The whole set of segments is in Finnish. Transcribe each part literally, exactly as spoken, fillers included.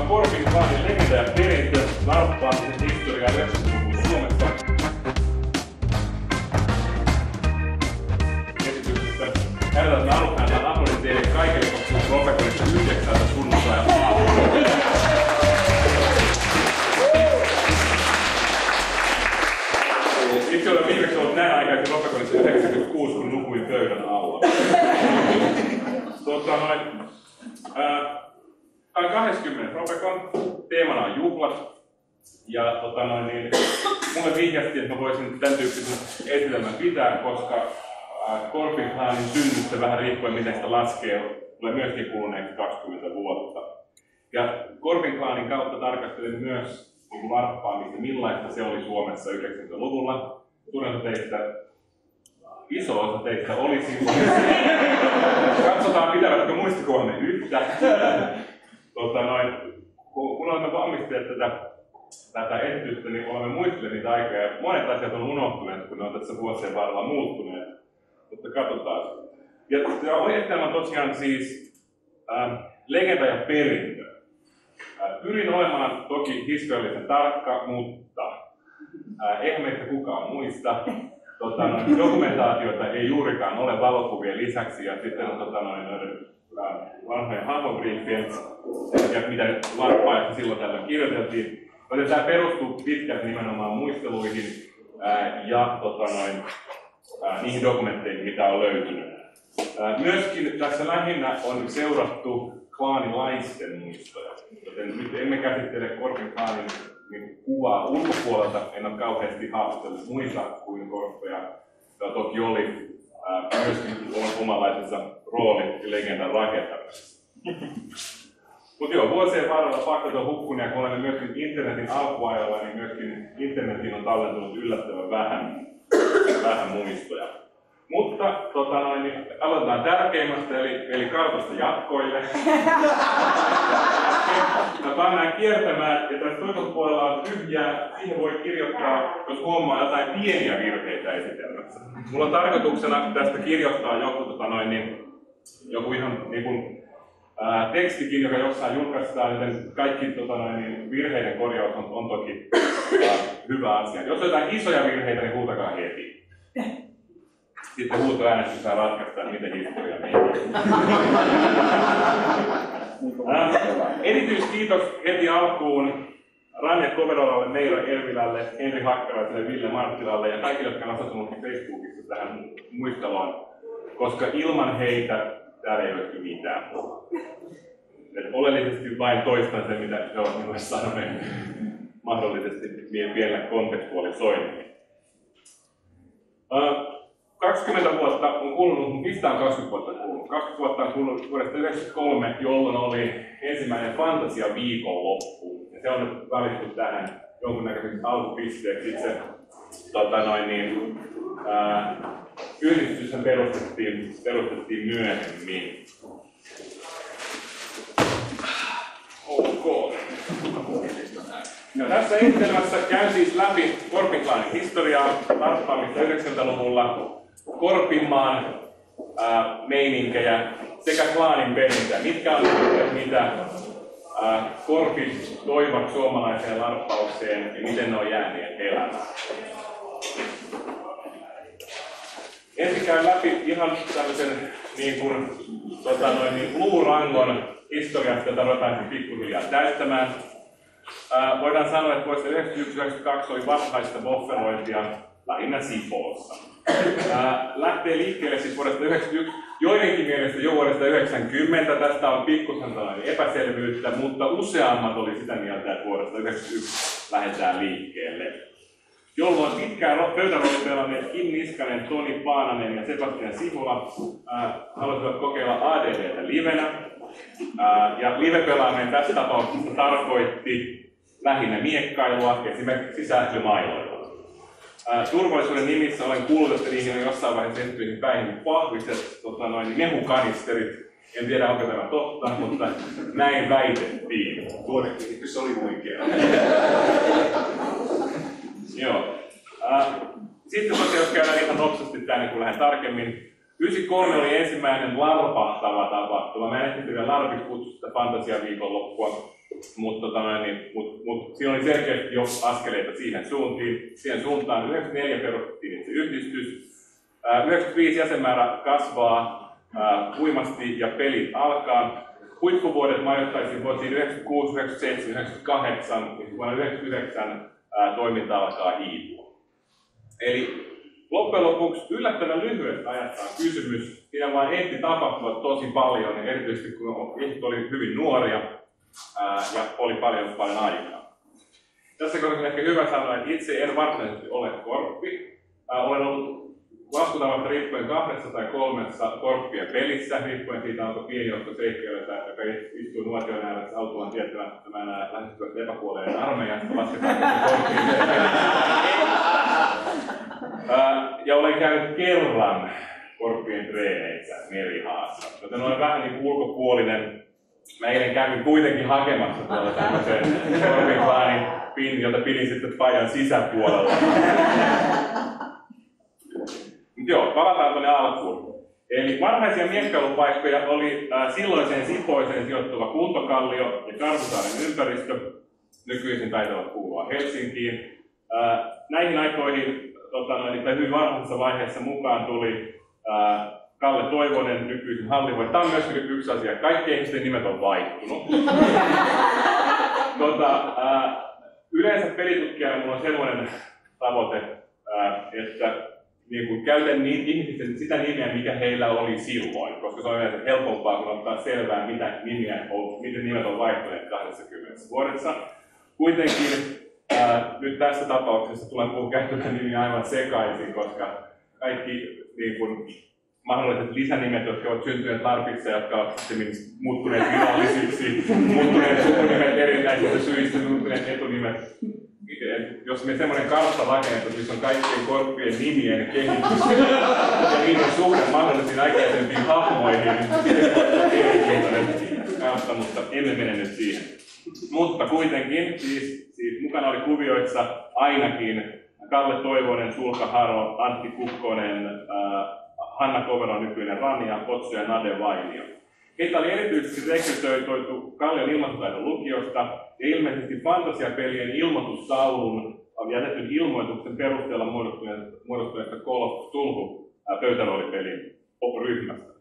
Korpin klaanin legenda ja perintö, larppaamisen historia yhdeksänkymmentäluvun Suomessa. Esityksestä herätään alkupäivän aplodit teille kaikille, koska Ropekorissa yhdeksältä sunnuntaina aamulla. Itse olen viimeksi ollut näin aikaisin Ropekorissa yhdeksänkymmentäkuusi, kun nukuin pöydän alla. Tota noin, ää, kahdeskymmenes Ropekon, teemana on juhlat. Ja tota noin, niin, mulle vihjasti, että mä voisin tämän tyyppisen esitelmän pitää, koska ää, Korpin klaanin synnystä vähän riippuen miten sitä laskee, tulee myöskin kuluneeksi kaksikymmentä vuotta. Ja Korpin klaanin kautta tarkastelin myös niin larppaamista, millaista se oli Suomessa yhdeksänkymmentäluvulla. Suurin osa teistä, iso osa teistä oli silloin. Katsotaan, pitävätkö muistikuvanne yhtä. Tota noin, kun olemme valmistelleet tätä, tätä esitystä, niin olemme muistelleet niitä aikoja. Ja monet asiat on unohtuneet, kun ne on tässä vuosien varrella muuttuneet. Mutta katsotaan. Ja esitelmä on tosiaan siis äh, legenda ja perintö. Äh, pyrin olemaan toki historiallisen tarkka, mutta äh, eihän meistä kukaan muista. Tota, noin, dokumentaatioita ei juurikaan ole valokuvien lisäksi. Ja sitten on tota, noin, vanhojen hahmobriefien, ja mitä larppaajasta silloin tällä kirjoiteltiin. Joten tämä perustuu pitkälti nimenomaan muisteluihin ää, ja tota noin, ää, niihin dokumentteihin, mitä on löytynyt. Ää, myöskin tässä lähinnä on seurattu klaanilaisten muistoja, joten nyt emme käsittele Korpin klaanin niin, kuvaa ulkopuolelta, en ole kauheasti haastellut muita kuin korppeja, joilla toki oli ää, myöskin omanlaisensa rooli ja legendan rakentamisessa. Mutta joo, vuosien varrella faktat on hukkuneet, ja kun olemme myöskin internetin alkuajalla, niin myöskin internetin on tallentunut yllättävän vähän, vähän muistoja. Mutta tota noin, niin aloitetaan tärkeimmästä, eli, eli kartasta jatkoille. Mä pannaan kiertämään, ja tässä toisella puolella on tyhjää. Siihen voi kirjoittaa, jos huomaa jotain pieniä virheitä esitelmässä. Mulla on tarkoituksena tästä kirjoittaa joku, tota noin, niin, joku ihan niin kuin, ää, tekstikin, joka jossain julkaistaan, joten kaikki tota noin, niin, virheiden korjaus on, on toki ää, hyvä asia. Jos on jotain isoja virheitä, niin huutakaa heti. Sitten huutoäänestys saa ratkaista, miten historia menee. Erityiskiitos heti alkuun Ranja Koverolalle, Meira Elvilälle, Henri Hakkaraiselle, Ville Marttilalle ja kaikille, jotka on osallistunut Facebookissa tähän muisteloon, koska ilman heitä täällä ei ole mitään. Et oleellisesti vain toistan sen, mitä he ovat minulle sanoneet, mahdollisesti pienellä kontekstualisoinnilla. Uh, kaksikymmentä vuotta on kulunut, mistä on kaksikymmentä vuotta kulunut? kaksikymmentä vuotta on kulunut vuodesta yhdeksänkymmentäkolme, jolloin oli ensimmäinen Fantasia-viikonloppu. Ja se on nyt valittu tähän jonkunnäköiseksi alkupisteeksi. Itse tota noin, niin, ää, yhdistys perustettiin, perustettiin myöhemmin. Ok. Ja tässä esitelmässä käyn siis läpi Korpin klaanin historiaa, larppaamista yhdeksänkymmentäluvulla, Korpinmaan ää, meininkejä sekä klaanin perintöä. Mitkä on mitä ää, korpit toivat suomalaiseen larppaukseen ja miten ne on jääneet elämään. Ensin käyn läpi ihan tämmöisen niin kuin, tota noin, niin luurangon historiasta, jota ruvetaan pikkuhiljaa täyttämään. Ää, voidaan sanoa, että vuodesta yhdeksänkymmentäyksi yhdeksänkymmentäkaksi oli varhaista bofferointia lähinnä Sipoossa. Ää, lähtee liikkeelle siis vuodesta yhdeksänkymmentäyksi, joidenkin mielestä jo vuodesta yhdeksänkymmentä, tästä on pikkusen epäselvyyttä, mutta useammat oli sitä mieltä, että vuodesta yhdeksänkymmentäyksi lähdetään liikkeelle. Jolloin pitkään pöytäroolin pelanneet Kim Niskanen, Toni Paananen ja Sebastian Sihula ää, halusivat kokeilla A D D:tä livenä. Ää, ja live-pelaaminen tässä tapauksessa tarkoitti lähinnä miekkailua, esimerkiksi sählymailoilla. Ää, turvallisuuden nimissä olen kuullut, että niihin on jossain vaiheessa esittyihin päihin pahviset tota noin, mehukanisterit. En tiedä, onko tämä totta, mutta näin väitettiin. Tuotekehitys oli oikea. Joo. Ää, sitten tosiaan, jos käydään ihan nopsasti tänne, kun lähden tarkemmin. yhdeksänkymmentäkolme oli ensimmäinen larpahtava tapahtuma. Mä en ehtinyt vielä larpiksi kutsua sitä Fantasia-viikonloppua. Mutta tota, niin, mut, mut, siinä oli selkeästi jo askeleita siihen suuntiin. Siihen suuntaan yhdeksänkymmentäneljä perustettiin itse yhdistys. yhdeksänkymmentäviisi jäsenmäärä kasvaa ää, huimasti ja pelit alkaa. Huippuvuodet majoittaisiin vuosiin yhdeksänkymmentäkuusi, yhdeksänkymmentäseitsemän, yhdeksänkymmentäkahdeksan, ja vuonna yhdeksänkymmentäyhdeksän ää, toiminta alkaa hiipua. Eli loppujen lopuksi yllättävän lyhyestä ajasta on kysymys. Siinä vaan ehti tapahtua tosi paljon, erityisesti kun ihmiset oli hyvin nuoria ää, ja oli paljon paljon aikaa. Tässä kohdassa on ehkä hyvä sanoa, että itse en varsinaisesti ole korppi. Ää, olen ollut laskutavasta riippuen kahdessa tai kolmessa korppien pelissä, riippuen siitä, onko pieni joukko seikkeilijöitä, joka istuu nuotion ääressä autuaan tiettävän, että mä näen lähestyvät epäpuoleen armeijasta, lasketaan korppien ja olen käynyt kerran korppien treeneissä Merihaassa, joten olen vähän niin ulkopuolinen. Mä eilen kävin kuitenkin hakemassa tuolla tämmöisen korpin klaanin pin, jota pidin sitten paidan sisäpuolella. Joo, palataan tuonne alkuun. Eli varhaisia miekkailupaikkoja oli äh, silloiseen Sipoiseen sijoittuva Kuntokallio ja Karhusaaren ympäristö. Nykyisin taitavat kuulua Helsinkiin. Äh, näihin aikoihin tota, noin, hyvin varhaisessa vaiheessa mukaan tuli äh, Kalle Toivonen, nykyisin Hallivuori. Tämä on myös yksi asia. Kaikkien ihmisten nimet on vaihtunut. tota, äh, yleensä pelitutkijana minulla on sellainen tavoite, äh, että niin kuin käytän niitä ihmisten sitä nimeä, mikä heillä oli silloin, koska se on yleensä helpompaa, kun ottaa selvää, mitä nimiä on, miten nimet on vaihtuneet kaksikymmentä vuodessa. Kuitenkin ää, nyt tässä tapauksessa tulen puhua käyttämään nimiä aivan sekaisin, koska kaikki niin kuin, mahdolliset lisänimet, jotka ovat syntyneet Larpissa, jotka ovat sitten muuttuneet virallisiksi, muuttuneet sukunimet erinäisistä syistä, muuttuneet etunimet. Jos me semmoinen kartta rakennetaan, missä on kaikkien korppien nimien kehitys ja niiden suhde mahdollisiin aikaisempiin hahmoihin, niin se on mielenkiintoinen kartta, mutta emme mene nyt siihen. Mutta kuitenkin, siis, siis mukana oli kuvioissa ainakin Kalle Toivonen, Sulka Haro, Antti Kukkonen, äh, Hanna Kovero, nykyinen Rania, Potsu ja Nade Vainio. Heitä oli erityisesti rekrytoitu Kallion ilmastotaidon lukiosta ja ilmeisesti fantasiapelien ilmoitustaulun jätetyn ilmoituksen perusteella muodostuneesta Call of Cthulhu pöytäroolipelin ryhmästä.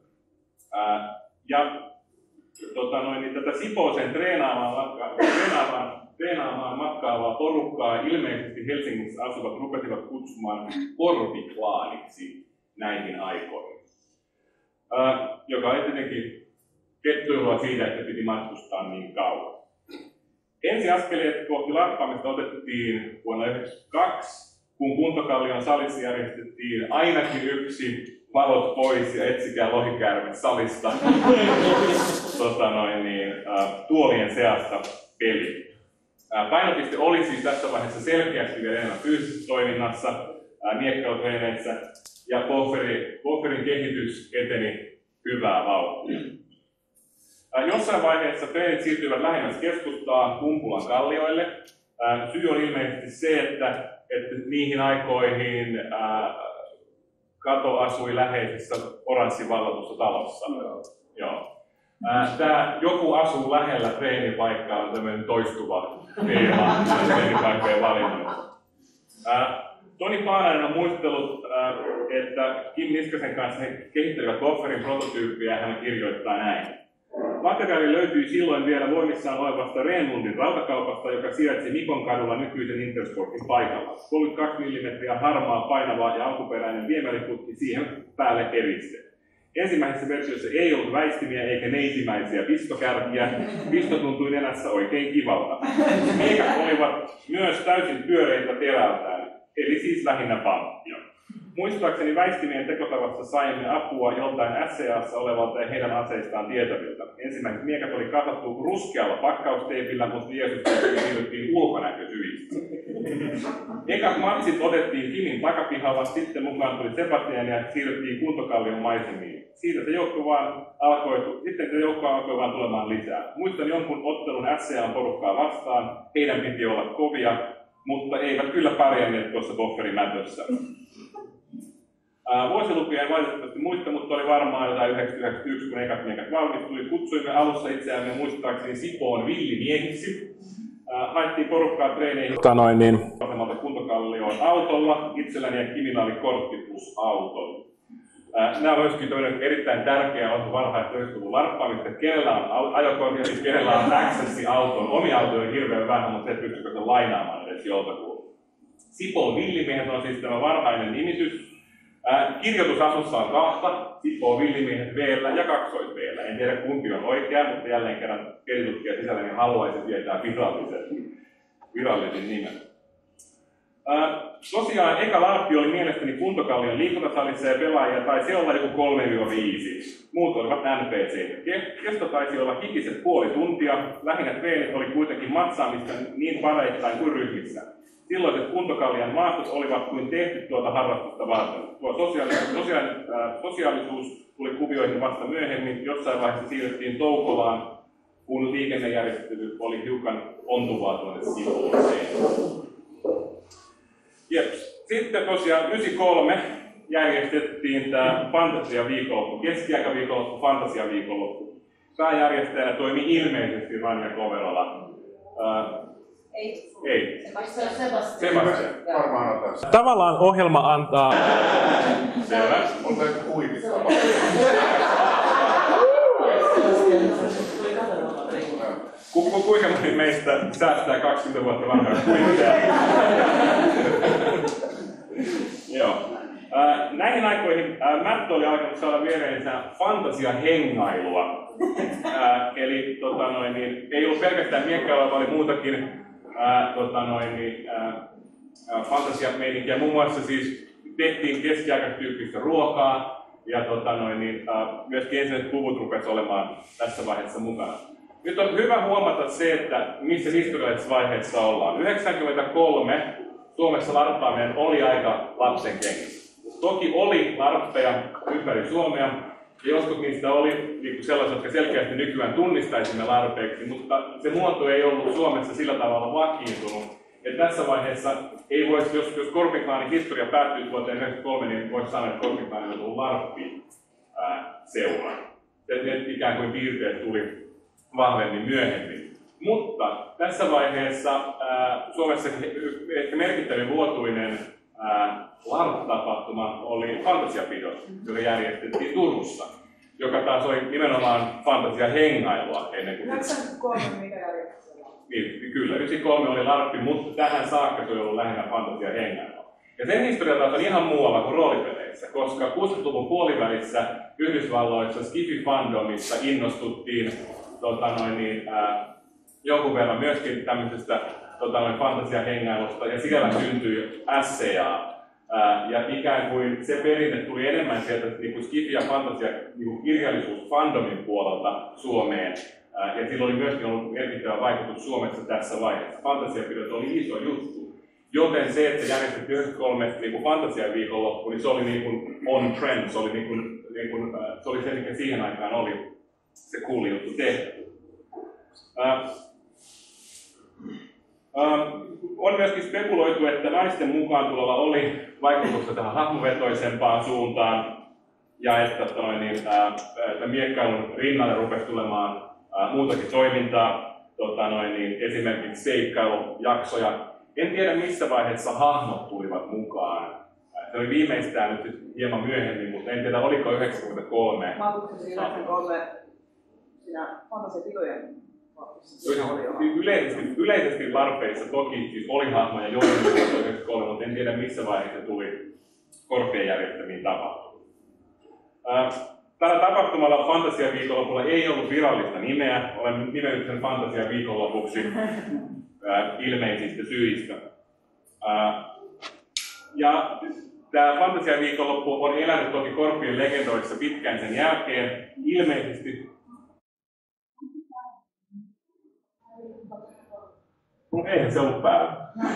Ja tota noin, niin tätä Sipooseen treenaamaan, treenaamaan, treenaamaan matkaavaa porukkaa ilmeisesti Helsingissä asuvat rupesivat kutsumaan korpiklaaniksi näihin aikoihin. Ää, joka ei tietenkin kettuilua siitä, että piti matkustaa niin kauan. Ensiaskeleet kohti larppaamista otettiin vuonna yhdeksänkymmentäkaksi, kun Kuntokallion salissa järjestettiin ainakin yksi valot pois ja etsikää lohikäärmet salista tota noin, niin, äh, tuolien seasta peli. Äh, painopiste oli siis tässä vaiheessa selkeästi vielä enemmän fyysisessä toiminnassa, äh, miekkailtreeneissä, ja Bofferin, Bofferin kehitys eteni hyvää vauhtia. Jossain vaiheessa treenit siirtyivät lähemmäs keskustaa Kumpulan kallioille. Syy on ilmeisesti se, että, että niihin aikoihin ää, Kato asui läheisessä oranssivallatussa talossa. Joo. Joo. Tämä joku asuu lähellä treenipaikkaa on tämmöinen toistuva teema treenipaikkojen valinnassa. Toni Paananen on muistellut, että Kim Niskasen kanssa he kehittelivät Bofferin prototyyppiä ja hän kirjoittaa näin. Materiaali löytyi silloin vielä voimissaan olevasta Renlundin rautakaupasta, joka sijaitsi Mikon kadulla nykyisen Intersportin paikalla. kolmekymmentäkaksi millimetriä harmaa, painava ja alkuperäinen viemäriputki, siihen päälle eriste. Ensimmäisessä versiossa ei ollut väistimiä eikä neitimäisiä pistokärkiä. Pisto tuntui nenässä oikein kivalta. Miekat olivat myös täysin pyöreitä terältään, eli siis lähinnä pamppia. Muistaakseni väistimien tekotavassa saimme apua joltain S C A:ssa olevalta ja heidän aseistaan tietäviltä. Ensimmäiset miekat oli kasattu ruskealla pakkausteipillä, mutta Jeesus siirryttiin ulkonäkösyistä. Ekat matsit otettiin Kimin takapihalla, sitten mukaan tuli Sebastian ja siirryttiin Kuntokallion maisemiin. Siitä se joukko vaan alkoi, sitten se joukko alkoi vaan tulemaan lisää. Muistan jonkun ottelun S C A:n porukkaa vastaan, heidän piti olla kovia, mutta eivät kyllä pärjänneet tuossa Bofferin mätössä. Ää, vuosilupia en valitettavasti muista, mutta oli varmaan jotain yhdeksänkymmentäyksi, kun ekat meikat valmistui. Kutsuimme alussa itseämme muistaakseni Sipoon villimiehiksi. Ää, haettiin porukkaa treeneihin noin, niin, asemalta Kuntokallioon autolla. Itselläni ja Kimillä oli kortti plus auto. Ää, nämä on myöskin erittäin tärkeä osa varhaista yhdeksänkymmentäluvun larppaamista, että kenellä on ajokortti, siis kenellä on accessi autoon. Omia autoja on hirveän vähän, mutta se pystyykö se lainaamaan edes joltakuun. Sipoon villimiehet on siis tämä varhainen nimitys. Ää, kirjoitusasussa on kahta, Sipoon villimiehet V-llä ja kaksois V-llä. En tiedä kumpi on oikea, mutta jälleen kerran kielitutkija sisällä niin haluaisi tietää virallisen, virallisen nimen. Ää, tosiaan eka larppi oli mielestäni Kuntokallion liikuntasalissa ja pelaajia taisi olla joku kolme viisi. Muut olivat N P C. Kesto taisi olla hikiset puoli tuntia. Lähinnä treenit oli kuitenkin matsaamista niin pareittain kuin ryhmissä. Silloiset Kuntokallion maastot olivat kuin tehty tuota harrastusta varten. Tuo sosiaalisuus, sosiaali, äh, sosiaalisuus tuli kuvioihin vasta myöhemmin. Jossain vaiheessa siirryttiin Toukolaan, kun liikennejärjestely oli hiukan ontuvaa tuonne Sipooseen. Jeps. Sitten tosiaan yhdeksänkymmentäkolme järjestettiin tämä Fantasia-viikonloppu, keskiaikaviikonloppu, Fantasia-viikonloppu. Pääjärjestäjänä toimi ilmeisesti Ranja Koverola. Äh, Ei. Ei. Sebastian. Sebastian. Varmaan on tässä. Tavallaan ohjelma antaa... Selvä. On tässä huivittava. Ku, ku, kuinka moni meistä säästää kaksikymmentä vuotta vanhaa kuitenkin? Joo. Äh, näihin aikoihin äh, Matt oli alkanut saada viereensä fantasia-hengailua. Äh, eli tota noin, niin, ei ollut pelkästään miekkailua, vaan oli muutakin äh, tota noin, niin, äh, fantasia-meininkiä. Muun muassa siis tehtiin keskiaikaistyyppistä ruokaa ja tota noin, niin, äh, myöskin ensimmäiset puvut rupesi olemaan tässä vaiheessa mukana. Nyt on hyvä huomata se, että missä historiallisessa vaiheessa ollaan. yhdeksänkymmentäkolme Suomessa larppaaminen oli aika lapsen kengissä. Toki oli larppeja ympäri Suomea, ja joskus niistä oli niin sellaisia, jotka selkeästi nykyään tunnistaisimme larpeiksi, mutta se muoto ei ollut Suomessa sillä tavalla vakiintunut. Ja tässä vaiheessa ei voisi, jos, jos Korpiklaanin historia päättyy vuoteen yhdeksänkymmentäkolme, niin voisi sanoa, että Korpiklaani on ollut larppi ää, seura. Ne ikään kuin piirteet tuli vahvemmin myöhemmin. Mutta tässä vaiheessa ää, Suomessa ehkä merkittävin vuotuinen larp-tapahtuma oli Fantasiapidos, joka järjestettiin Turussa, joka taas oli nimenomaan fantasia-hengailua ennen kuin... yhdeksänkymmentäkolme mikä järjestettiin? Niin, kyllä, yhdeksänkymmentäkolme oli larppi, mutta tähän saakka se oli ollut lähinnä fantasia-hengailua. Ja sen historia taas on ihan muualla kuin roolipeleissä, koska kuusikymmentäluvun puolivälissä Yhdysvalloissa Skifi-fandomissa innostuttiin tota noin, niin, ää, jonkun verran myöskin tämmöisestä tota noin, fantasia-hengailusta, ja siellä syntyi S C A. Ää, ja ikään kuin se perinne tuli enemmän sieltä niin Skifi- ja fantasia niin kirjallisuus-fandomin puolelta Suomeen. Ää, ja sillä oli myöskin ollut merkittävä vaikutus Suomessa tässä vaiheessa. Fantasiapidot oli iso juttu. Joten se, että järjestettiin yhdeksänkymmentäkolme niin Fantasia-viikonloppu, niin se oli niin kuin on trend, se oli, niin kuin, niin kuin, se, oli se, mikä siihen aikaan oli se cool juttu tehdä. Ää, ää, on myöskin spekuloitu, että naisten mukaan tulolla oli vaikutusta tähän hahmovetoisempaan suuntaan, ja että, noin, niin, ää, että miekkailun rinnalle rupesi tulemaan ää, muutakin toimintaa, tota, noin, niin, esimerkiksi seikkailujaksoja. En tiedä missä vaiheessa hahmot tulivat mukaan. Se oli viimeistään nyt hieman myöhemmin, mutta en tiedä oliko yhdeksänkymmentäkolme. Mahtuiko se yhdeksänkymmentäkolme siinä fantasiapidojen Yleisesti, yleisesti larpeissa toki siis oli hahmoja joihin yhdeksänkymmentäkolme, mutta en tiedä missä vaiheessa tuli korkean järjestämiin tapahtumiin. Tällä tapahtumalla Fantasia-viikonlopulla ei ollut virallista nimeä. Olen nimennyt sen Fantasia-viikonlopuksi ilmeisistä syistä. Ja tämä Fantasia-viikonloppu on elänyt toki Korpien legendoissa pitkään sen jälkeen. Ilmeisesti... No eihän se ollut päällä.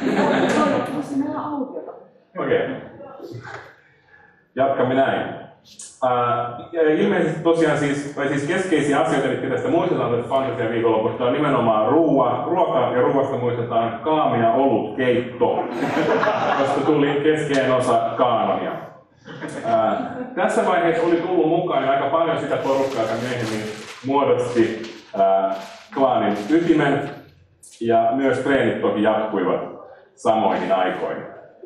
Okei. Okay. Jatkamme näin. Uh, ilmeisesti tosiaan siis, siis keskeisiä asioita, mitkä tästä muistetaan tästä Fantasia-viikonlopusta on nimenomaan ruoa, ruoka, ja ruoasta muistetaan kaamia olut keitto, josta tuli keskeinen osa kaanonia. Ää, tässä vaiheessa oli tullut mukaan aika paljon sitä porukkaa, joka myöhemmin muodosti ää, klaanin ytimen, ja myös treenit toki jatkuivat samoihin aikoihin.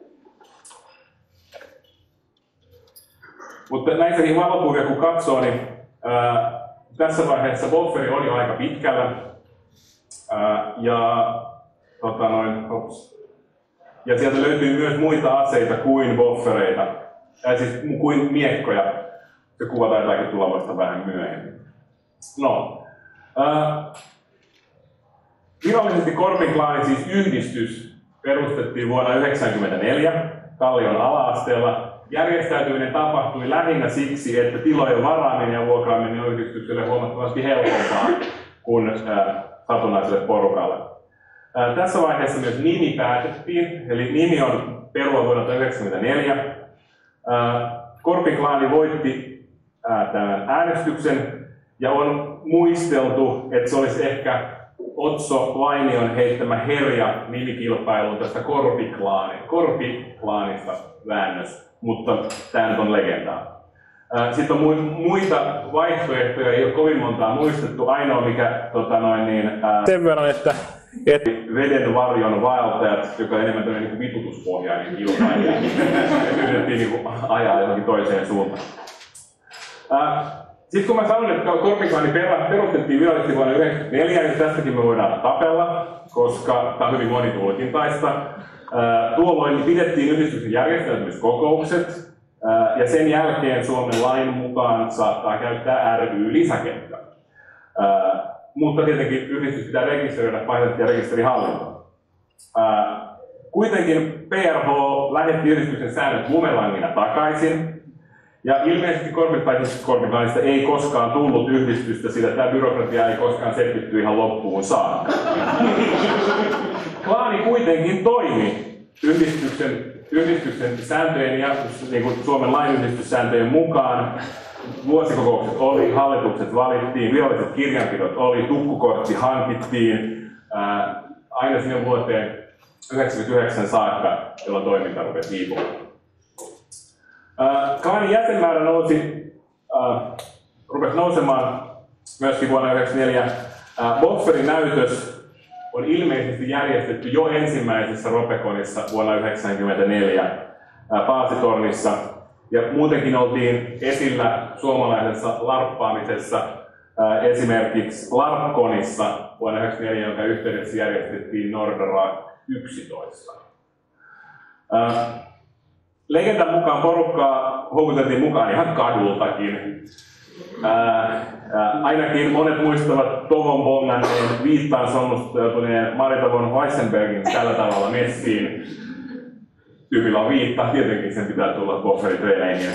Mutta näissäkin valokuvia kun katsoo, niin ää, tässä vaiheessa Bofferi oli aika pitkällä. Ää, ja, tota noin, ops. ja sieltä löytyy myös muita aseita kuin boffereita, tai siis kuin miekkoja. Se kuva taitaakin tulla vasta vähän myöhemmin. No, ää, virallisesti Korpin klaani, siis yhdistys, perustettiin vuonna yhdeksänkymmentäneljä Kallion ala-asteella. Järjestäytyminen tapahtui lähinnä siksi, että tilojen varaaminen ja vuokraaminen on yhdistykselle huomattavasti helpompaa kuin ää, satunnaiselle porukalle. Ää, tässä vaiheessa myös nimi päätettiin, eli nimi on perua vuonna tuhatyhdeksänsataayhdeksänkymmentäneljä. Ää, Korpin klaani voitti ää, tämän äänestyksen ja on muisteltu, että se olisi ehkä Otso Lainion heittämä herja nimikilpailuun tästä Korpiklaanista väännös, mutta tämä nyt on legendaa. Sitten on muita vaihtoehtoja, ei ole kovin montaa muistettu. Ainoa mikä tota noin, niin, ää, sen verran, että et... Veden varjon vaeltajat, joka on enemmän tämmöinen niin vitutuspohjainen kilpailija. Yritettiin niin ajaa johonkin toiseen suuntaan. Sitten kun mä sanoin, että Korpiklaani perustettiin virallisesti vuonna yhdeksänkymmentäneljä, niin tästäkin me voidaan tapella, koska tämä on hyvin monitulkintaista. Tuolloin pidettiin yhdistyksen järjestäytymiskokoukset, ja sen jälkeen Suomen lain mukaan saattaa käyttää ry-lisäkettä. Mutta tietenkin yhdistys pitää rekisteröidä painotettu ja rekisterihallintoon. Kuitenkin P R H lähetti yhdistyksen säännöt bumerangina takaisin. Ja ilmeisesti Korpiklaanista ei koskaan tullut yhdistystä, sillä tämä byrokratia ei koskaan setvitty ihan loppuun saakka. Klaani kuitenkin toimi yhdistyksen, yhdistyksen sääntöjen ja niin kuin Suomen lainyhdistyssääntöjen mukaan. Vuosikokoukset oli, hallitukset valittiin, viralliset kirjanpidot oli, tukkukortti hankittiin ää, aina sinne vuoteen yhdeksänkymmentäyhdeksän saakka, jolloin toiminta rupesi hiipumaan. Uh, klaanin jäsenmäärä nousi, uh, rupesi nousemaan myöskin vuonna yhdeksänkymmentäneljä. Uh, Bofferin näytös on ilmeisesti järjestetty jo ensimmäisessä Ropeconissa vuonna yhdeksänkymmentäneljä uh, Paasitornissa. Ja muutenkin oltiin esillä suomalaisessa larppaamisessa uh, esimerkiksi Larpconissa vuonna yhdeksänkymmentäneljä, jonka yhteydessä järjestettiin Nordra yksitoista. Uh, Legendan mukaan porukkaa houkuteltiin mukaan ihan kadultakin. Ää, ää, ainakin monet muistavat Tovon bonganneen viittaan sonnustautuneen Marita von Weissenbergin tällä tavalla messiin. Tyypillä on viitta, tietenkin sen pitää tulla Bofferi-treeneihin.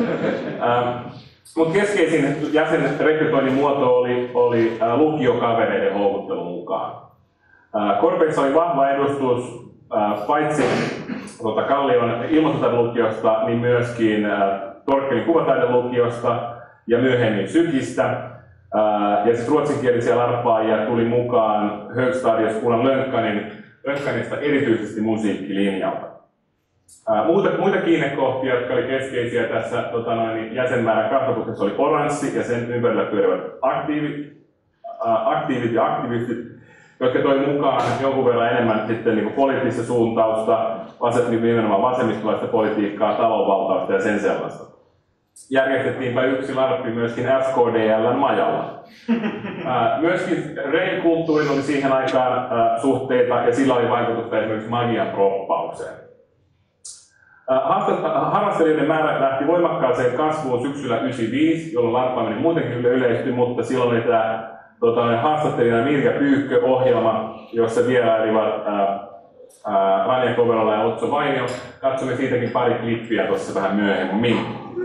Mutta keskeisin jäsen rekrytoinnin muoto oli, oli ää, lukiokavereiden houkuttelu mukaan. Korpeissa oli vahva edustus ää, paitsi tuota, Kallion ilmastotaidelukiosta, niin myöskin ää, Torkkelin kuvataidelukiosta ja myöhemmin Sykistä. Ää, ja siis ruotsinkielisiä larppaajia tuli mukaan Högstadioskolan Lönkkanin, Lönkkanista erityisesti musiikkilinjalta. Ää, muuta, muita kiinnekohtia, jotka oli keskeisiä tässä tota noin, jäsenmäärän kasvatuksessa, oli oranssi ja sen ympärillä pyörivät aktiivit, ää, aktiivit ja aktivistit, jotka toi mukaan jonkun verran enemmän sitten niin kuin poliittista suuntausta, vaset, niin nimenomaan vasemmistolaista politiikkaa, talonvaltausta ja sen sellaista. Järjestettiinpä yksi larppi myöskin S K D L:n majalla. Ää, myöskin rave-kulttuurin oli siihen aikaan ää, suhteita ja sillä oli vaikutusta esimerkiksi magian proppaukseen. Harrastelijoiden määrä lähti voimakkaaseen kasvuun syksyllä yhdeksänkymmentäviisi, jolloin larppaaminen muutenkin yleistyi, mutta silloin oli tämä tota, haastattelijana Mirja Pyykkö-ohjelma, jossa vierailivat Rania Koverola ja Otso Vainio. Katsomme siitäkin pari klippiä tuossa vähän myöhemmin.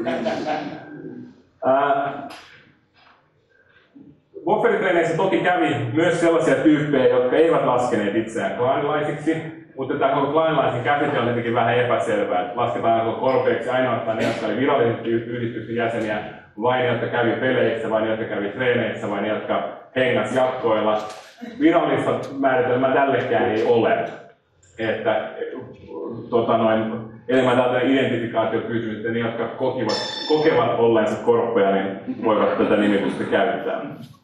Bofferi-treeneissä toki kävi myös sellaisia tyyppejä, jotka eivät laskeneet itseään klaanilaisiksi. Mutta tämä koko klaanilaisen käsite on tietenkin vähän epäselvää, että lasketaanko korpeiksi ainoastaan ne, jotka oli virallisesti yhdistyksen jäseniä, vai ne, jotka kävi peleissä, vai ne, jotka kävi treeneissä, vai ne, jotka hengas jatkoilla. Virallista määritelmää tällekään ei ole. että tota noin, enemmän tällainen identifikaatiokysymys, että ne, jotka kokivat, kokevat olleensa korppeja, niin voivat tätä nimitystä käyttää.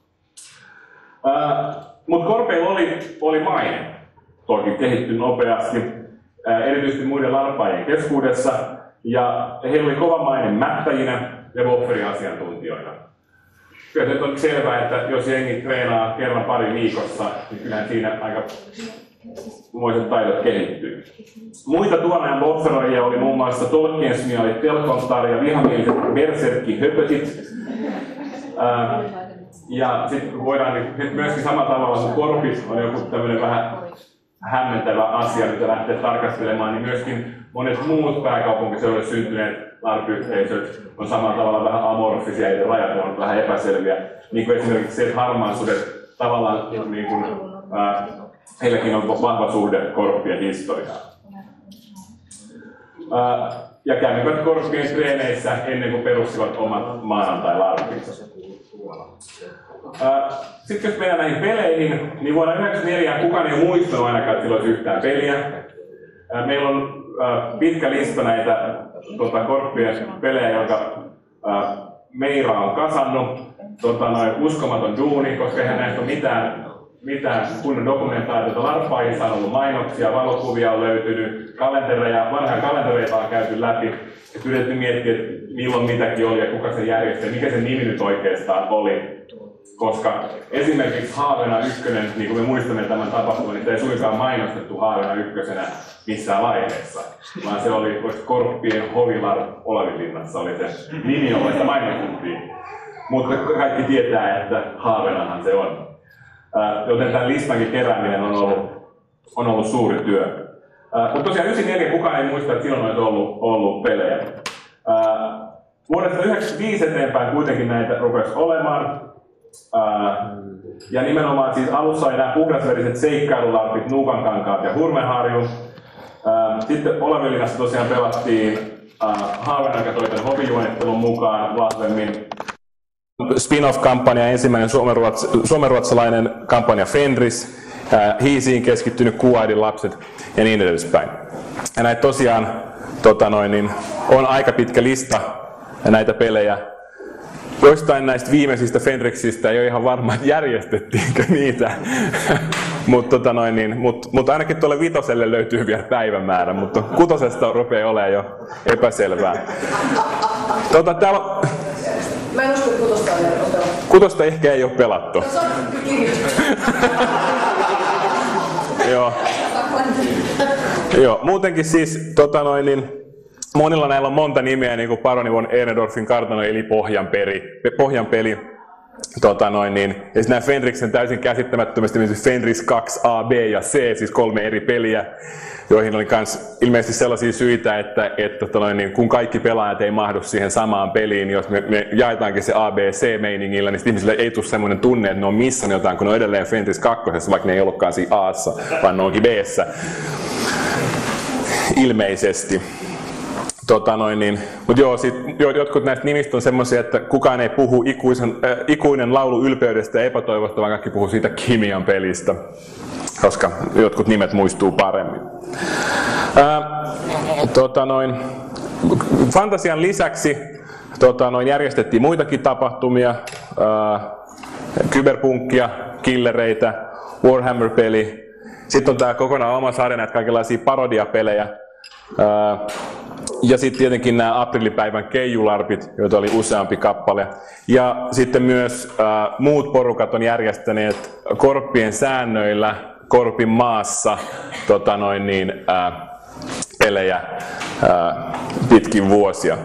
Uh, Mutta korpeilla oli, oli maine, toki kehittynyt nopeasti, uh, erityisesti muiden larppaajien keskuudessa, ja heillä oli kova maine mättäjinä ja Wofferin-asiantuntijoina. Kyllä nyt on selvää, että jos jengi treenaa kerran pari viikossa, niin kyllähän siinä aika muiset taidot kehittyy. Muita tuon ajan bofferoijia oli muun muassa Tolkien-smiali Telkontar ja vihamieliset berserkki-höpötit. Uh, Ja sitten voidaan niin, myöskin samalla tavalla, kun korpit on joku tämmöinen vähän hämmentävä asia, mitä lähtee tarkastelemaan, niin myöskin monet muut pääkaupunkiseudulle syntyneet larpyhteisöt on samalla tavalla vähän amorfisia ja rajat on vähän epäselviä. Niin kuin esimerkiksi se, että harmaasuudet tavallaan, niin kuin, ää, heilläkin on vahva suhde korppien historiaan. Ää, ja kävivät korppien treeneissä ennen kuin perustivat omat maanantai-larpinsa. Sitten jos mennään näihin peleihin, niin vuonna yhdeksänkymmentäneljä kukaan ei ole muistanut ainakaan, että sillä olisi yhtään peliä. Meillä on pitkä lista näitä tota, korppien pelejä, joita Meira on kasannut. Tota, noin uskomaton duuni, koska eihän näistä ole mitään, mitään kunnon dokumentaatiota. Larppaajissa on ollut mainoksia, valokuvia on löytynyt, kalentereja, vanhoja kalentereita on käyty läpi. Ja yritetty miettiä, että milloin mitäkin oli ja kuka se järjesti ja mikä se nimi nyt oikeastaan oli. Koska esimerkiksi Haavena ykkönen, niin kuin me muistamme tämän tapahtuman, niin ei suinkaan mainostettu Haavena ykkösenä missään vaiheessa. Vaan se oli Korppien Hovilar Olavinlinnassa oli se nimi, jolla sitä mainostettiin. Mutta kaikki tietää, että Haavenahan se on. Joten tämän listankin kerääminen on ollut, on ollut suuri työ. Mutta tosiaan yhdeksänkymmentäneljä kukaan ei muista, että silloin olisi ollut, ollut pelejä. Vuodesta yhdeksänkymmentäviisi eteenpäin kuitenkin näitä rupesi olemaan. Ja nimenomaan siis alussa oli nämä puhdasveriset seikkailularpit, Nuukankankaat ja Hurmeharju. Sitten Olavinlinnassa tosiaan pelattiin Haavena, joka toi tämän hobijuonittelun mukaan vahvemmin. Spin-off-kampanja, ensimmäinen suomenruotsalainen kampanja Fenris, Hiisiin keskittynyt Kuuaidin lapset ja niin edespäin. Ja näitä tosiaan tota noin, niin on aika pitkä lista näitä pelejä. Joistain näistä viimeisistä Fenriksistä ei ole ihan varma, että järjestettiinkö niitä, mutta tota niin, mut, mut ainakin tuolle vitoselle löytyy vielä päivämäärä, mutta kutosesta rupeaa olemaan jo epäselvää. Tota, täällä... Mä en usko, että kutosta on pelattu. Kutosta ehkä ei ole pelattu. Joo. Joo, muutenkin siis tota noin, niin, monilla näillä on monta nimeä, niin kuin Paroni von Ehrendorffin kartano eli Pohjanpeli. Pohjanpeli. Tota noin, niin, ja sitten nämä Fenriksen täysin käsittämättömästi Fenris kaksi A, B ja C, siis kolme eri peliä, joihin oli myös ilmeisesti sellaisia syitä, että, että tota noin, niin, kun kaikki pelaajat ei mahdu siihen samaan peliin, jos me, me jaetaankin se A B C-meiningillä, niin ihmisille ei tule sellainen tunne, että ne on missannut jotain, kun ne on edelleen Fenris kaksi, vaikka ne ei ollutkaan siinä A:ssa, vaan ne onkin B:ssä. Ilmeisesti. Tota noin, niin, mutta joo, sit, jo, jotkut näistä nimistä on semmoisia, että kukaan ei puhu ikuisen, äh, ikuinen laulu ylpeydestä ja epätoivosta, vaan kaikki puhuu siitä Kimian pelistä, koska jotkut nimet muistuu paremmin. Äh, tota noin, fantasian lisäksi tota noin, järjestettiin muitakin tapahtumia, äh, kyberpunkkia, killereitä, Warhammer-peli. Sitten on tää kokonaan oma sarja näitä kaikenlaisia parodiapelejä. Äh, Ja sitten tietenkin nämä aprillipäivän keijularpit, joita oli useampi kappale. Ja sitten myös äh, muut porukat on järjestäneet korppien säännöillä Korpin maassa tota noin niin, äh, pelejä äh, pitkin vuosia.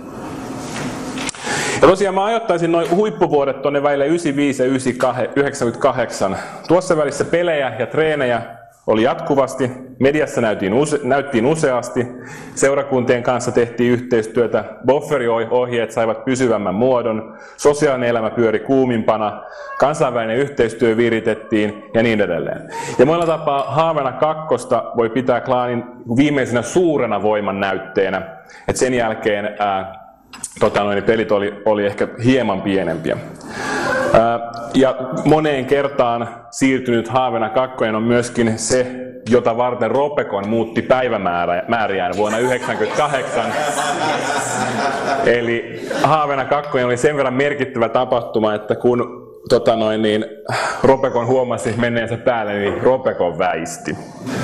Ja tosiaan mä ajoittaisin noin huippuvuodet tuonne välille yhdeksänkymmentäviisi ja yhdeksänkymmentäkahdeksan. Tuossa välissä pelejä ja treenejä oli jatkuvasti, mediassa näyttiin, use, näyttiin useasti, seurakuntien kanssa tehtiin yhteistyötä, bufferiohjeet saivat pysyvämmän muodon, sosiaalinen elämä pyöri kuumimpana, kansainvälinen yhteistyö viritettiin ja niin edelleen. Ja monella tapaa Haavena kakkosta voi pitää klaanin viimeisenä suurena voiman näytteenä, että sen jälkeen ää, tota noin, pelit oli, oli ehkä hieman pienempiä. Ja moneen kertaan siirtynyt Haavena kakkonen on myöskin se, jota varten Ropekon muutti päivämääriään vuonna yhdeksänkymmentäkahdeksan. Eli Haavena kakkonen oli sen verran merkittävä tapahtuma, että kun tota noin, niin, Ropekon huomasi menneensä päälle, niin Ropekon väisti.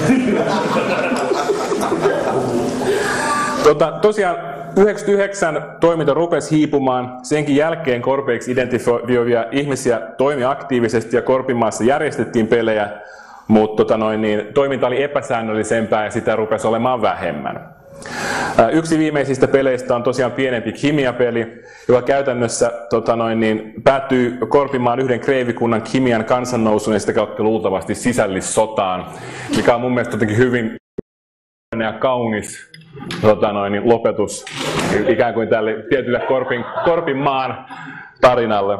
tota, tosiaan yhdeksänkymmentäyhdeksän toiminta rupesi hiipumaan. Senkin jälkeen korpeiksi identifioivia ihmisiä toimi aktiivisesti ja Korpimaassa järjestettiin pelejä, mutta tota noin, niin, toiminta oli epäsäännöllisempää ja sitä rupesi olemaan vähemmän. Yksi viimeisistä peleistä on tosiaan pienempi Kimiä-peli, joka käytännössä tota noin, niin, päättyy Korpimaan yhden kreivikunnan Kimian kansannousuun ja sitä kautta luultavasti sisällissotaan, mikä on mun mielestä jotenkin hyvin ja kaunis tota noin, niin, lopetus ikään kuin tälle tietylle Korpin, Korpimaan tarinalle.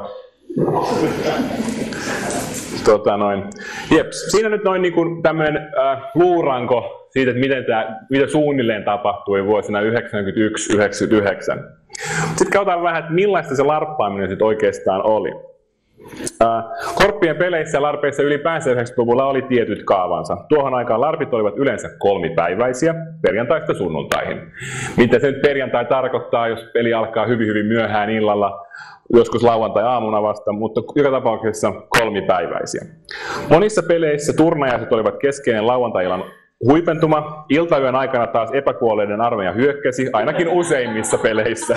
Tota noin. Jeps. Siinä nyt noin niin kuin tämmöinen äh, luuranko siitä, että miten tämä mitä suunnilleen tapahtui vuosina yhdeksänkymmentäyksi yhdeksänkymmentäyhdeksän. Sitten katsotaan vähän, että millaista se larppaaminen sitten oikeastaan oli. Äh, Korppien peleissä ja larpeissa ylipäänsä yhdeksänkymmentäluvulla oli tietyt kaavansa. Tuohon aikaan larpit olivat yleensä kolmipäiväisiä, perjantaista sunnuntaihin. Mitä se nyt perjantai tarkoittaa, jos peli alkaa hyvin hyvin myöhään illalla, joskus lauantai-aamuna vasta, mutta joka tapauksessa kolmipäiväisiä. Monissa peleissä turnajaiset olivat keskeinen lauantai-illan huipentuma. Iltayön aikana taas epäkuolleiden armeija hyökkäsi, ainakin useimmissa peleissä.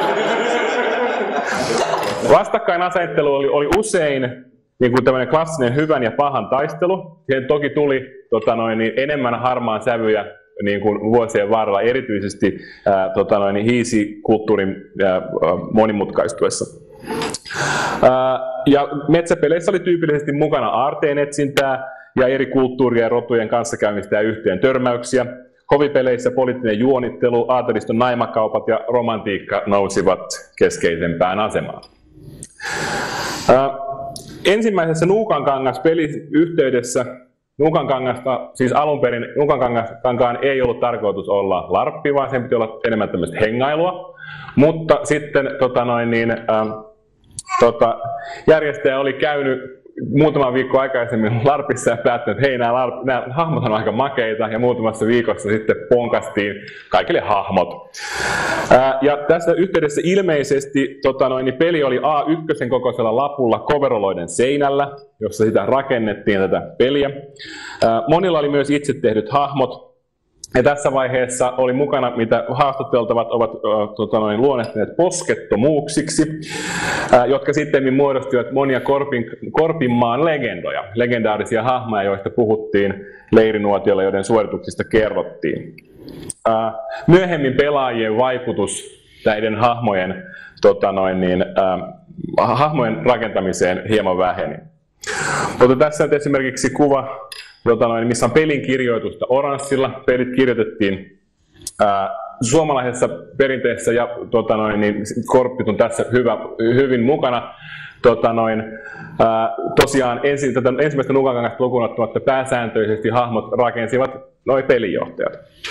Vastakkainasettelu oli, oli usein niin kuin tämmöinen klassinen hyvän ja pahan taistelu. Siihen toki tuli tota noin, niin enemmän harmaan sävyjä niin kuin vuosien varrella, erityisesti ää, tota noin, hiisikulttuurin ää, monimutkaistuessa. Ää, ja metsäpeleissä oli tyypillisesti mukana aarteenetsintää ja eri kulttuurien ja rotujen kanssakäymistä ja yhteen törmäyksiä. Hovipeleissä poliittinen juonittelu, aateliston naimakaupat ja romantiikka nousivat keskeisempään asemaan. Ää, ensimmäisessä Nuukankangas-pelin yhteydessä Nuukankangasta, siis alun perin Nuukankankaan ei ollut tarkoitus olla larppi, vaan sen piti olla enemmän tämmöistä hengailua. Mutta sitten tota noin, niin, ähm, tota, järjestäjä oli käynyt muutama viikko aikaisemmin larpissa ja päättänyt, että hei, nämä, larp, nämä hahmot on aika makeita, ja muutamassa viikossa sitten ponkastiin kaikille hahmot. Ää, ja tässä yhteydessä ilmeisesti tota noin, niin peli oli A yksi kokoisella lapulla coveroloiden seinällä, jossa sitä rakennettiin tätä peliä. Ää, monilla oli myös itse tehdyt hahmot. Ja tässä vaiheessa oli mukana, mitä haastateltavat ovat äh, tota noin, luonnehtineet poskettomuuksiksi, äh, jotka sitten muodostivat monia Korpin, Korpinmaan legendoja, legendaarisia hahmoja, joista puhuttiin leirinuotiolla, joiden suorituksista kerrottiin. Äh, myöhemmin pelaajien vaikutus näiden hahmojen, tota noin, niin, äh, hahmojen rakentamiseen hieman väheni. Mutta tässä on esimerkiksi kuva, Jota noin, missä on pelin kirjoitusta oranssilla. Pelit kirjoitettiin ää, suomalaisessa perinteessä ja tota noin, niin korppit on tässä hyvä, hyvin mukana. Tota noin, ää, tosiaan ensi, tätä ensimmäistä Nuukankangasta lukuun ottamatta pääsääntöisesti hahmot rakensivat noi pelinjohtajat.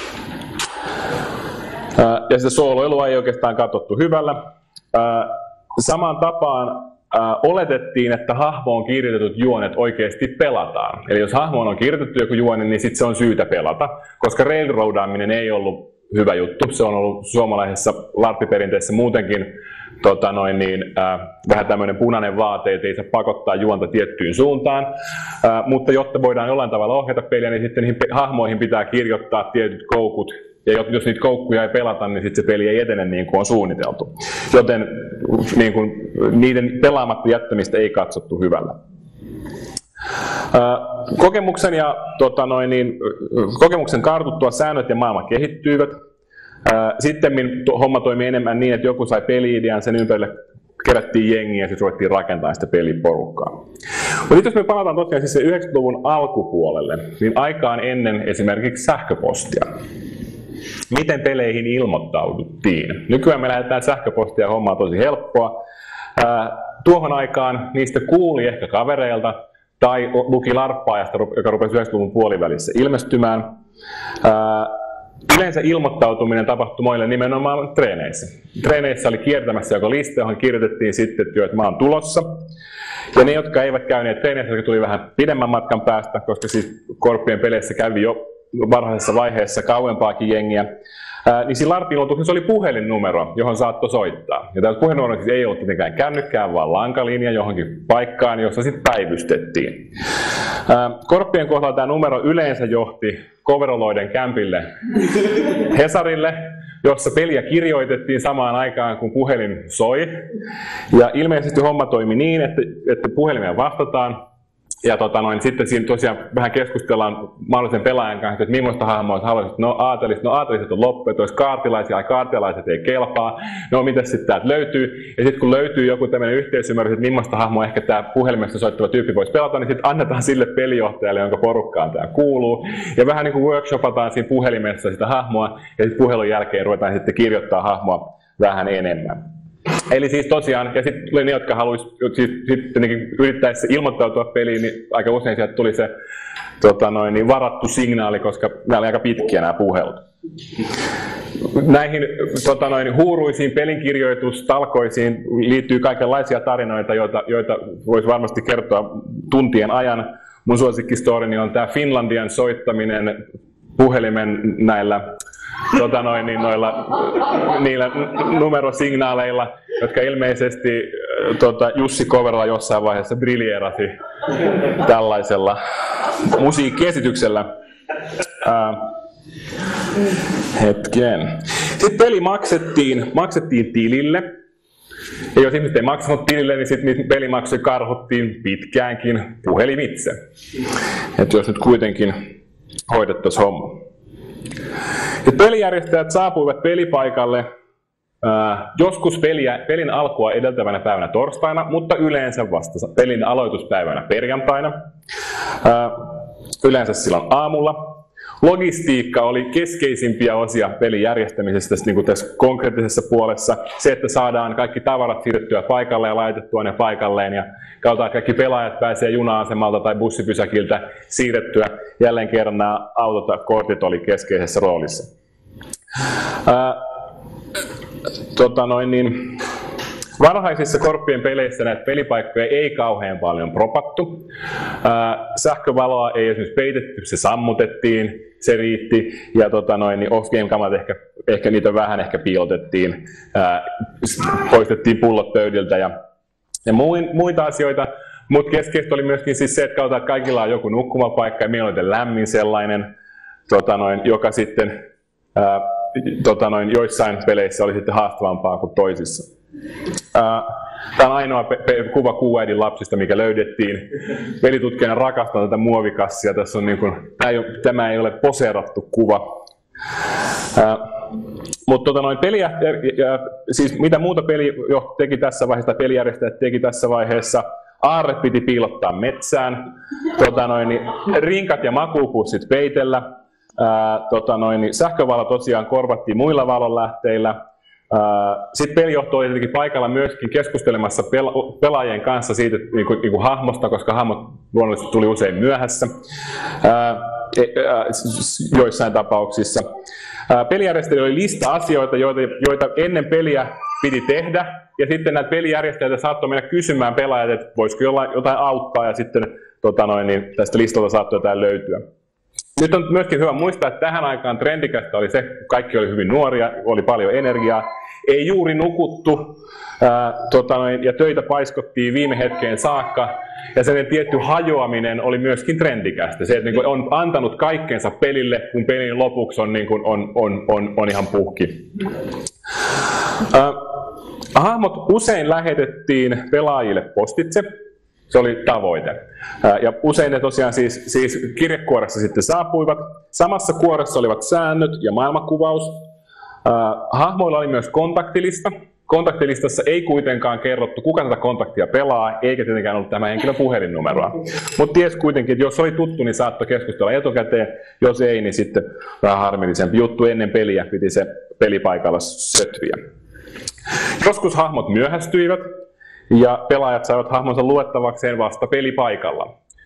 Ää, ja sitä sooloilua ei oikeastaan katsottu hyvällä. Ää, samaan tapaan Äh, oletettiin, että hahmoon kirjoitetut juonet oikeasti pelataan. Eli jos hahmoon on kirjoitettu joku juoni, niin sit se on syytä pelata, koska railroadaaminen ei ollut hyvä juttu. Se on ollut suomalaisessa larppiperinteessä muutenkin tota noin, niin, äh, vähän tämmöinen punainen vaate, että ei saa pakottaa juonta tiettyyn suuntaan. Äh, mutta jotta voidaan jollain tavalla ohjata peliä, niin sitten niihin hahmoihin pitää kirjoittaa tietyt koukut. Ja jos niitä koukkuja ei pelata, niin sitten se peli ei etene niin kuin on suunniteltu. Joten niin kuin, niiden pelaamatta jättämistä ei katsottu hyvällä. Kokemuksen, ja, tota noin, niin, kokemuksen kartuttua säännöt ja maailma kehittyivät. Sitten homma toimi enemmän niin, että joku sai peli-idean, sen ympärille kerättiin jengiä ja sitten ruvettiin rakentamaan sitä peliporukkaa. Mutta jos me palataan tosiaan siis yhdeksänkymmentäluvun alkupuolelle, niin aikaan ennen esimerkiksi sähköpostia. Miten peleihin ilmoittauduttiin? Nykyään me lähdetään sähköpostia, homma on tosi helppoa. Ää, tuohon aikaan niistä kuuli ehkä kavereilta tai luki larppaajasta, joka rupesi yhdeksänkymmentäluvun puolivälissä ilmestymään. Ää, Yleensä ilmoittautuminen tapahtui muille nimenomaan treeneissä. Treeneissä oli kiertämässä joko lista, johon kirjoitettiin sitten, että mä oon tulossa. Ja ne, jotka eivät käyneet treeneissä, jotka tuli vähän pidemmän matkan päästä, koska siis Korppien peleissä kävi jo varhaisessa vaiheessa kauempaakin jengiä, ää, niin siinä larppi-ilmoituksessa oli puhelinnumero, johon saattoi soittaa. Ja tämä puhelinnumero siis ei ollut tietenkään kännykkään, vaan lankalinja johonkin paikkaan, jossa sitten päivystettiin. Ää, Korppien kohdalla tämä numero yleensä johti coveroloiden kämpille Hesarille, jossa peliä kirjoitettiin samaan aikaan, kun puhelin soi. Ja ilmeisesti homma toimi niin, että, että puhelimeen vastataan. Ja tota noin, sitten siinä tosiaan vähän keskustellaan mahdollisen pelaajan kanssa, että millaista hahmoa haluaisit. No aateliset, no aateliset on loppu, että olisi kaartilaisia, ai kaartilaiset ei kelpaa. No mitäs sitten täältä löytyy? Ja sitten kun löytyy joku tämmöinen yhteisymmärrys, että millaista hahmoa ehkä tämä puhelimesta soittava tyyppi voisi pelata, niin sitten annetaan sille pelijohtajalle, jonka porukkaan tämä kuuluu. Ja vähän niin kuin workshopataan siinä puhelimessa sitä hahmoa, ja sitten puhelun jälkeen ruvetaan sitten kirjoittaa hahmoa vähän enemmän. Eli siis tosiaan, ja sitten tuli ne, jotka haluaisivat sitten yrittäessä ilmoittautua peliin, niin aika usein sieltä tuli se tota noin, niin varattu signaali, koska nämä oli aika pitkiä nämä puhelut. Näihin tota noin, huuruisiin pelinkirjoitustalkoisiin liittyy kaikenlaisia tarinoita, joita, joita voisi varmasti kertoa tuntien ajan. Mun suosikkistorini on tämä Finlandian soittaminen puhelimen näillä Tota noin, niin noilla, niillä numerosignaaleilla, jotka ilmeisesti tota, Jussi Koverola jossain vaiheessa briljeerasi tällaisella musiikkiesityksellä. Ää, hetken. Sitten peli maksettiin, maksettiin tilille. Ja jos ihmiset ei maksanut tilille, niin sitten pelimaksuja karhuttiin pitkäänkin puhelimitse. Että jos nyt kuitenkin hoidettaisiin homma. Ja pelijärjestäjät saapuivat pelipaikalle ää, joskus peliä, pelin alkua edeltävänä päivänä torstaina, mutta yleensä vasta pelin aloituspäivänä perjantaina. Ää, yleensä silloin aamulla. Logistiikka oli keskeisimpiä osia pelin järjestämisestä niin kuin tässä konkreettisessa puolessa. Se, että saadaan kaikki tavarat siirrettyä paikalle ja laitettua ne paikalleen ja kautta kaikki pelaajat pääsee juna-asemalta tai bussipysäkiltä siirrettyä. Jälleen kerran nämä autot ja kortit oli keskeisessä roolissa. Ää, tota noin niin, varhaisissa Korppien peleissä näitä pelipaikkoja ei kauhean paljon propattu. Ää, sähkövaloa ei esimerkiksi peitetty, se sammutettiin, se riitti. Ja tota noin, niin off-game-kamat ehkä, ehkä niitä vähän ehkä piilotettiin, ää, poistettiin pullot pöydiltä ja, ja muita asioita. Mutta keskeistä oli myöskin siis se, että kautta kaikilla on joku nukkumapaikka ja meillä oli lämmin sellainen, tota noin, joka sitten ää, tota noin, joissain peleissä oli sitten haastavampaa kuin toisissa. Tämä on ainoa pe- pe- kuva Kuuäidin lapsista, mikä löydettiin. Pelitutkijana rakastaa tätä muovikassia. Tässä on niin kuin, tämä, ei ole, tämä ei ole poseerattu kuva. Mutta tota noin, peliä, ja, ja, siis mitä muuta peli jo teki tässä vaiheessa, tai pelijärjestäjät teki tässä vaiheessa. Aarre piti piilottaa metsään. Tota noin, niin, rinkat ja makuupussit peitellä. Ää, tota noin, niin, sähkövalo tosiaan korvattiin muilla valonlähteillä. Sitten pelijohto oli tietenkin paikalla myöskin keskustelemassa pela- pelaajien kanssa siitä niin kuin, niin kuin hahmosta, koska hahmot luonnollisesti tuli usein myöhässä ää, ää, joissain tapauksissa. Pelijärjestäjillä oli lista asioita, joita, joita ennen peliä piti tehdä, ja sitten näitä pelijärjestäjiltä saattoi mennä kysymään pelaajat, että voisiko jollain, jotain auttaa, ja sitten tota noin, niin tästä listalta saattoi jotain löytyä. Nyt on myöskin hyvä muistaa, että tähän aikaan trendikästä oli se, kun kaikki oli hyvin nuoria, oli paljon energiaa, ei juuri nukuttu ää, tota noin, ja töitä paiskottiin viime hetkeen saakka. Ja sen tietty hajoaminen oli myöskin trendikästä. Se, että niin kuin on antanut kaikkensa pelille, kun pelin lopuksi on, niin kuin on, on, on, on ihan puhki. Ää, hahmot usein lähetettiin pelaajille postitse. Se oli tavoite. Ja usein ne tosiaan siis, siis kirjekuoressa sitten saapuivat. Samassa kuoressa olivat säännöt ja maailmankuvaus. Hahmoilla oli myös kontaktilista. Kontaktilistassa ei kuitenkaan kerrottu, kuka tätä kontaktia pelaa, eikä tietenkään ollut tämä henkilön puhelinnumeroa. Mutta ties kuitenkin, että jos oli tuttu, niin saattoi keskustella etukäteen. Jos ei, niin sitten vähän harmillisempi juttu. Ennen peliä piti se pelipaikalla sötviä. Joskus hahmot myöhästyivät. Ja pelaajat saivat hahmonsa luettavakseen vasta pelipaikalla.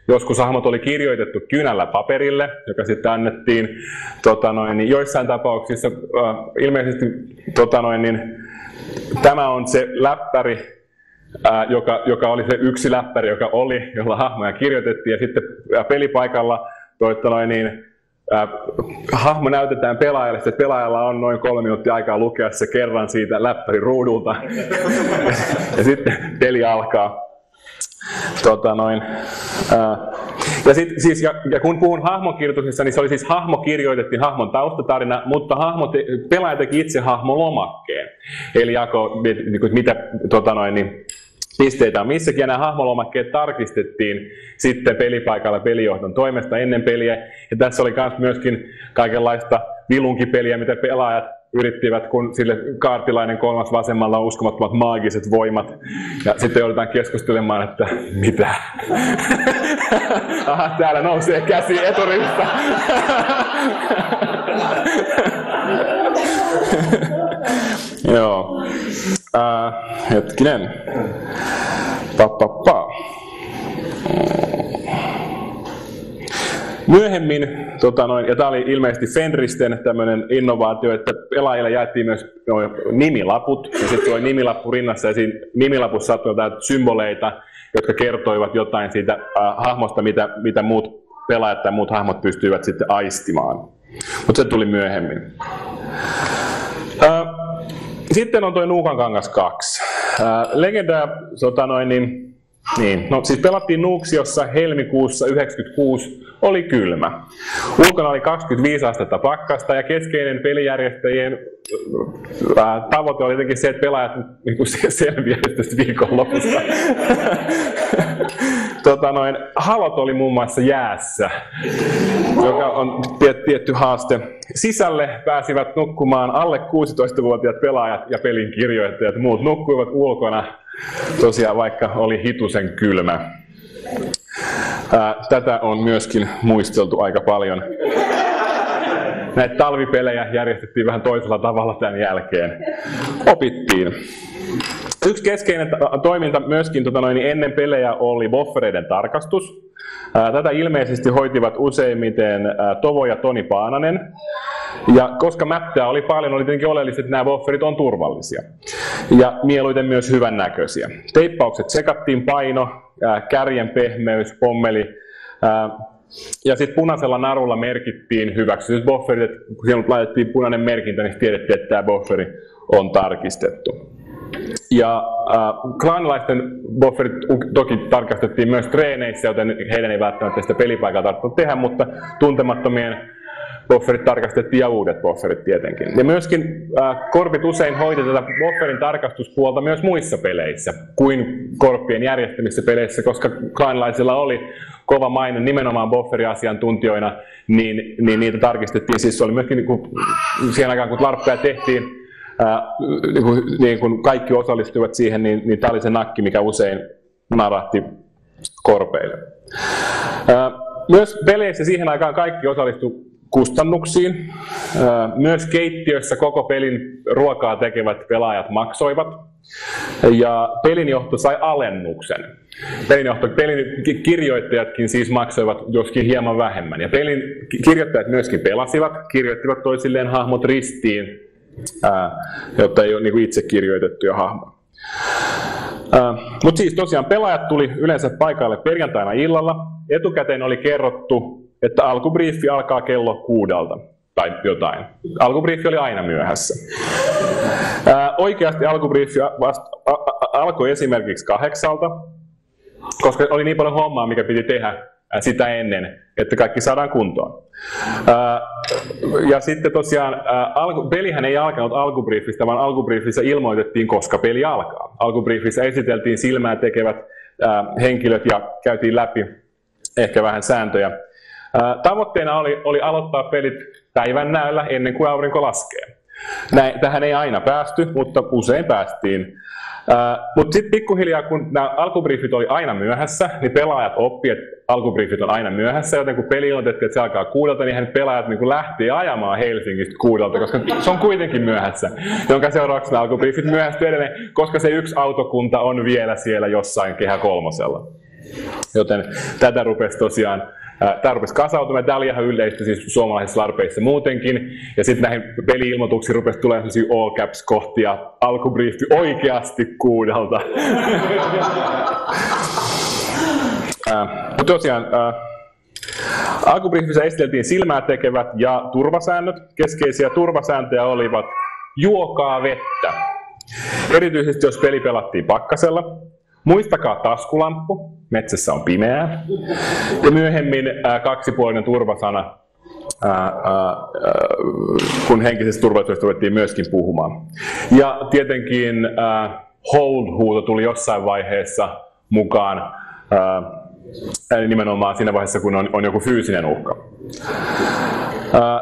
joskus hahmot oli kirjoitettu kynällä paperille, joka sitten annettiin tota noin, niin joissain tapauksissa äh, ilmeisesti tota noin, niin, tämä on se läppäri, Ää, joka, joka oli se yksi läppäri, joka oli, jolla hahmoja kirjoitettiin, ja sitten ää, pelipaikalla noin, niin, ää, hahmo näytetään pelaajalle, että pelaajalla on noin kolme minuuttia aikaa lukea se kerran siitä läppärin ruudulta, ja sitten peli alkaa. Tota noin, ää, ja, sit, siis, ja, ja kun puhun hahmokirjoituksessa, niin se oli siis hahmo kirjoitettiin hahmon taustatarina, mutta hahmo te, pelaaja teki itse hahmolomakkeen. Eli jako, mitä tota noin, niin, pisteitä on missäkin, ja nämä hahmolomakkeet tarkistettiin sitten pelipaikalla pelijohdon toimesta ennen peliä. Ja tässä oli myöskin kaikenlaista vilunkipeliä, mitä pelaajat yrittivät, kun sille kaartilainen kolmas vasemmalla on uskomattomat maagiset voimat. Ja sitten joudutaan keskustelemaan, että mitä? Aha, täällä nousee käsi eturivistä. Joo. Äh, hetkinen. Pa, pa, pa. Myöhemmin, tota noin, ja tämä oli ilmeisesti Fenristen tämmöinen innovaatio, että pelaajille jaettiin myös no, nimilaput, ja sitten oli nimilappu rinnassa, ja siinä nimilapussa saattoi jotain symboleita, jotka kertoivat jotain siitä äh, hahmosta, mitä, mitä muut pelaajat tai muut hahmot pystyivät sitten aistimaan. Mutta se tuli myöhemmin. Äh, sitten on tuo Nuukankangas kaksi. Äh, legenda, tota noin, niin, niin, no siis pelattiin Nuuksiossa helmikuussa yhdeksänkymmentäkuusi, oli kylmä. Ulkona oli kaksikymmentäviisi astetta pakkasta ja keskeinen pelijärjestäjien ää, tavoite oli jotenkin se, että pelaajat niin selviäisivät tästä viikonlopusta. tota noin, halot oli muun muassa jäässä, joka on tiet, tietty haaste. Sisälle pääsivät nukkumaan alle kuusitoistavuotiaat pelaajat ja pelin kirjoittajat. Muut nukkuivat ulkona, tosiaan vaikka oli hitusen kylmä. Ää, tätä on myöskin muisteltu aika paljon. Näitä talvipelejä järjestettiin vähän toisella tavalla tämän jälkeen. Opittiin. Yksi keskeinen toiminta myöskin tota noin, ennen pelejä oli boffereiden tarkastus. Ää, tätä ilmeisesti hoitivat useimmiten ää, Tovo ja Toni Paananen. Ja koska mättää oli paljon, oli tietenkin oleellista, että nämä bufferit on turvallisia. Ja mieluiten myös hyvännäköisiä. Teippaukset sekattiin, paino, ää, kärjen pehmeys, pommeli. Ää, ja sitten punaisella narulla merkittiin hyväksytyt bufferit. Että kun siellä laitettiin punainen merkintä, niin tiedettiin, että tämä bufferi on tarkistettu. Ja äh, klaanilaisten bufferit toki tarkastettiin myös treeneissä, joten heidän ei välttämättä sitä pelipaikaa tarvitse tehdä, mutta tuntemattomien bufferit tarkastettiin ja uudet bufferit tietenkin. Ja myöskin äh, korpit usein hoiti tätä bufferin tarkastuspuolta myös muissa peleissä kuin korppien järjestämissä peleissä, koska klaanilaisilla oli kova maine nimenomaan bufferiasiantuntijoina, niin, niin niitä tarkistettiin. Siis se oli myöskin niin kuin, siihen aikaan, kun larppeja tehtiin, ää, niin, kuin, niin kuin kaikki osallistuivat siihen, niin, niin tämä oli se nakki, mikä usein narahti korpeille. Ää, myös peleissä siihen aikaan kaikki osallistuivat kustannuksiin. Ää, myös keittiössä koko pelin ruokaa tekevät pelaajat maksoivat. Ja pelinjohto sai alennuksen. Pelinjohto, pelin kirjoittajatkin siis maksoivat joskin hieman vähemmän. Ja pelin kirjoittajat myöskin pelasivat, kirjoittivat toisilleen hahmot ristiin, ää, jotta ei ole niin kuin itse kirjoitettuja hahmoja. Mutta siis tosiaan pelaajat tuli yleensä paikalle perjantaina illalla. Etukäteen oli kerrottu, että alkubriifi alkaa kello kuudelta. Tai jotain. Alkubriifi oli aina myöhässä. Ää, oikeasti alkubriifi vasta, a, a, alkoi esimerkiksi kahdeksalta, koska oli niin paljon hommaa, mikä piti tehdä ää, sitä ennen, että kaikki saadaan kuntoon. Ää, ja sitten tosiaan, ää, alku, pelihän ei alkanut alkubriifistä, vaan alkubriifissä ilmoitettiin, koska peli alkaa. Alkubriifissä esiteltiin silmää tekevät ää, henkilöt ja käytiin läpi ehkä vähän sääntöjä. Tavoitteena oli, oli aloittaa pelit päivän näöllä ennen kuin aurinko laskee. Näin, tähän ei aina päästy, mutta usein päästiin. Uh, mutta sitten pikkuhiljaa, kun nämä alkubriefit oli aina myöhässä, niin pelaajat oppivat, että alkubriefit on aina myöhässä, joten kun peli ilmoitettiin, että se alkaa kuudelta, niin pelaajat niin lähti ajamaan Helsingistä kuudelta, koska se on kuitenkin myöhässä. Jonka seurauksena alkubriefit myöhästyi edelleen, koska se yksi autokunta on vielä siellä jossain Kehä kolmosella. Joten tätä rupesi tosiaan, tämä rupesi kasautumaan. Tämä oli ihan yleistä siis suomalaisissa larpeissa muutenkin. Ja sitten näihin peli-ilmoituksiin rupesi tulemaan sellaisia all caps kohtia. Alkubriefi oikeasti kuudelta. Mutta tosiaan, alkubriefissä esiteltiin silmää tekevät ja turvasäännöt. Keskeisiä turvasääntöjä olivat juokaa vettä. Erityisesti jos peli pelattiin pakkasella. Muistakaa taskulamppu, metsässä on pimeää. Ja myöhemmin ää, kaksipuolinen turvasana, ää, ää, kun henkisestä turvallisuudesta ruvettiin myöskin puhumaan. Ja tietenkin ää, hold-huuto tuli jossain vaiheessa mukaan, ää, nimenomaan siinä vaiheessa, kun on, on joku fyysinen uhka. Ää,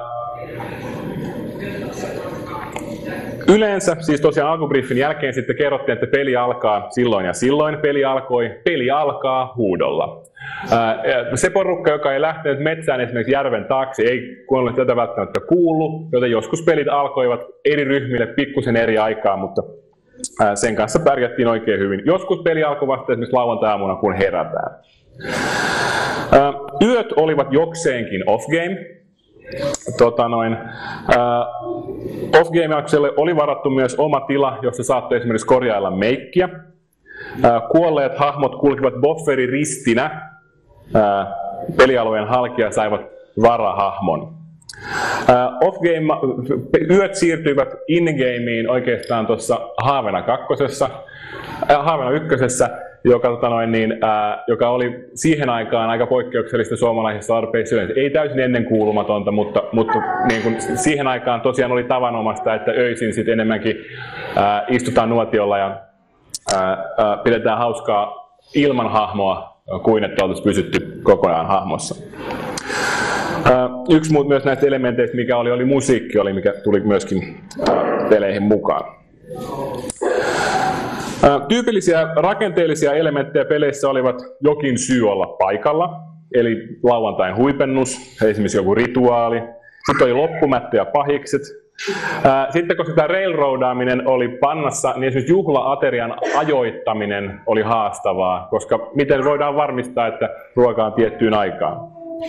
Yleensä, siis tosiaan alkubriefin jälkeen sitten kerrottiin, että peli alkaa silloin ja silloin. Peli alkoi, peli alkaa huudolla. Ää, se porukka, joka ei lähtenyt metsään esimerkiksi järven taakse, ei kuunnella tätä välttämättä kuullut, joten joskus pelit alkoivat eri ryhmille pikkusen eri aikaa, mutta ää, sen kanssa pärjättiin oikein hyvin. Joskus peli alkoi vasta esimerkiksi lauantai-aamuna, kun herätään. Ää, yöt olivat jokseenkin off-game. Tota noin, uh, off-game-akselle oli varattu myös oma tila, jossa saattoi esimerkiksi korjailla meikkiä. Uh, kuolleet hahmot kulkivat bufferin ristinä. Uh, pelialueen halkija saivat varahahmon. Uh, off-game, yöt siirtyivät in-gameen oikeastaan tuossa Haavena kakkosessa, äh, Haavena ykkösessä, joka, tota noin, niin, ää, joka oli siihen aikaan aika poikkeuksellista suomalaisissa arpeissa. Ei täysin ennenkuulumatonta, mutta, mutta niin kuin siihen aikaan tosiaan oli tavanomasta, että öisin sit enemmänkin ää, istutaan nuotiolla ja ää, ää, pidetään hauskaa ilman hahmoa, kuin että oltaisiin pysytty koko ajan hahmossa. Ää, yksi muut myös näistä elementeistä, mikä oli, oli musiikki, oli, mikä tuli myöskin ää, peleihin mukaan. Tyypillisiä rakenteellisia elementtejä peleissä olivat jokin syy olla paikalla, eli lauantain huipennus, esimerkiksi joku rituaali. Sitten oli loppumättö ja pahikset. Sitten kun sitä railroadaaminen oli pannassa, niin esimerkiksi juhla-aterian ajoittaminen oli haastavaa, koska miten voidaan varmistaa, että ruoka on tiettyyn aikaan.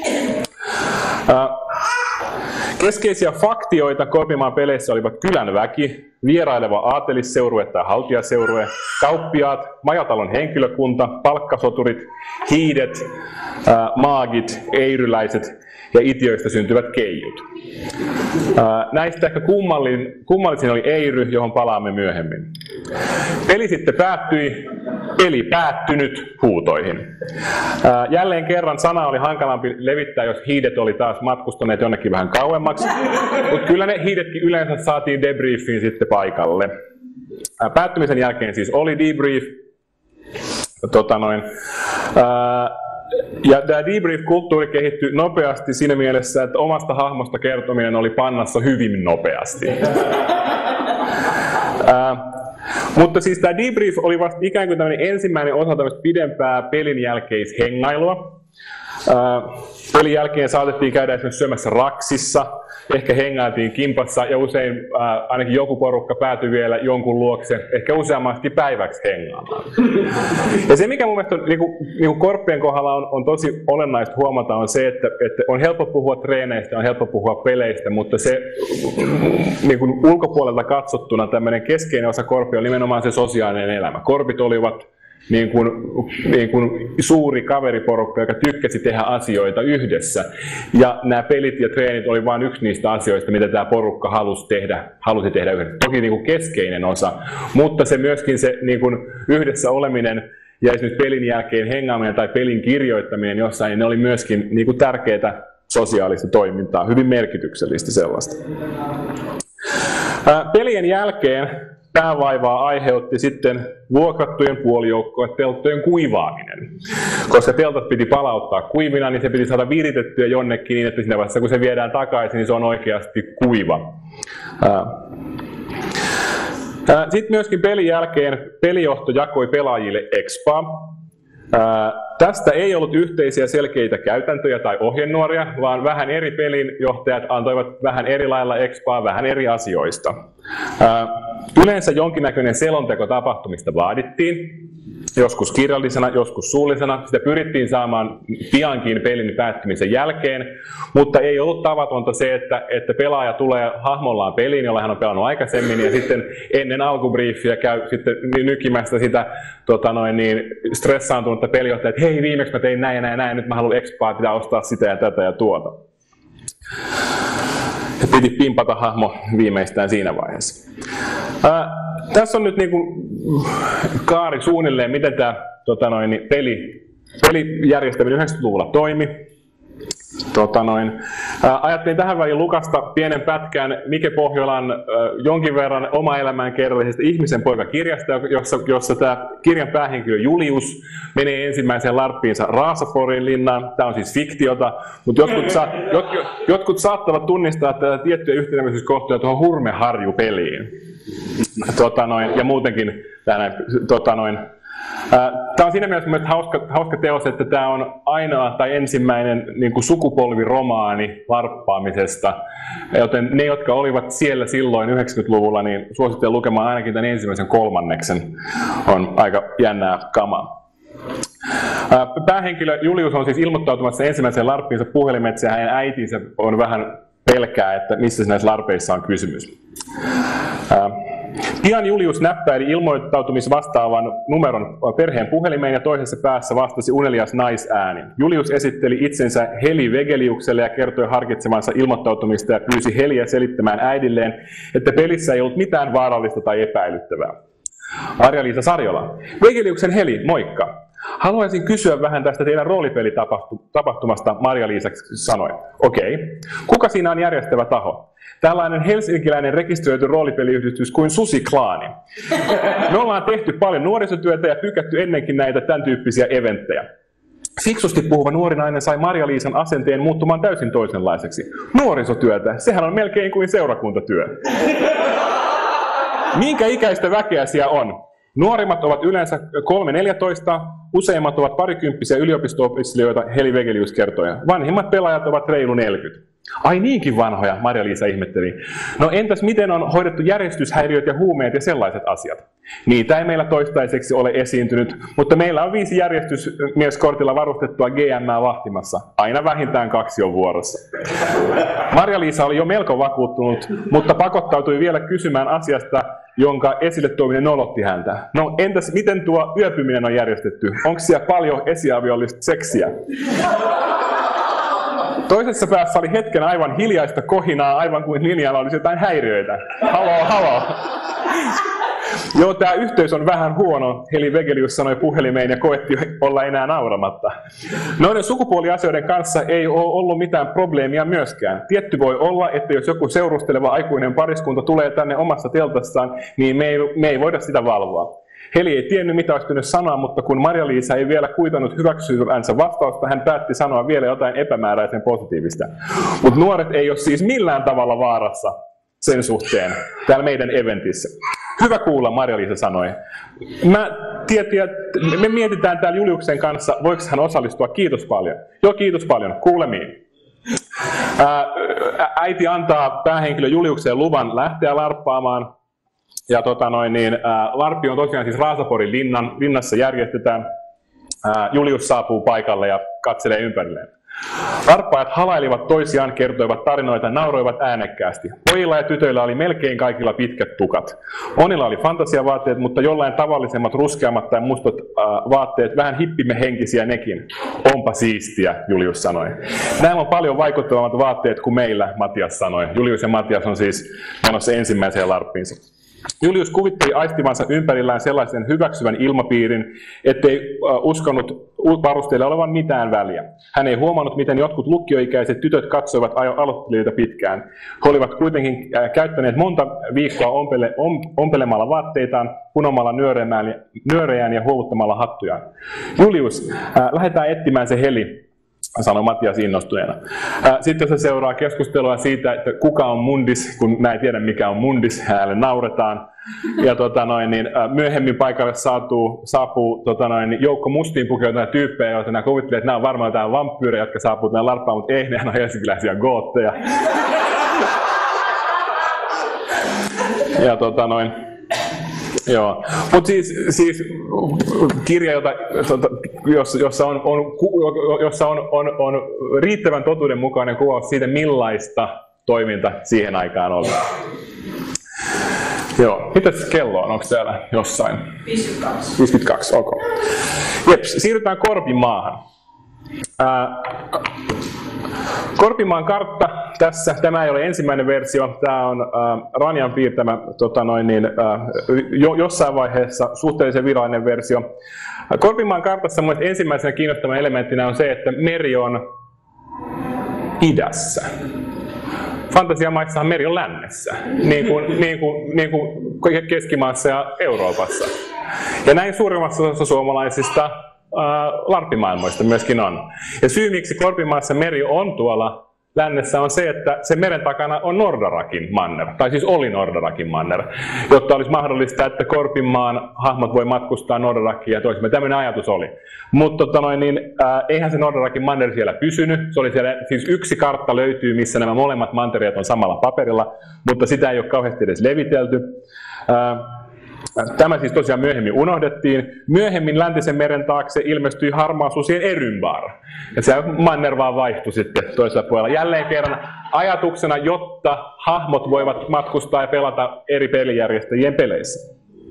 Keskeisiä faktioita Korpimaan peleissä olivat kylän väki, vieraileva aatelisseurue tai haltijaseurue, kauppiaat, majatalon henkilökunta, palkkasoturit, hiidet, ää, maagit, eiryläiset ja itiöistä syntyvät keijut. Ää, näistä ehkä kummallin, kummallisin oli eiry, johon palaamme myöhemmin. Peli sitten päättyi, peli päättynyt huutoihin. Ää, jälleen kerran sana oli hankalampi levittää, jos hiidet oli taas matkustaneet jonnekin vähän kauemmaksi, mutta kyllä ne hiidetkin yleensä saatiin debriefiin sitten paikalle. Ää, päättymisen jälkeen siis oli debrief. Tota noin, ää, ja tämä debrief-kulttuuri kehittyi nopeasti siinä mielessä, että omasta hahmosta kertominen oli pannassa hyvin nopeasti. Ää, mutta siis tämä debrief oli vasta ikään kuin tämmöinen ensimmäinen osa tämmöistä pidempää pelin jälkeishengailua. Ää, pelin jälkeen saatettiin käydä esimerkiksi syömässä raksissa, ehkä hengailtiin kimpassa ja usein ää, ainakin joku porukka päätyi vielä jonkun luokse, ehkä useammasti päiväksi hengaamaan. Ja se mikä mun mielestä on, niin kuin, niin kuin Korppien kohdalla on, on tosi olennaista huomata on se, että, että on helppo puhua treeneistä, on helppo puhua peleistä, mutta se niin kuin ulkopuolelta katsottuna tämmöinen keskeinen osa Korppia on nimenomaan se sosiaalinen elämä. Korpit olivat Niin kuin, niin kuin suuri kaveriporukka, joka tykkäsi tehdä asioita yhdessä. Ja nämä pelit ja treenit oli vain yksi niistä asioista, mitä tämä porukka halusi tehdä, halusi tehdä yhdessä. Toki niin kuin keskeinen osa, mutta se myöskin se niin kuin yhdessä oleminen ja esimerkiksi pelin jälkeen hengaaminen tai pelin kirjoittaminen jossain, niin ne oli myöskin niin kuin tärkeää sosiaalista toimintaa, hyvin merkityksellistä sellaista. Ää, pelien jälkeen päävaivaa aiheutti sitten vuokrattujen puolijoukkojen telttojen kuivaaminen. Koska teltat piti palauttaa kuivina, niin se piti saada viritettyä jonnekin niin, että siinä vaiheessa kun se viedään takaisin, niin se on oikeasti kuiva. Sitten myöskin pelin jälkeen pelijohto jakoi pelaajille expaa. Ää, tästä ei ollut yhteisiä selkeitä käytäntöjä tai ohjenuoria, vaan vähän eri pelinjohtajat antoivat vähän eri lailla expaa vähän eri asioista. Ää, yleensä jonkinnäköinen selonteko tapahtumista vaadittiin. joskus kirjallisena, joskus suullisena. Sitä pyrittiin saamaan piankin pelin päättymisen jälkeen, mutta ei ollut tavatonta se, että, että pelaaja tulee hahmollaan peliin, jolla hän on pelannut aikaisemmin, ja sitten ennen alkubrieffiä käy sitten nykimästä sitä tota noin, niin, stressaantunutta pelijohtajaa, että hei, viimeksi mä tein näin ja näin ja näin, nyt mä haluan expaa, pitää ostaa sitä ja tätä ja tuota. Ja piti pimpata hahmo viimeistään siinä vaiheessa. Ää, tässä on nyt niinku kaari suunnilleen, miten tämä tota noin, peli, pelijärjestelmä yhdeksänkymmentäluvulla toimi. Tota noin. Ää, ajattelin tähän väliin lukasta pienen pätkän Mike Pohjolan ää, jonkin verran oma elämään kerrallisesta ihmisen poika-kirjasta, jossa, jossa tämä kirjan päähenkilö Julius menee ensimmäiseen larppiinsa Raasaporin linnaan. Tämä on siis fiktiota, mutta jotkut, sa, jotkut, jotkut saattavat tunnistaa tätä tiettyjä yhtenäisyyskohtia tuohon Hurmeharju-peliin. Tota noin, ja muutenkin tänään, tota noin, tämä on siinä mielessä hauska, hauska teos, että tämä on ainoa tai ensimmäinen niin kuin sukupolviromaani larppaamisesta. Joten ne, jotka olivat siellä silloin yhdeksänkymmentäluvulla, niin suosittelen lukemaan ainakin tämän ensimmäisen kolmanneksen. On aika jännää kamaa. Päähenkilö Julius on siis ilmoittautumassa ensimmäiseen larppiinsa puhelimeksi, ja hänen äitinsä on vähän pelkää, että missä näissä larpeissa on kysymys. Pian Julius näppäili ilmoittautumisvastaavan numeron perheen puhelimeen ja toisessa päässä vastasi unelias naisääni. Julius esitteli itsensä Heli Vegeliukselle ja kertoi harkitsevansa ilmoittautumista ja pyysi Heliä selittämään äidilleen, että pelissä ei ollut mitään vaarallista tai epäilyttävää. Marja-Liisa Sarjola. Vegeliuksen Heli, moikka. Haluaisin kysyä vähän tästä teidän roolipelitapahtumasta, Marja-Liisa sanoi. Okei. Okay. Kuka siinä on järjestävä taho? Tällainen helsinkiläinen rekisteröity roolipeliyhdistys kuin Susi-klaani. Me ollaan tehty paljon nuorisotyötä ja pykätty ennenkin näitä tämän tyyppisiä eventtejä. Fiksusti puhuva nuori nainen sai Marja-Liisan asenteen muuttumaan täysin toisenlaiseksi. Nuorisotyötä, sehän on melkein kuin seurakuntatyö. Minkä ikäistä väkeä siellä on? Nuorimmat ovat yleensä kolme neljätoista, useimmat ovat parikymppisiä yliopisto-opiskelijoita, Heli Vegelius kertoi. Vanhimmat pelaajat ovat reilu neljäkymmentä. Ai niinkin vanhoja, Marja-Liisa ihmetteli. No entäs miten on hoidettu järjestyshäiriöt ja huumeet ja sellaiset asiat? Niitä ei meillä toistaiseksi ole esiintynyt, mutta meillä on viisi järjestysmieskortilla varustettua G M:ää vahtimassa. Aina vähintään kaksi on vuorossa. Marja-Liisa oli jo melko vakuuttunut, mutta pakottautui vielä kysymään asiasta, jonka esille tuominen nolotti häntä. No entäs miten tuo yöpyminen on järjestetty? Onko siellä paljon esiaviollista seksiä? Toisessa päässä oli hetken aivan hiljaista kohinaa, aivan kuin linjalla olisi jotain häiriöitä. Haloo, haloo. Joo, tämä yhteys on vähän huono, Heli Vegelius sanoi puhelimeen ja koetti olla enää nauramatta. Noiden sukupuoliasioiden kanssa ei ole ollut mitään probleemia myöskään. Tietty voi olla, että jos joku seurusteleva aikuinen pariskunta tulee tänne omassa teltassaan, niin me ei, me ei voida sitä valvoa. Heli ei tiennyt, mitä olisi pitänyt sanoa, mutta kun Marja-Liisa ei vielä kuitannut hyväksyvänsä vastausta, hän päätti sanoa vielä jotain epämääräisen positiivista. Mutta nuoret ei ole siis millään tavalla vaarassa sen suhteen täällä meidän eventissä. Hyvä kuulla, Marja-Liisa sanoi. Mä tiettin, että me mietitään täällä Juliuksen kanssa, voiko hän osallistua. Kiitos paljon. Joo, kiitos paljon. Kuulemiin. Ää, äiti antaa päähenkilö Juliukseen luvan lähteä larppaamaan. Ja tota noin, niin, ää, larppi on tosiaan siis Raasaporin linnan, linnassa järjestetään. Ää, Julius saapuu paikalle ja katselee ympärilleen. Larppaajat halailivat toisiaan, kertoivat tarinoita ja nauroivat äänekkäästi. Pojilla ja tytöillä oli melkein kaikilla pitkät tukat. Monilla oli fantasiavaatteet, mutta jollain tavallisemmat ruskeammat tai mustat äh, vaatteet, vähän hippimehenkisiä nekin. Onpa siistiä, Julius sanoi. Näillä on paljon vaikuttavammat vaatteet kuin meillä, Matias sanoi. Julius ja Matias on siis menossa ensimmäiseen larppiinsa. Julius kuvitteli aistivansa ympärillään sellaisen hyväksyvän ilmapiirin, ettei uskonut varusteille olevan mitään väliä. Hän ei huomannut, miten jotkut lukioikäiset tytöt katsoivat aloittelijoita pitkään. He olivat kuitenkin käyttäneet monta viikkoa ompele, om, ompelemalla vaatteitaan, punomalla nyörejään ja huovuttamalla hattujaan. Julius, äh, lähdetään etsimään se Heli, sanoi Matias innostuneena. Sitten se seuraa keskustelua siitä, että kuka on mundis, kun mä en tiedä mikä on mundis, hänelle nauretaan. Ja tota noin, niin, myöhemmin paikalle saapuu, saapuu tota noin, joukko mustiin pukeutuneita tyyppejä, joita nämä kuvittelee, että nämä on varmaan jotain vampyyrejä, jotka saapuu tänne larppaan, mutta ei, ne on helsinkiläisiä gootteja. Ja tota noin, Joo, mutta siis, siis kirja, jota, jossa, jossa, on, on, jossa on, on, on riittävän totuudenmukainen kuvaus siitä, millaista toiminta siihen aikaan oli. Joo, mitäs kello on? Onko täällä jossain? viisikymmentäkaksi. viisikymmentäkaksi, ok. Jeps, siirrytään Korpimaahan. Ää, Korpimaan kartta tässä, tämä ei ole ensimmäinen versio, tämä on ää, Ranian piirtämä tota noin, niin, ää, jo, jossain vaiheessa suhteellisen virallinen versio. Korpimaan kartassa mun ensimmäisenä kiinnostavana elementtinä on se, että meri on idässä. Fantasiamaissahan meri on lännessä, niin kuin, niin kuin, niin kuin Keskimaassa ja Euroopassa. Ja näin suurimmassa osassa suomalaisista larppimaailmoista myöskin on. Ja syy, miksi Korpimaassa meri on tuolla lännessä, on se, että se meren takana on Nordarakin manner, tai siis oli Nordarakin manner, jotta olisi mahdollista, että Korpimaan hahmot voi matkustaa Nordarakiin ja toisinpäin. Tämmöinen ajatus oli. Mutta tota noin, niin, äh, eihän se Nordarakin manner siellä pysynyt. Se oli siellä, siis yksi kartta löytyy, missä nämä molemmat mantereet on samalla paperilla, mutta sitä ei ole kauheasti edes levitelty. Äh, Tämä siis tosiaan myöhemmin unohdettiin. Myöhemmin Läntisen meren taakse ilmestyi harmaasusien Erynbar. Ja se manner vaan vaihtui sitten toisella puolella. Jälleen kerran ajatuksena, jotta hahmot voivat matkustaa ja pelata eri pelijärjestäjien peleissä.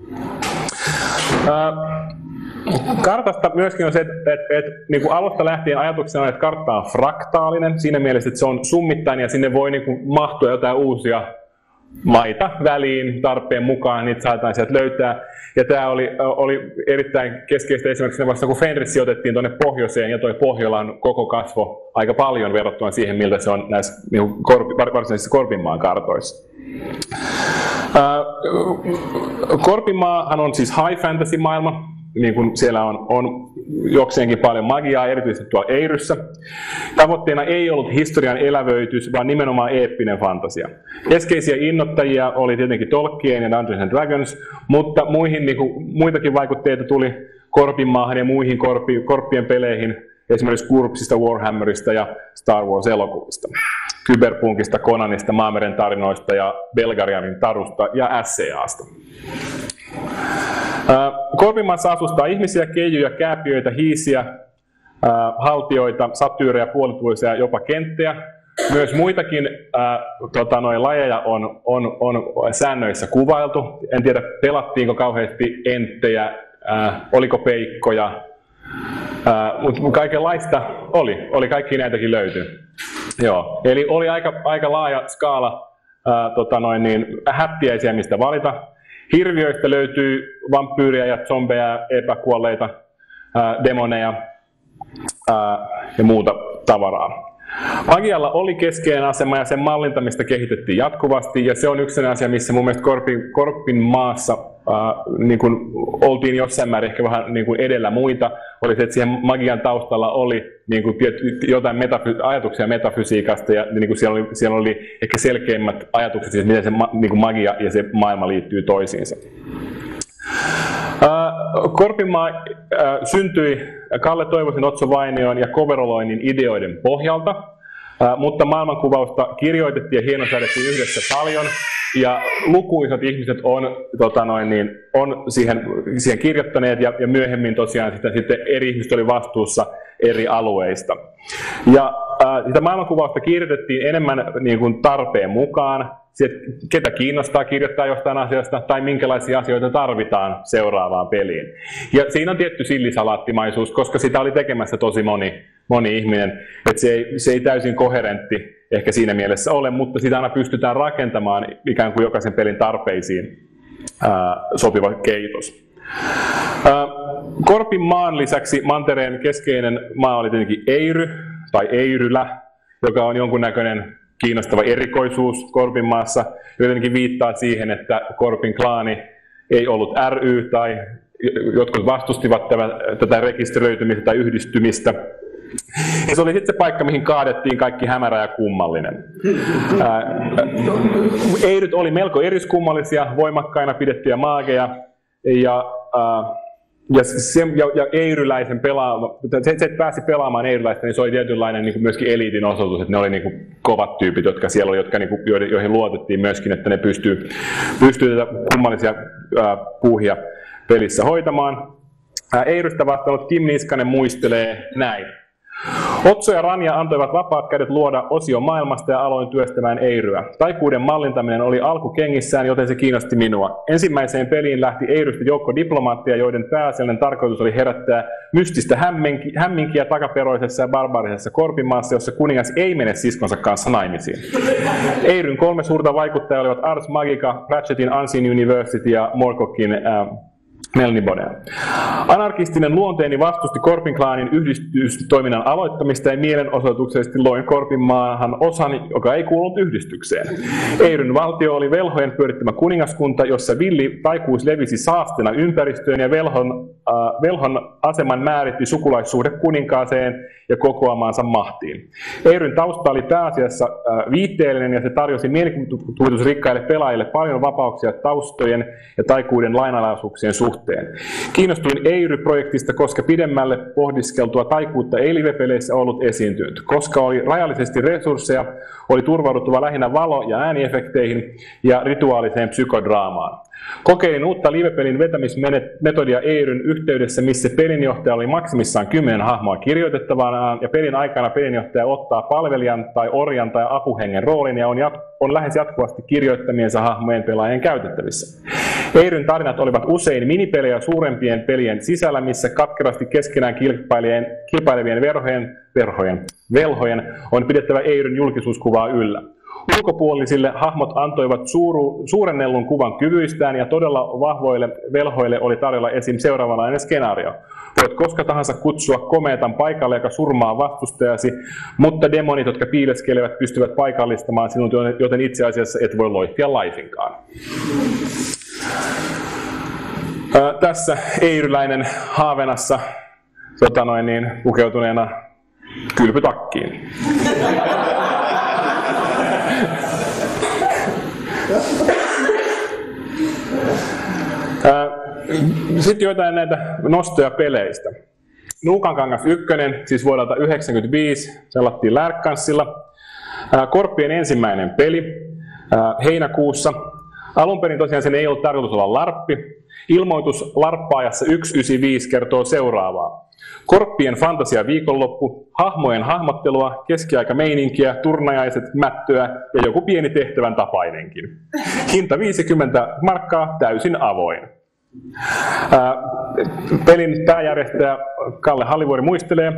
Kartasta myöskin on se, että, että, että niin kuin alusta lähtien ajatuksena on, että kartta on fraktaalinen. Siinä mielessä, että se on summittainen ja sinne voi niin kuin mahtua jotain uusia maita väliin tarpeen mukaan, niitä saadaan sieltä löytää. Ja tämä oli, oli erittäin keskeistä esimerkiksi vasta, kun Fenris otettiin tuonne pohjoiseen, ja tuo Pohjolan koko kasvo aika paljon verrattuna siihen, miltä se on näissä niin korpi, varsinaisissa Korpinmaan kartoissa. Korpimaahan on siis high fantasy maailma, niin kuin siellä on, on jokseenkin paljon magiaa, erityisesti tuolla Eiryssä. Tavoitteena ei ollut historian elävöitys, vaan nimenomaan eeppinen fantasia. Keskeisiä innoittajia oli tietenkin Tolkien ja Dungeons and Dragons, mutta muihin, niin kuin, muitakin vaikutteita tuli Korpimaahan ja muihin korpi, korppien peleihin, esimerkiksi Kurpsista, Warhammerista ja Star Wars-elokuvista. Cyberpunkista, Conanista, Maameren tarinoista ja Belgarianin tarusta ja S C A:sta. Korpimaassa asustaa ihmisiä, keijuja, kääpiöitä, hiisiä, haltioita, satyyreja, puolituisia ja jopa kenttejä. Myös muitakin ää, tota, noin lajeja on, on, on säännöissä kuvailtu. En tiedä, pelattiinko kauheasti enttejä, ää, oliko peikkoja, mutta kaikenlaista oli. Oli kaikki näitäkin löytyy. Joo. Eli oli aika, aika laaja skaala ää, tota, noin, niin, häppiäisiä, mistä valita. Hirviöistä löytyy vampyyriä ja zombeja, epäkuolleita, ää, demoneja ää, ja muuta tavaraa. Magialla oli keskeinen asema ja sen mallintamista kehitettiin jatkuvasti, ja se on yksi asia, missä mun mielestä Korpin, Korpin maassa ää, niin kun oltiin jossain määrin ehkä vähän niin kun edellä muita. Oli se, että siihen magian taustalla oli niin kun jotain metafy- ajatuksia metafysiikasta, ja niin kun siellä, oli, siellä oli ehkä selkeimmät ajatukset siitä, miten se niin kun magia ja se maailma liittyy toisiinsa. Korpimaa syntyi Kalle Toivosen, Otso Vainion ja Koveroloinnin ideoiden pohjalta, mutta maailmankuvausta kirjoitettiin ja hienosäädettiin yhdessä paljon, ja lukuisat ihmiset on, tota noin, niin, on siihen, siihen kirjoittaneet, ja, ja myöhemmin tosiaan sitä, sitten eri ihmiset oli vastuussa eri alueista. Ja äh, sitä maailmankuvausta kirjoitettiin enemmän niin kuin tarpeen mukaan, että ketä kiinnostaa kirjoittaa jostain asiasta tai minkälaisia asioita tarvitaan seuraavaan peliin. Ja siinä on tietty sillisalaattimaisuus, koska sitä oli tekemässä tosi moni, moni ihminen. Että se, ei, se ei täysin koherentti ehkä siinä mielessä ole, mutta sitä aina pystytään rakentamaan ikään kuin jokaisen pelin tarpeisiin ää, sopiva keitos. Ää, Korpin maan lisäksi mantereen keskeinen maa oli tietenkin Eyry tai Eyrylä, joka on jonkunnäköinen kiinnostava erikoisuus Korpinmaassa, jotenkin viittaa siihen, että Korpin klaani ei ollut ry tai jotkut vastustivat tämän, tätä rekisteröitymistä tai yhdistymistä. Ja se oli sitten se paikka, mihin kaadettiin kaikki hämärä ja kummallinen. Eyryt oli melko eriskummallisia, voimakkaina pidettyjä maageja, ja ää, Ja, se, ja, ja eiryläisen pelaama, se, että pääsi pelaamaan eiryläistä, niin se oli tietynlainen niin kuin myöskin eliitin osoitus, että ne oli niin kuin kovat tyypit, jotka siellä oli, jotka, niin kuin, joihin luotettiin myöskin, että ne pystyy, pystyy tätä kummallisia ää, puuhia pelissä hoitamaan. Ää, Eirystä vastannut Kim Niskanen muistelee näin. Otso ja Ranja antoivat vapaat kädet luoda osio maailmasta ja aloin työstämään Eiryä. Taikuuden mallintaminen oli alkukengissään, joten se kiinnosti minua. Ensimmäiseen peliin lähti Eirystä joukko diplomaatteja, joiden pääasiallinen tarkoitus oli herättää mystistä hämminki, hämminkiä takaperoisessa ja barbaarisessa Korpimaassa, jossa kuningas ei mene siskonsa kanssa naimisiin. Eiryn kolme suurta vaikuttajaa olivat Ars Magica, Pratchettin Unseen University ja Moorcockin äh, Melnibonen. Anarkistinen luonteeni vastusti Korpin-klaanin yhdistystoiminnan aloittamista ja mielenosoituksellisesti loin Korpinmaahan osan, joka ei kuulunut yhdistykseen. Eiryn valtio oli velhojen pyörittämä kuningaskunta, jossa villi taikuus levisi saastena ympäristöön ja velhon, äh, velhon aseman määritti sukulaissuhde kuninkaaseen ja kokoamaansa mahtiin. Eiryn tausta oli pääasiassa äh, viitteellinen ja se tarjosi mielikuvitusrikkaille pelaajille paljon vapauksia taustojen ja taikuuden lainalaisuuksien suhteen. Kiinnostuin Eiry-projektista, koska pidemmälle pohdiskeltua taikuutta ei live-peleissä ollut esiintynyt. Koska oli rajallisesti resursseja, oli turvauduttava lähinnä valo- ja ääniefekteihin ja rituaaliseen psykodraamaan. Kokeilin uutta live-pelin vetämismetodia Eiryn yhteydessä, missä pelinjohtaja oli maksimissaan kymmenen hahmoa kirjoitettavanaan ja pelin aikana pelinjohtaja ottaa palvelijan tai orjan tai apuhengen roolin ja on, jat- on lähes jatkuvasti kirjoittamiensa hahmojen pelaajien käytettävissä. Eiryn tarinat olivat usein minipelejä suurempien pelien sisällä, missä katkerasti keskenään kilpailevien verhojen, verhojen, velhojen on pidettävä Eiryn julkisuuskuvaa yllä. Ulkopuolisille hahmot antoivat suuru, suurennellun kuvan kyvyistään ja todella vahvoille velhoille oli tarjolla esim. Seuraavanlainen skenaario. Voit koska tahansa kutsua komeetan paikalle, joka surmaa vastustajasi, mutta demonit, jotka piileskelevät, pystyvät paikallistamaan sinut, joten itse asiassa et voi loihtia laisinkaan. Ää, tässä eiryläinen haavenassa tota noin niin, pukeutuneena kylpytakkiin. Sitten joitain näitä nostoja peleistä. Nuukankangas ykkönen, siis vuodelta yhdeksänkymmentäviisi, selattiin Lärkkanssilla. Korppien ensimmäinen peli heinäkuussa. Alun perin tosiaan sen ei ollut tarkoitus olla larppi. Ilmoitus larppaajassa yksi yhdeksänkymmentäviisi kertoo seuraavaa. Korppien fantasia viikonloppu, hahmojen hahmottelua, keskiaikameininkiä, turnajaiset, mättöä ja joku pieni tehtävän tapainenkin. Hinta viisikymmentä markkaa, täysin avoin. Ää, pelin pääjärjestäjä Kalle Hallivuori muistelee.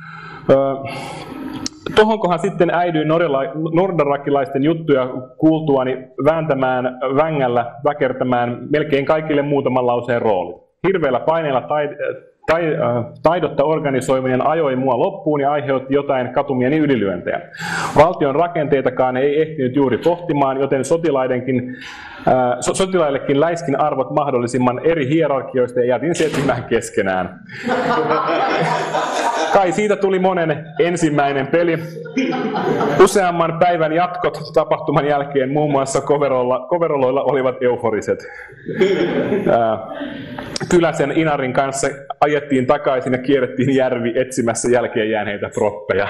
Tohonkohan sitten äidyin nordarakilaisten juttuja kuultuani vääntämään vängällä väkertämään melkein kaikille muutaman lauseen rooli. Hirveällä paineella tai, tai, äh, taidotta organisoiminen ajoi mua loppuun ja aiheutti jotain katumieni ylilyöntejä. Valtion rakenteitakaan ei ehtinyt juuri pohtimaan, joten sotilaidenkin, äh, so, sotilaillekin läiskin arvot mahdollisimman eri hierarkioista ja jätin settimään keskenään. Kai siitä tuli monen ensimmäinen peli. Useamman päivän jatkot tapahtuman jälkeen muun muassa coveroloilla olivat euforiset. Kyläsen Inarin kanssa ajettiin takaisin ja kierrettiin järvi etsimässä jälkeen jääneitä proppeja.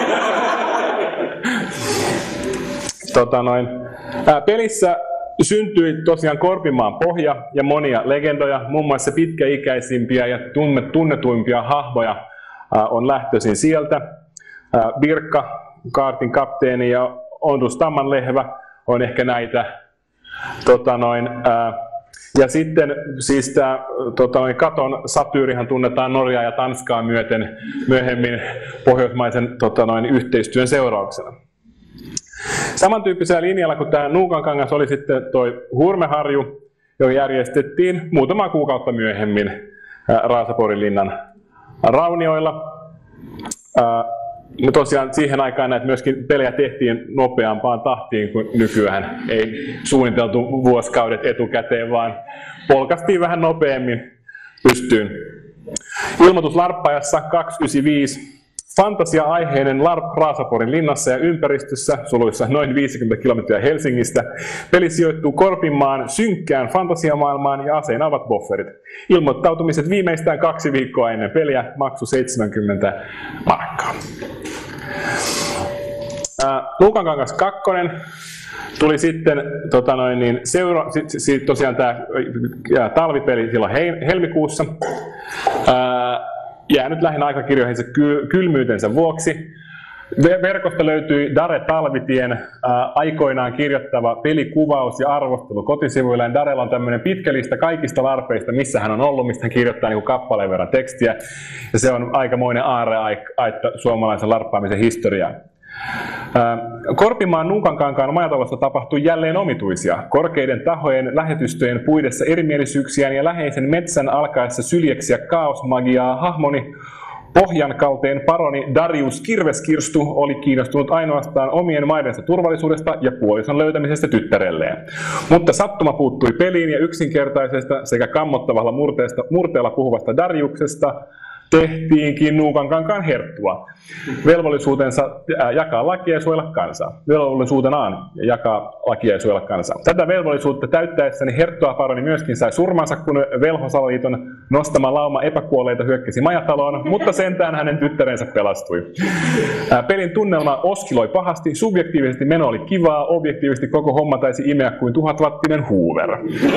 tota noin. Pelissä syntyi tosiaan Korpimaan pohja ja monia legendoja, muun muassa pitkäikäisimpiä ja tunnetuimpia hahmoja on lähtöisin sieltä. Birkka, kaartin kapteeni ja Ondrus Tammanlehvä on ehkä näitä. Tota noin, ää, ja sitten siis tämä tota noin, Katon Satyyrihan tunnetaan Norjaa ja Tanskaa myöten myöhemmin pohjoismaisen tota noin, yhteistyön seurauksena. Samantyyppisellä linjalla kuin tämä Nuukankangas oli sitten tuo Hurmeharju, joka järjestettiin muutama kuukautta myöhemmin ää, Raasaporin linnan raunioilla. Ää, tosiaan siihen aikaan näitä myöskin pelejä tehtiin nopeampaan tahtiin kuin nykyään. Ei suunniteltu vuosikaudet etukäteen, vaan polkastiin vähän nopeammin pystyyn. Ilmoitus larppaajassa kaksisataayhdeksänkymmentäviisi. Fantasia-aiheinen LARP Raasaporin linnassa ja ympäristössä, suluissa noin viisikymmentä kilometriä Helsingistä. Peli sijoittuu Korpinmaan synkkään fantasiamaailmaan ja aseina ovat bufferit. Ilmoittautumiset viimeistään kaksi viikkoa ennen peliä, maksu seitsemänkymmentä markkaa. Nuukankangas kakkonen. Tuli sitten tota noin, niin seura, sit, sit tosiaan tämä talvipeli silloin he, helmikuussa. Ää, jäänyt lähinnä aikakirjoihinsa kyl, kylmyytensä vuoksi. Verkosta löytyi Dare Talvitien ää, aikoinaan kirjoittava pelikuvaus ja arvostelu kotisivuilleen. Darella on tämmöinen pitkä lista kaikista larpeista, missä hän on ollut, mistä hän kirjoittaa niin kuin kappaleen verran tekstiä. Ja se on aikamoinen aarreaitta suomalaisen larppaamisen historiaan. Korpimaan Nuukankankaan majatalossa tapahtui jälleen omituisia. Korkeiden tahojen lähetystöjen puidessa erimielisyyksiään ja läheisen metsän alkaessa syljeksiä kaosmagiaa hahmoni Pohjankalteen paroni Darius Kirveskirstu oli kiinnostunut ainoastaan omien maidensa turvallisuudesta ja puolison löytämisestä tyttärelleen. Mutta sattuma puuttui peliin ja yksinkertaisesta sekä kammottavalla murteesta, murteella puhuvasta Dariuksesta tehtiinkin Nuukankankaan herttua. Velvollisuutensa jakaa lakia ja suojella kansaa. Velvollisuutenaan jakaa lakia ja suojella kansaa. Tätä velvollisuutta täyttäessäni herttua paroni myöskin sai surmansa, kun Velhosalaliiton nostama lauma epäkuolleita hyökkäsi majataloon, mutta sentään hänen tyttärensä pelastui. Pelin tunnelma oskiloi pahasti, subjektiivisesti meno oli kivaa, objektiivisesti koko homma taisi imeä kuin tuhatwattinen Hoover.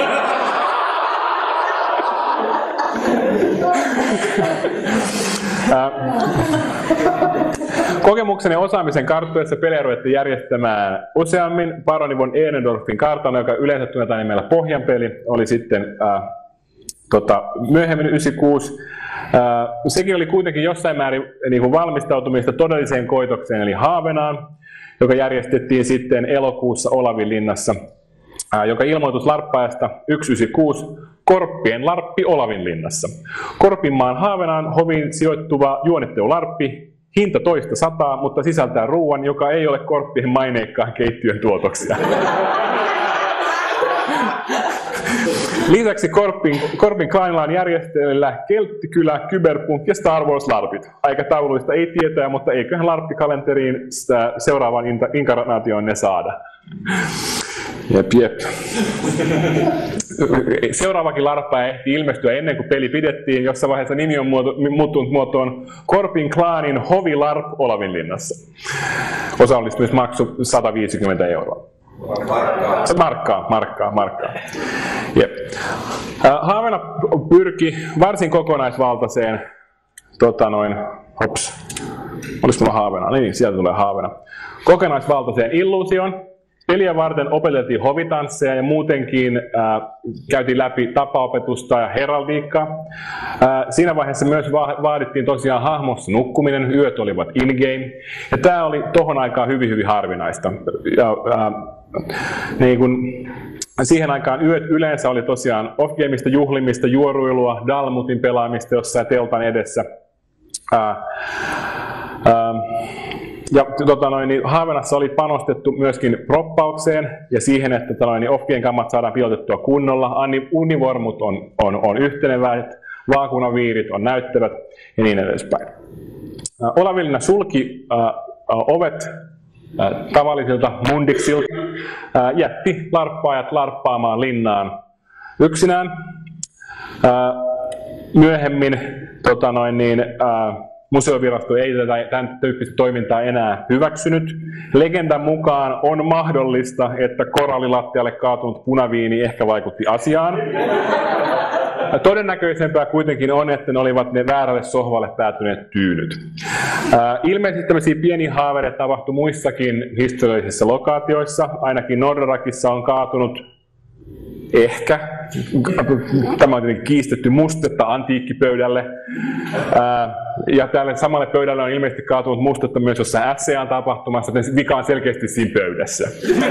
Kokemukseni ja osaamisen karttuessa pelejä ruvettiin järjestämään useammin. Paroni von Ehrendorffin kartano, joka yleensä tunnetaan nimellä Pohjanpeli, oli sitten äh, tota, myöhemmin yhdeksänkymmentäkuusi. Äh, sekin oli kuitenkin jossain määrin niin kuin valmistautumista todelliseen koitokseen, eli Haavenaan, joka järjestettiin sitten elokuussa Olavinlinnassa, äh, joka ilmoitus larppaajasta yhdeksänsataayhdeksänkymmentäkuusi Korppien larppi Olavinlinnassa. Korpinmaan Haavenaan hoviin sijoittuva juonittelu-larppi, hinta toista sataa, mutta sisältää ruuan, joka ei ole Korppien maineikkaan keittiön tuotoksia. Lisäksi Korpin, Korpin Kleinlaan järjestelillä Kelttikylä, Kyberpunk ja Star Wars-larpit. Aikatauluista ei tietää, mutta eiköhän larppikalenteriin seuraavaan inkarnaatioon ne saada. Jep, jep. Seuraavakin larppa ehti ilmestyä ennen kuin peli pidettiin. Jossain vaiheessa nimi on muoto, muuttunut muotoon Korpin klaanin Hovilarp Olavinlinnassa. Osallistumismaksu sata viisikymmentä euroa. Markkaa. Markkaa, markkaa, markkaa. Jep. Haavena pyrki varsin kokonaisvaltaiseen, tota noin, hops, olisiko mulla Haavena? Niin, sieltä tulee Haavena. Kokonaisvaltaiseen illuusioon. Peliä varten opeteltiin hovitansseja ja muutenkin äh, käytiin läpi tapaopetusta ja heraldiikkaa. Äh, siinä vaiheessa myös va- vaadittiin tosiaan hahmossa nukkuminen, yöt olivat in-game. Ja tämä oli tohon aikaan hyvin hyvin harvinaista. Ja, äh, niin kun, siihen aikaan yöt yleensä oli tosiaan off-gameista juhlimista, juoruilua, Dalmutin pelaamista jossain teltan edessä. Äh, äh, Ja tota noin, niin Haavenassa oli panostettu myöskin proppaukseen ja siihen, että tota noin, niin off-game kammat saadaan pilotettua kunnolla. Univormut on, on, on yhtenevät, vaakunaviirit on näyttävät ja niin edespäin. Olavinlinna sulki äh, ovet äh, tavallisilta mundiksilta, äh, jätti larppaajat larppaamaan linnaan yksinään. Äh, myöhemmin tota noin, niin, äh, museovirasto ei tätä tämän tyyppistä toimintaa enää hyväksynyt. Legendan mukaan on mahdollista, että korallilattialle kaatunut punaviini ehkä vaikutti asiaan. Todennäköisempää kuitenkin on, että ne olivat ne väärälle sohvalle päätyneet tyynyt. Ilmeisesti tämmöisiä pieniä haavereita tapahtui muissakin historiallisissa lokaatioissa. Ainakin Nordarakissa on kaatunut ehkä, tämä on tietenkin kiistetty mustetta antiikkipöydälle. Ja tälle samalle pöydälle on ilmeisesti kaatunut mustetta myös jossain S C A-tapahtumassa, joten vika on selkeästi siinä pöydässä.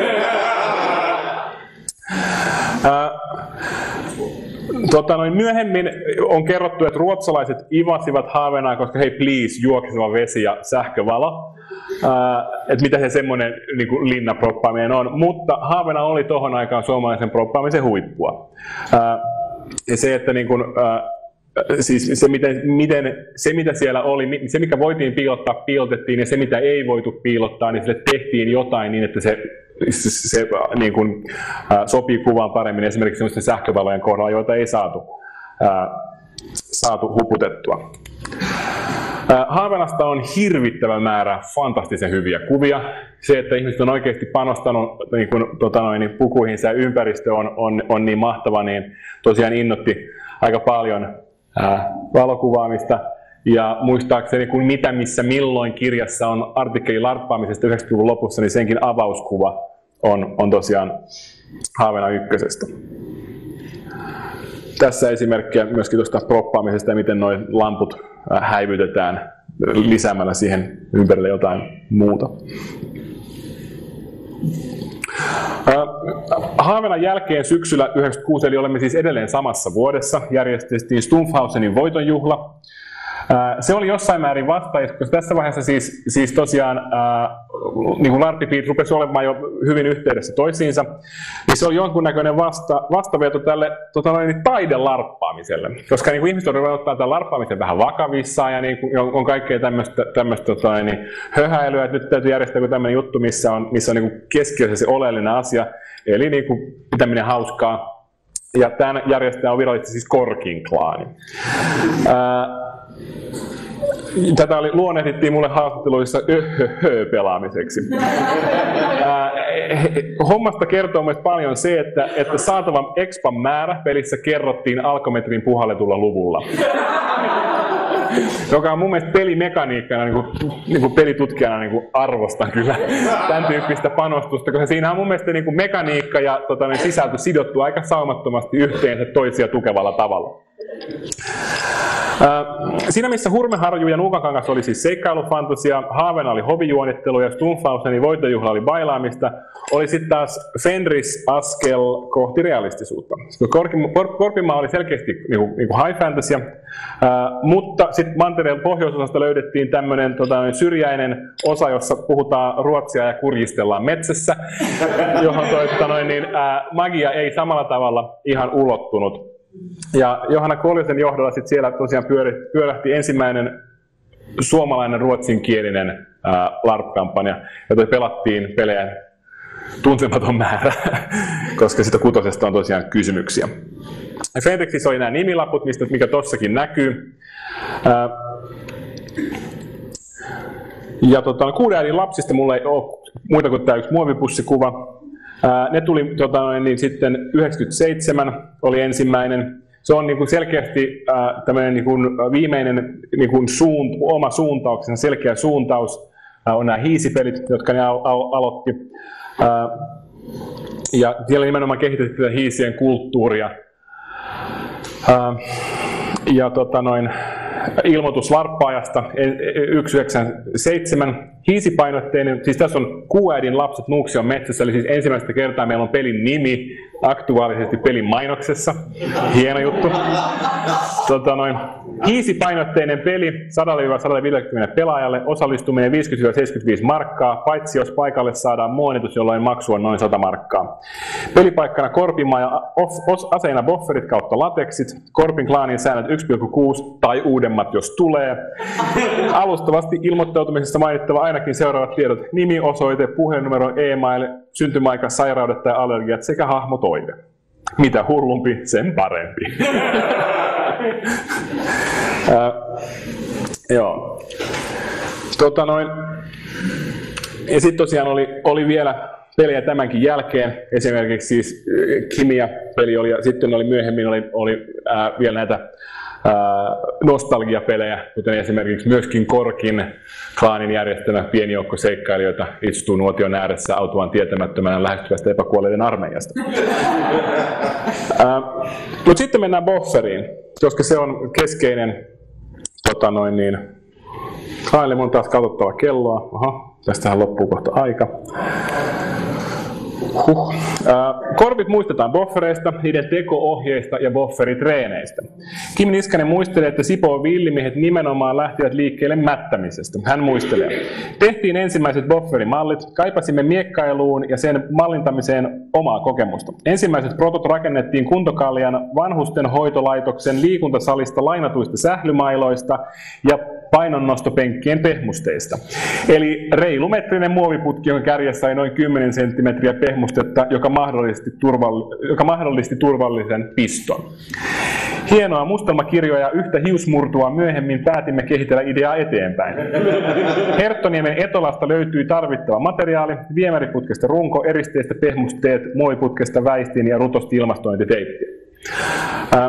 Tota, noin myöhemmin on kerrottu, että ruotsalaiset ivasivat Haavenaa, koska hei please, juokseva vesi ja sähkövalo. Uh, että mitä se semmoinen niin kuin linnaproppaaminen on, mutta Haavena oli tohon aikaan suomalaisen proppaamisen huippua. Uh, ja se, että niin kuin, uh, siis se, miten, miten, se, mitä siellä oli, se mikä voitiin piilottaa, piilotettiin ja se mitä ei voitu piilottaa, niin sille tehtiin jotain niin, että se, se, se niin kuin, uh, sopii kuvaan paremmin esimerkiksi sellaisten sähkövalojen kohdalla, joita ei saatu, uh, saatu huputettua. Haavenasta on hirvittävä määrä fantastisen hyviä kuvia. Se, että ihmiset on oikeasti panostanut niin kuin, tota noin, niin pukuihinsa ja ympäristö on, on, on niin mahtava, niin tosiaan innotti aika paljon ää, valokuvaamista. Ja muistaakseni, kun Mitä, missä, milloin kirjassa on artikkeli larppaamisesta yhdeksänkymmentäluvun lopussa, niin senkin avauskuva on, on tosiaan Haavena ykkösestä. Tässä esimerkkejä myöskin tuosta proppaamisesta ja miten nuo lamput häivytetään lisäämällä siihen ympärille jotain muuta. Haavenan jälkeen syksyllä yhdeksänkymmentäkuusi, eli olemme siis edelleen samassa vuodessa, järjestettiin Stumpfhausenin voitonjuhla. Se oli jossain määrin vastaus, koska tässä vaiheessa siis, siis tosiaan ää, niin kuin larppipiit rupesi olemaan jo hyvin yhteydessä toisiinsa, niin se oli jonkunnäköinen vasta, vastaveto tälle tota noin, taidelarppaamiselle, koska niin kuin ihmiset on ruvennut ottaa tämän larppaamisen vähän vakavissaan ja niin kuin, on kaikkea tämmöistä, tämmöistä tota, niin, höhäilyä, että nyt täytyy järjestää joku tämmöinen juttu, missä on, missä on niin kuin keskiössä se oleellinen asia, eli niin kuin pitäminen hauskaa. Ja tämän järjestäjä on virallisesti siis Korkin klaani. Ää, Tätä oli, luonnehdittiin mulle haastatteluissa öhöhö-pelaamiseksi. Ää, hommasta kertoo myös paljon se, että, että saatavan expan määrä pelissä kerrottiin alkometrin puhalletulla luvulla. Joka on mun mielestä pelimekaniikkana, niin kuin, niin kuin pelitutkijana niin kuin arvostan kyllä tämän tyyppistä panostusta, koska siinä on mun mielestä niin kuin mekaniikka ja tota, niin sisältö sidottu aika saumattomasti yhteensä toisia tukevalla tavalla. Siinä missä Hurmeharju ja Nuukakangas oli siis seikkailufantasia, Haavena oli hovijuonittelu ja Stumpfhausenin voitonjuhla oli bailaamista, oli sitten taas Fenris askel kohti realistisuutta. Korpimaa oli selkeästi niinku, niinku high fantasia, ää, mutta sitten mantereen pohjoisosasta löydettiin tämmöinen tota, syrjäinen osa, jossa puhutaan ruotsia ja kurjistellaan metsässä, johon toi, tota, noin, niin, ää, magia ei samalla tavalla ihan ulottunut. Ja Johanna Koljosen johdolla sit siellä tosiaan pyörähti ensimmäinen suomalainen ruotsinkielinen ää, LARP-kampanja, ja toi pelattiin pelejä tuntematon määrä, koska sitä kutosesta on tosiaan kysymyksiä. Fenrixissä oli nämä nimilaput, mistä, mikä tossakin näkyy. Ää, ja tota, kuuden äidin lapsista mulla ei ole muita kuin tämä yksi muovipussikuva. Ne tuli tota, niin sitten yhdeksänkymmentäseitsemän oli ensimmäinen. Se on niin kuin selkeästi äh, tämmöinen niin kuin viimeinen niin kuin suunt, oma suuntauksensa, selkeä suuntaus äh, on nämä hiisipelit, jotka ne al- al- aloitti. Äh, ja siellä nimenomaan kehitettiin tätä hiisien kulttuuria. Äh, ja tota noin, ilmoitus larppaajasta yhdeksänkymmentäseitsemän, hiisipainotteinen, siis tässä on Kuuäidin lapset Nuuksion metsässä, eli siis ensimmäistä kertaa meillä on pelin nimi aktuaalisesti pelin mainoksessa, hieno juttu. Tota noin, hiisipainotteinen peli sata sata viisikymmentä pelaajalle, osallistuminen viisikymmentä seitsemänkymmentäviisi markkaa, paitsi jos paikalle saadaan muonitus, jolloin maksu on noin sata markkaa. Pelipaikkana Korpimaa ja aseina bofferit kautta lateksit, Korpin klaanin säännöt yksi pilkku kuusi tai uudemmat jos tulee. Alustavasti ilmoittautumisessa mainittava ainakin seuraavat tiedot: nimi, osoite, puhelinnumero, e-mail, syntymäaika, sairaudet tai allergiat sekä hahmotoive. Mitä hullumpi, sen parempi. äh, joo. Tota noin. Ja sitten tosiaan oli, oli vielä pelejä tämänkin jälkeen. Esimerkiksi siis Kimia-peli oli, ja sitten oli myöhemmin oli, oli äh, vielä näitä nostalgiapelejä, kuten esimerkiksi myöskin Korkin klaanin järjestämä pieni joukko seikkailijoita istuu nuotion ääressä autuaan tietämättömänä lähestyvästä epäkuolleiden armeijasta. Mutta sitten mennään bofferiin, koska se on keskeinen tota noin niin, klaanille. Mun on taas katsottava kelloa. Aha, tästähän loppuu kohta aika. Huh. Korpit muistetaan boffereista, niiden teko-ohjeista ja bofferitreeneistä. Kim Niskanen muistelee, että Sipoon villimiehet nimenomaan lähtivät liikkeelle mättämisestä. Hän muistelee: tehtiin ensimmäiset bofferimallit, kaipasimme miekkailuun ja sen mallintamiseen omaa kokemusta. Ensimmäiset protot rakennettiin Kuntokallian vanhusten hoitolaitoksen liikuntasalista lainatuista sählymailoista ja painonnostopenkkien pehmusteista. Eli reilumetrinen muoviputki, jonka kärjessä sai noin kymmenen senttimetriä pehmustetta, joka mahdollisti, turvalli- joka mahdollisti turvallisen piston. Hienoa mustelmakirjoja yhtä hiusmurtua myöhemmin päätimme kehitellä ideaa eteenpäin. Herttoniemen Etolasta löytyi tarvittava materiaali, viemäriputkesta runko, eristeistä pehmusteet, muoviputkesta väistin ja rutosti ilmastointiteippi. Ää,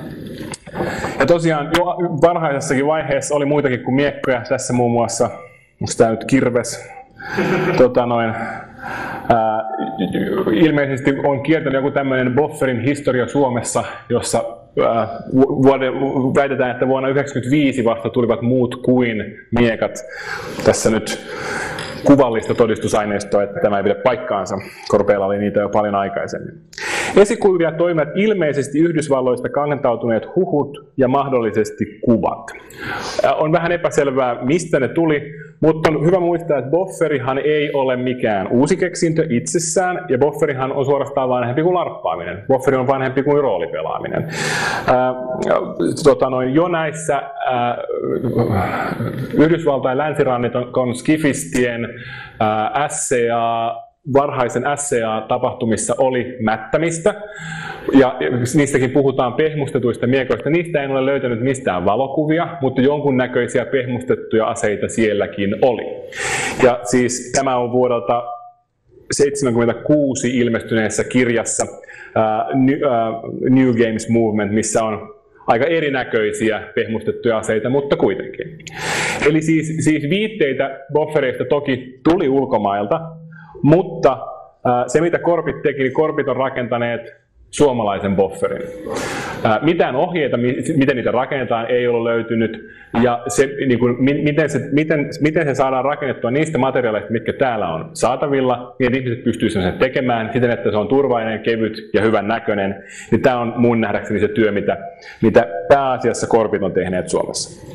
ja tosiaan jo varhaisessakin vaiheessa oli muitakin kuin miekkoja, tässä muun muassa, onko tämä nyt kirves, tota noin, ää, ilmeisesti on kiertänyt joku tämmöinen Bofferin historia Suomessa, jossa ää, vuode, väitetään, että vuonna yhdeksänkymmentäviisi vasta tulivat muut kuin miekat. Tässä nyt kuvallista todistusaineistoa, että tämä ei pidä paikkaansa. Korpeilla oli niitä jo paljon aikaisemmin. Esikuivia toimivat ilmeisesti Yhdysvalloista kantautuneet huhut ja mahdollisesti kuvat. On vähän epäselvää, mistä ne tuli, mutta on hyvä muistaa, että Bofferihan ei ole mikään uusi keksintö itsessään, ja Bofferihan on suorastaan vanhempi kuin larppaaminen. Bofferi on vanhempi kuin roolipelaaminen. Ää, tota noin, jo näissä ää, Yhdysvaltain länsirannikon skifistien ää, S C A, varhaisen S C A-tapahtumissa oli mättämistä, ja niistäkin puhutaan pehmustetuista miekoista. Niistä en ole löytänyt mistään valokuvia, mutta jonkunnäköisiä pehmustettuja aseita sielläkin oli. Ja siis tämä on vuodelta seitsemänkymmentäkuusi ilmestyneessä kirjassa uh, New, uh, New Games Movement, missä on aika erinäköisiä pehmustettuja aseita, mutta kuitenkin. Eli siis, siis viitteitä boffereista toki tuli ulkomailta, mutta äh, se mitä korpit teki, niin korpit on rakentaneet suomalaisen bofferin. Äh, mitään ohjeita, miten niitä rakennetaan, ei ole löytynyt, ja se, niin kuin, miten, se, miten, miten se saadaan rakennettua niistä materiaaleista, mitkä täällä on saatavilla, niin ihmiset pystyisivät sen tekemään siten, että se on turvallinen, kevyt ja hyvän näköinen. Niin tämä on mun nähdäkseni se työ, mitä, mitä pääasiassa korpit on tehneet Suomessa.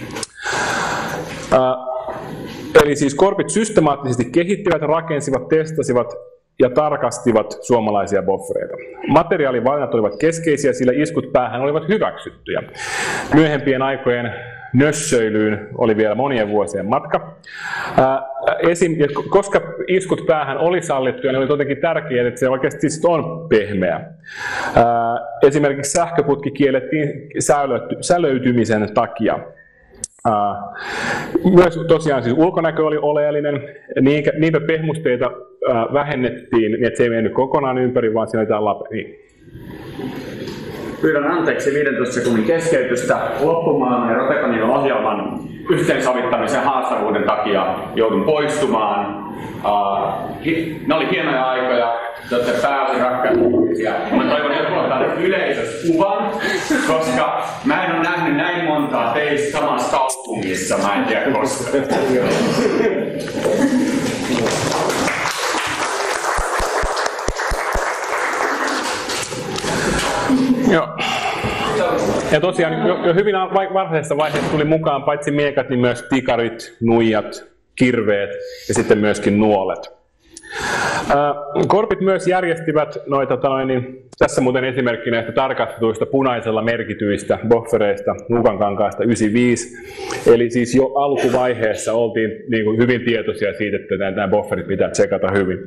Äh, Eli siis korpit systemaattisesti kehittivät, rakensivat, testasivat ja tarkastivat suomalaisia boffereita. Materiaalivalinnat olivat keskeisiä, sillä iskut päähän olivat hyväksyttyjä. Myöhempien aikojen nössöilyyn oli vielä monien vuosien matka. Ää, esim, ja koska iskut päähän oli sallittuja, niin oli jotenkin tärkeää, että se oikeasti on pehmeä. Ää, esimerkiksi sähköputki kiellettiin sälöytymisen takia. Uh, myös tosiaan siis ulkonäkö oli oleellinen, niinpä, niinpä pehmusteita uh, vähennettiin, niin että se ei mennyt kokonaan ympäri, vaan siinä oli tämä lape. Niin. Pyydän anteeksi viidentoista sekunnin keskeytystä. Loppumaan ja Roteconin ohjelman yhteensovittamisen haastavuuden takia joudun poistumaan. Uh, hi, ne oli hienoja aikoja, te olette pääosin rakkaita. Mä toivon, että ottaa yleisössä kuvan, koska mä en ole nähnyt näin montaa teistä samassa kaupungissa, mä en tiedä koska. Joo. Ja tosiaan jo, jo hyvin varhaisessa vaiheessa tuli mukaan paitsi miekat, niin myös tikarit, nuijat, kirveet ja sitten myöskin nuolet. Korpit myös järjestivät noita, tota, niin, tässä muuten esimerkki näistä tarkastetuista punaisella merkityistä boffereista Nuukankankaasta yhdeksänkymmentäviisi. Eli siis jo alkuvaiheessa oltiin niin kuin, hyvin tietoisia siitä, että nämä bofferit pitää tsekata hyvin.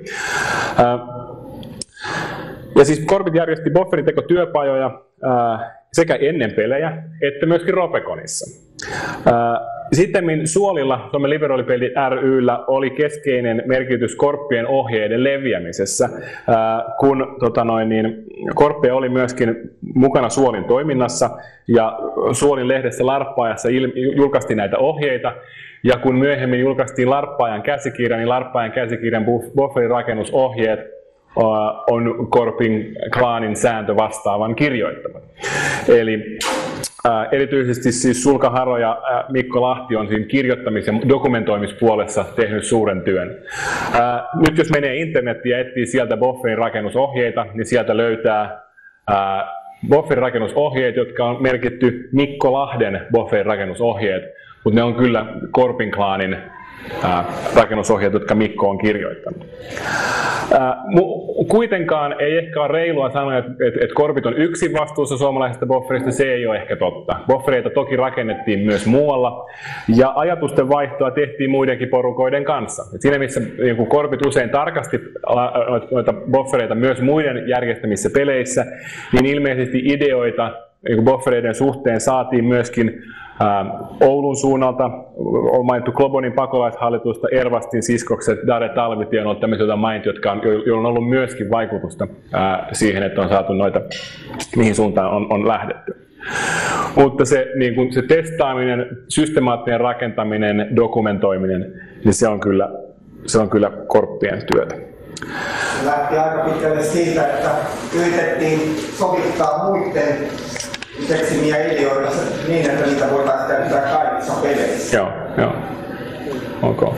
Ja siis korpit järjesti bofferitekotyöpajoja sekä ennen pelejä että myöskin Ropeconissa. Sitten Suolilla, Suomen Liberaalipeli ry:llä, oli keskeinen merkitys korppien ohjeiden leviämisessä, kun tota noin, niin, korppeja oli myöskin mukana Suolin toiminnassa, ja Suolin lehdessä Larppaajassa julkaistiin näitä ohjeita, ja kun myöhemmin julkaistiin Larppaajan käsikirja, niin Larppaajan käsikirjan bufferin rakennusohjeet on Korpin klaanin sääntö vastaavan kirjoittamat. Eli ää, erityisesti siis Sulka Haro ja ää, Mikko Lahti on siinä kirjoittamis- ja dokumentoimispuolessa tehnyt suuren työn. Ää, nyt jos menee internettiin ja etsii sieltä Bofferin rakennusohjeita, niin sieltä löytää ää, Bofferin rakennusohjeet, jotka on merkitty Mikko Lahden Bofferin rakennusohjeet, mutta ne on kyllä Korpin klaanin ää, rakennusohjeet, jotka Mikko on kirjoittanut. Kuitenkaan ei ehkä ole reilua sanoa, että, että korpit on yksin vastuussa suomalaisesta bofferista, se ei ole ehkä totta. Boffereita toki rakennettiin myös muualla, ja ajatusten vaihtoa tehtiin muidenkin porukoiden kanssa. Et siinä missä niin korpit usein tarkasti noita boffereita myös muiden järjestämissä peleissä, niin ilmeisesti ideoita niin boffereiden suhteen saatiin myöskin ää, Oulun suunnalta. On mainittu Globonin pakolaishallitusta, Ervastin siskokset, Dare Talvitie on ollut tämmöisiä, joita mainittu, jotka on, joilla on ollut myöskin vaikutusta ää, siihen, että on saatu noita, mihin suuntaan on, on lähdetty. Mutta se, niin kun se testaaminen, systemaattinen rakentaminen, dokumentoiminen, niin se on kyllä, se on kyllä korppien työtä. Se lähti aika pitkälle siitä, että yritettiin sovittaa muiden keksimiä ideoita niin, että niitä voitaisiin käyttää kaikissa peleissä. Joo, joo. Okay.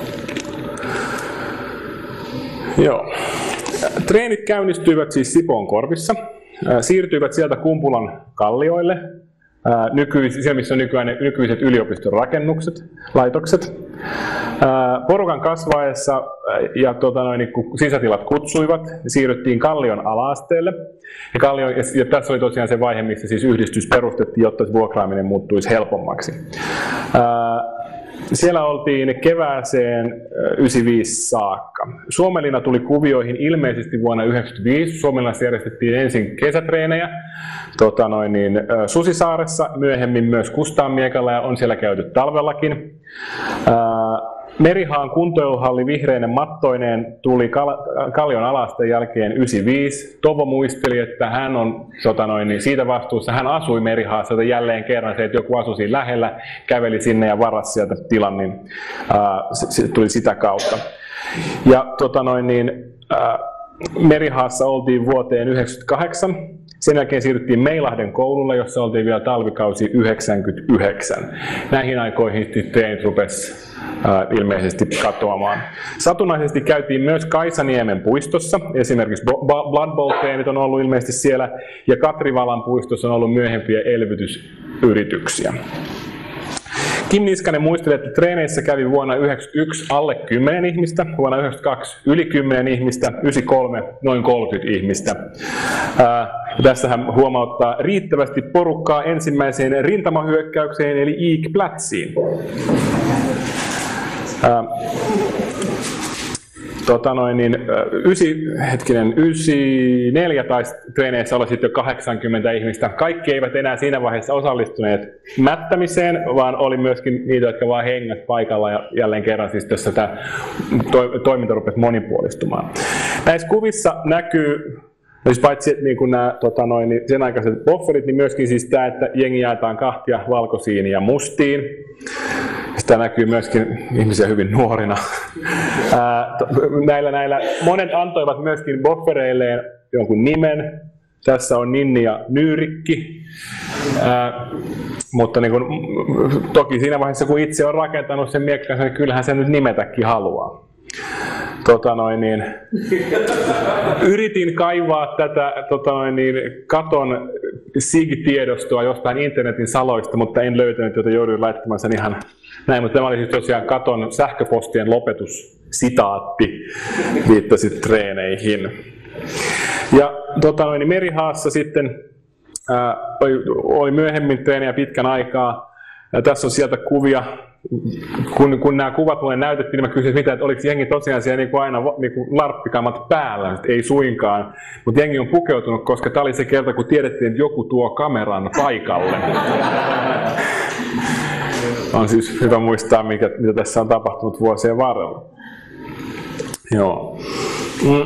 Joo. Treenit käynnistyivät siis Sipoonkorvissa, siirtyivät sieltä Kumpulan kallioille, nykyis, siellä missä on nykyään nykyiset yliopiston rakennukset, laitokset. Porukan kasvaessa ja tuota, noin, kun sisätilat kutsuivat, siirryttiin Kallion ala-asteelle. Ja, Kallion, ja tässä oli tosiaan se vaihe, missä siis yhdistys perustettiin, jotta vuokraaminen muuttuisi helpommaksi. Siellä oltiin kevääseen yhdeksänkymmentäviisi saakka. Suomelina tuli kuvioihin ilmeisesti vuonna yhdeksänkymmentäviisi. Suomelinassa järjestettiin ensin kesätreenejä tota noin niin, Susisaaressa, myöhemmin myös Kustaanmiekalla ja on siellä käyty talvellakin. Merihaan kuntoiluhalli vihreinen mattoineen tuli Kal- Kallion ala-asteen jälkeen yhdeksänkymmentäviisi. Tovo muisteli, että hän on tota noin, niin siitä vastuussa. Hän asui Merihaassa jälleen kerran se, että joku asui siinä lähellä, käveli sinne ja varasi sieltä tilan, niin ää, se, se tuli sitä kautta. Ja tota noin, niin, ää, Merihaassa oltiin vuoteen yhdeksänkymmentäkahdeksan. Sen jälkeen siirryttiin Meilahden koululle, jossa oltiin vielä talvikausi yhdeksänkymmentäyhdeksän. Näihin aikoihin treenit rupesi äh, ilmeisesti katoamaan. Satunnaisesti käytiin myös Kaisaniemen puistossa. Esimerkiksi Blood Bowl-treenit on ollut ilmeisesti siellä. Ja Katrivalan puistossa on ollut myöhempiä elvytysyrityksiä. Kim Niskanen muisteli, että treeneissä kävi vuonna yhdeksänkymmentäyksi alle kymmenen ihmistä, vuonna yhdeksänkymmentäkaksi yli kymmenen ihmistä, yhdeksänkymmentäkolme noin kolmekymmentä ihmistä. Ää, tässä hän huomauttaa riittävästi porukkaa ensimmäiseen rintamahyökkäykseen eli Eek-Plätsiin. Ää, Tota noin, niin, ysi, hetkinen, yhdeksänkymmentäneljä taisi treeneissä olla sitten jo kahdeksankymmentä ihmistä. Kaikki eivät enää siinä vaiheessa osallistuneet mättämiseen, vaan oli myöskin niitä, jotka vaan hengäs paikalla ja jälleen kerran siis tässä tämä to, toiminta rupesi monipuolistumaan. Näissä kuvissa näkyy, siis paitsi niin kuin nämä tota noin, niin sen aikaiset bofferit, niin myöskin siis tämä, että jengi jaetaan kahtia valkoisiin ja mustiin. Sitä näkyy myöskin ihmisiä hyvin nuorina. Ää, näillä, näillä, monet antoivat myöskin boffereilleen jonkun nimen. Tässä on Ninni ja Nyyrikki. Ää, mutta niin kun, toki siinä vaiheessa, kun itse on rakentanut sen miekkansa, niin kyllähän se nyt nimetäkin haluaa. Tota noin, niin, yritin kaivaa tätä tota noin, niin, katon S I G-tiedostoa jostain internetin saloista, mutta en löytänyt, joten jouduin laittamaan sen ihan näin. Mutta tämä oli siis tosiaan katon sähköpostien lopetus, sitaatti, viittasi treeneihin. Ja tota noin, Merihaassa sitten ää, oli, oli myöhemmin treenejä pitkän aikaa. Ja tässä on sieltä kuvia. Kun, kun nämä kuvat mulle näytettiin, niin mä kysyin mitä, että oliko jengi tosiaan siellä niin kuin aina niin kuin larppikamat päällä, ei suinkaan. Mutta jengi on pukeutunut, koska tämä oli se kerta, kun tiedettiin, että joku tuo kameran paikalle. On siis hyvä muistaa, mikä, mitä tässä on tapahtunut vuosien varrella. Joo. Mm.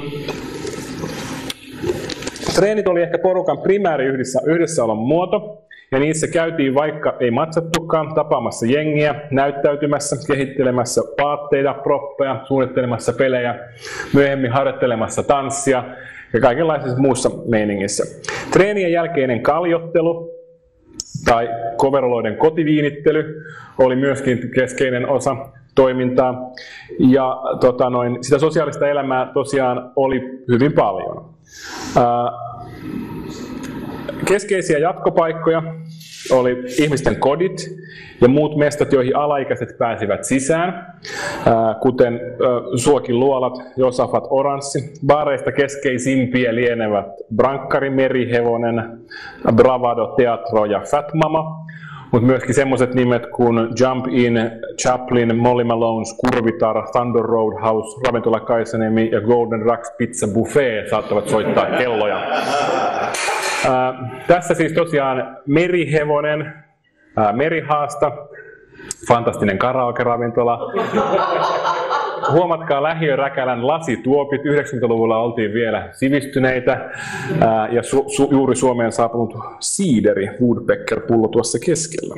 Treenit oli ehkä porukan primääri yhdessä, yhdessäolon muoto. Ja niissä käytiin, vaikka ei matsattukaan, tapaamassa jengiä, näyttäytymässä, kehittelemässä vaatteita, proppeja, suunnittelemassa pelejä, myöhemmin harjoittelemassa tanssia ja kaikenlaisessa muussa meiningissä. Treenien jälkeinen kaljottelu tai coveroloiden kotiviinittely oli myöskin keskeinen osa toimintaa. Ja tota noin, sitä sosiaalista elämää tosiaan oli hyvin paljon. Ää, Keskeisiä jatkopaikkoja oli ihmisten kodit ja muut mestat, joihin alaikäiset pääsivät sisään, kuten Suokin luolat, Josafat Oranssi. Baareista keskeisimpiä lienevät Brankkari, Merihevonen, Bravado, Teatro ja Fat Mama, mutta myöskin semmoiset nimet kuin Jump In, Chaplin, Molly Malone's Kurvitar, Thunder Roadhouse, Ravintola Kaisanemi ja Golden Rocks Pizza Buffet saattavat soittaa kelloja. Ää, tässä siis tosiaan Merihevonen, ää, Merihaasta, fantastinen karaoke-ravintola. Huomatkaa lähiöräkälän lasituopit, yhdeksänkymmentäluvulla oltiin vielä sivistyneitä ää, ja su, su, juuri Suomeen saapunut siideri, Woodpecker-pullo tuossa keskellä.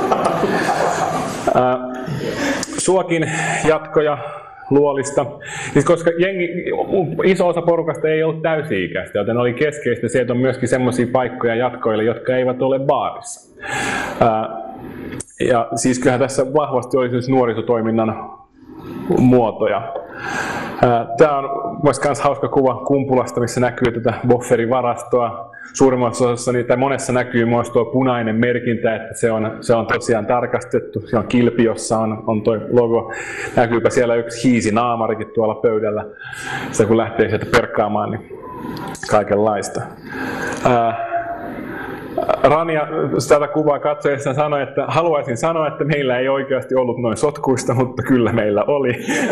Ää, Suokin jatkoja luolista, siis koska jengi, iso osa porukasta ei ollut täysi-ikäistä, joten oli keskeistä se, että on myöskin semmoisia paikkoja jatkoille, jotka eivät ole baarissa. Ää, ja siis kyllähän tässä vahvasti oli siis nuorisotoiminnan muotoja. Tämä on myös hauska kuva Kumpulasta, missä näkyy tätä Bofferin varastoa. Suurimmassa osassa tai monessa näkyy myös tuo punainen merkintä, että se on, se on tosiaan tarkastettu. Se on kilpi, jossa on, on tuo logo. Näkyypä siellä yksi hiisinaamarikin tuolla pöydällä. Se kun lähtee sieltä perkkaamaan, niin kaikenlaista. Ää, Rania tätä kuvaa katsoessaan sanoi, että haluaisin sanoa, että meillä ei oikeasti ollut noin sotkuista, mutta kyllä meillä oli.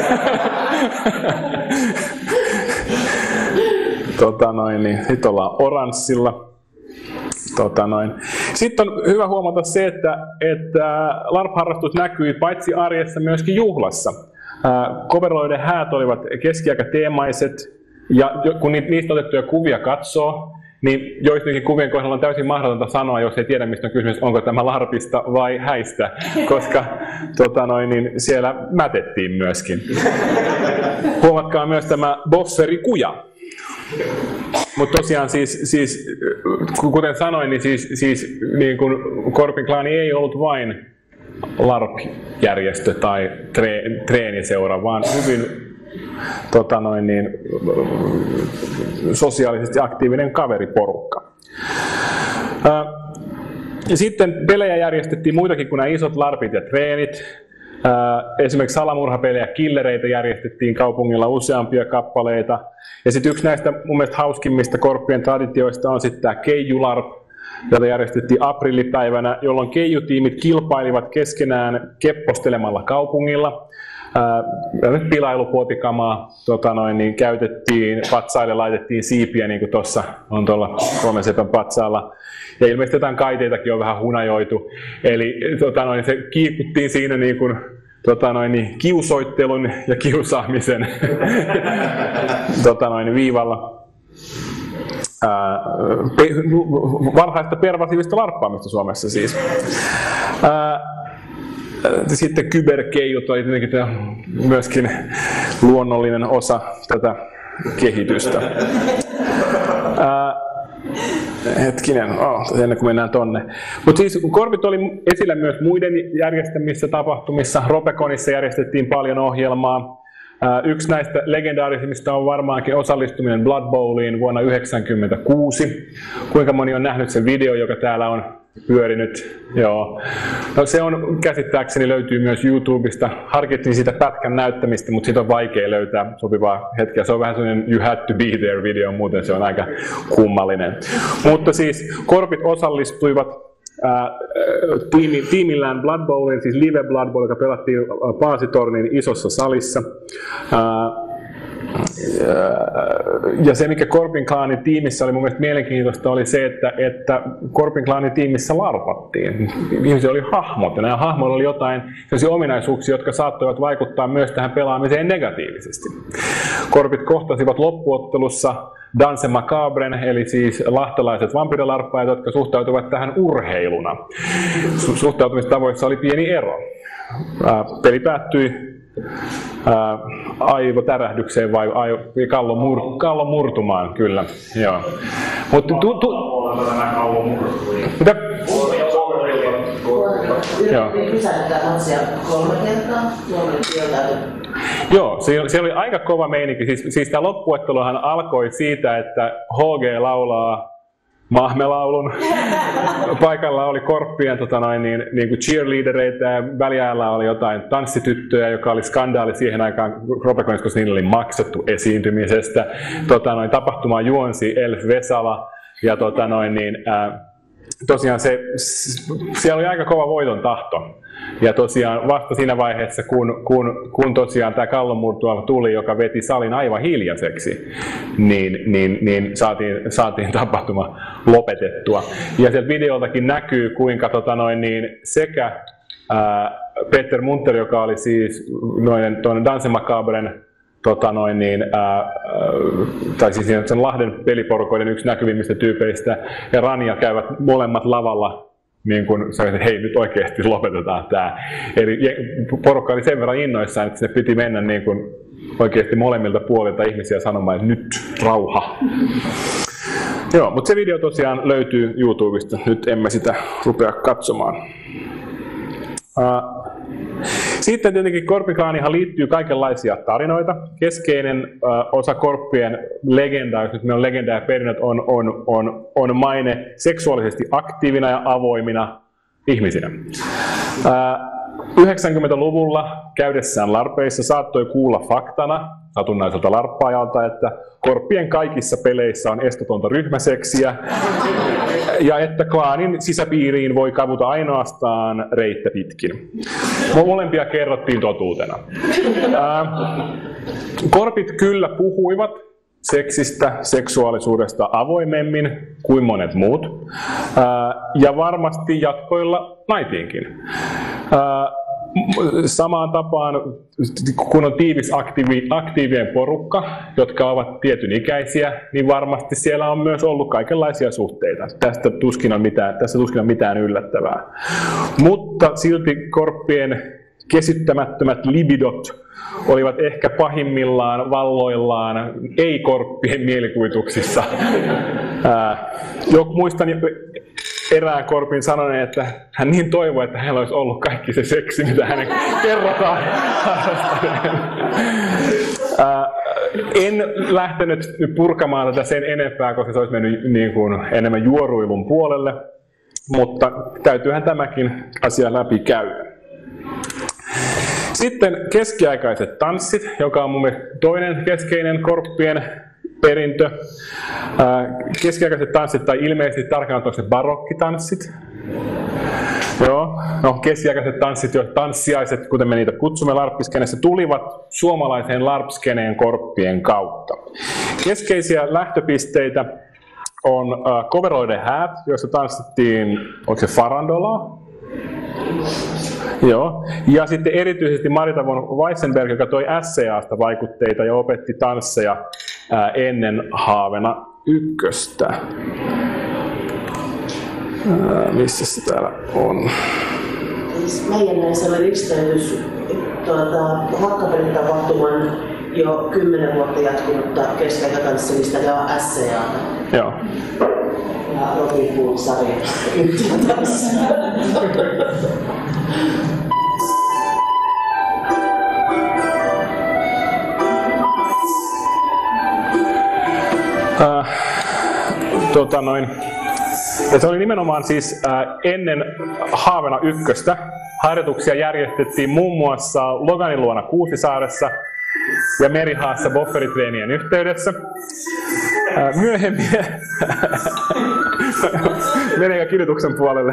tota noin, niin, sitten ollaan oranssilla. Tota noin. Sitten on hyvä huomata se, että, että LARP-harrastus näkyi paitsi arjessa myöskin juhlassa. Coverloiden häät olivat keskiaikateemaiset, ja kun niistä otettuja kuvia katsoo, niin joidenkin kuvien kohdalla on täysin mahdotonta sanoa, jos ei tiedä, mistä on kysymys, onko tämä LARPista vai häistä, koska tota noin, niin siellä mätettiin myöskin. Huomatkaa myös tämä Bofferikuja. Mutta tosiaan siis, siis, kuten sanoin, niin, siis, siis, niin kun Korpin klaani ei ollut vain LARP-järjestö tai tre, treeniseura, vaan hyvin tota noin, niin, sosiaalisesti aktiivinen kaveriporukka. Ää, ja sitten pelejä järjestettiin muitakin kuin nämä isot LARPit ja treenit. Ää, esimerkiksi salamurhapelejä, killereitä järjestettiin kaupungilla useampia kappaleita. Ja sitten yksi näistä mun mielestä hauskimmista Korppien traditioista on sitten tämä Keiju-LARP, jota järjestettiin aprillipäivänä, jolloin keijutiimit kilpailivat keskenään keppostelemalla kaupungilla. Äh, pilailupuotikamaa tota noin, niin käytettiin, patsaille laitettiin siipiä, niin kuin tuossa on tuolla Suomen sepän patsaalla. Ja ilmeisesti jotain kaiteitakin on vähän hunajoitu. Eli tota noin, se kiikuttiin siinä niin kuin, tota noin, niin, kiusoittelun ja kiusaamisen tota noin, viivalla. Ää, pe, varhaista pervasiivista larppaamista Suomessa siis. Ää, Sitten kyberkeijut oli myöskin luonnollinen osa tätä kehitystä. Ää, hetkinen, oh, ennen kuin mennään tonne. Mutta siis Korpit oli esillä myös muiden järjestämissä tapahtumissa. Ropeconissa järjestettiin paljon ohjelmaa. Ää, yksi näistä legendaarisimmista on varmaankin osallistuminen Blood Bowliin vuonna yhdeksänkymmentäkuusi. Kuinka moni on nähnyt sen video, joka täällä on pyörinyt? Joo. No, se on käsittääkseni löytyy myös YouTubesta. Harkittiin sitä pätkän näyttämistä, mutta siitä on vaikea löytää sopivaa hetkeä. Se on vähän sellainen you had to be there video, muuten se on aika kummallinen. Mutta siis Korpit osallistuivat ää, tiimi, tiimillään Blood Bowliin, siis Live Blood Bowl, joka pelattiin Paasitornin isossa salissa. Ää, Ja se, mikä Korpin klaanin tiimissä oli mun mielestä mielenkiintoista, oli se, että, että Korpin klaanin tiimissä larpattiin. Ihmisillä oli hahmot, ja nämä hahmoilla oli jotain sellaisia ominaisuuksia, jotka saattoivat vaikuttaa myös tähän pelaamiseen negatiivisesti. Korpit kohtasivat loppuottelussa Danse Macabren, eli siis lahtelaiset vampyrilarppaajat, jotka suhtautuvat tähän urheiluna. Suhtautumistavoissa oli pieni ero. Peli päättyi Ää, aivotärähdykseen vai aivo, kallon, mur, kallon murtumaan, kyllä. Joo. Mutta tu, tu, mitä? Joo. Joo, siellä oli aika kova meininki. Siis, siis tämä loppuotteluhan alkoi siitä, että H G laulaa mahmelaulun. Paikalla oli korppien tota noin, niin, niin kuin cheerleadereita ja väliajalla oli jotain tanssityttöjä, joka oli skandaali siihen aikaan Ropecoinissa, koska niillä oli maksettu esiintymisestä. Tota noin, tapahtumaa juonsi Elf Vesala ja tota noin, niin, ää, tosiaan se, siellä oli aika kova voiton tahto. Ja tosiaan vasta siinä vaiheessa, kun, kun, kun tosiaan tämä kallonmurtuava tuli, joka veti salin aivan hiljaiseksi, niin, niin, niin saatiin, saatiin tapahtuma lopetettua. Ja sieltä videoltakin näkyy, kuinka tota noin, niin sekä ää, Peter Munter, joka oli siis noin, toinen Danse Macabren, tota noin, niin, ää, tai siis sen Lahden peliporukoiden yksi näkyvimmistä tyypeistä, ja Rania käyvät molemmat lavalla. Niin kun sanoin, että hei, nyt oikeasti lopetetaan tämä. Eli porukka oli sen verran innoissaan, että sinne piti mennä niin kun oikeasti molemmilta puolilta ihmisiä sanomaan, että nyt rauha. Joo, mutta se video tosiaan löytyy YouTubesta. Nyt emme sitä rupea katsomaan. Uh, Sitten tietenkin Korpiklaanihan liittyy kaikenlaisia tarinoita. Keskeinen uh, osa Korppien legendaa, jos nyt meillä on legenda ja perinnöt, on, on, on, on maine seksuaalisesti aktiivina ja avoimina ihmisinä. Uh, yhdeksänkymmentäluvulla käydessään larpeissa saattoi kuulla faktana satunnaiselta larppaajalta, että Korppien kaikissa peleissä on estotonta ryhmäseksiä ja että klaanin sisäpiiriin voi kavuta ainoastaan reittä pitkin. Molempia kerrottiin totuutena. Ää, korpit kyllä puhuivat seksistä, seksuaalisuudesta avoimemmin kuin monet muut. Ää, ja varmasti jatkoilla naitiinkin. Ää, Samaan tapaan, kun on tiivis aktiivi, aktiivien porukka, jotka ovat tietyn ikäisiä, niin varmasti siellä on myös ollut kaikenlaisia suhteita. Tästä tuskin on mitään, tässä tuskin on mitään yllättävää. Mutta silti Korppien kesyttämättömät libidot olivat ehkä pahimmillaan valloillaan ei-korppien mielikuvituksissa. Ää, jo, muistan erään korpin sanoneen, että hän niin toivoi, että hänellä olisi ollut kaikki se seksi, mitä hänen kerrotaan. Ää, en lähtenyt purkamaan tätä sen enempää, koska se olisi mennyt niin kuin enemmän juoruilun puolelle, mutta täytyyhän tämäkin asia läpi käydä. Sitten keskiaikaiset tanssit, joka on mun mielestä toinen keskeinen Korppien perintö. Keskiaikaiset tanssit, tai ilmeisesti tarkkaan se barokkitanssit. Joo, no keskiaikaiset tanssit, jo tanssiaiset, kuten me niitä kutsumme larppiskeneessä, tulivat suomalaiseen larpskeneen Korppien kautta. Keskeisiä lähtöpisteitä on uh, Coveroiden häät, joissa tanssittiin, onko se farandolaa? Joo. Ja sitten erityisesti Marita von Weissenberg, joka toi S C A:sta vaikutteita ja opetti tansseja ää, ennen Haavena ykköstä. Ää, missä se täällä on? Meidän näissä oli risteytys tuota, Hakkapelit-tapahtuman jo kymmenen vuotta jatkunutta keskiaikatanssimista ja S C A:ta. Joo. Ja Robin Hood-sarjasta tanssia. Äh, tota noin. Ja se oli nimenomaan siis äh, ennen Haavena ykköstä. Harjoituksia järjestettiin muun muassa Loganin luona Kuusisaaressa ja Merihaassa bofferitreenien yhteydessä. Äh, myöhemmin menee kirjoituksen puolelle.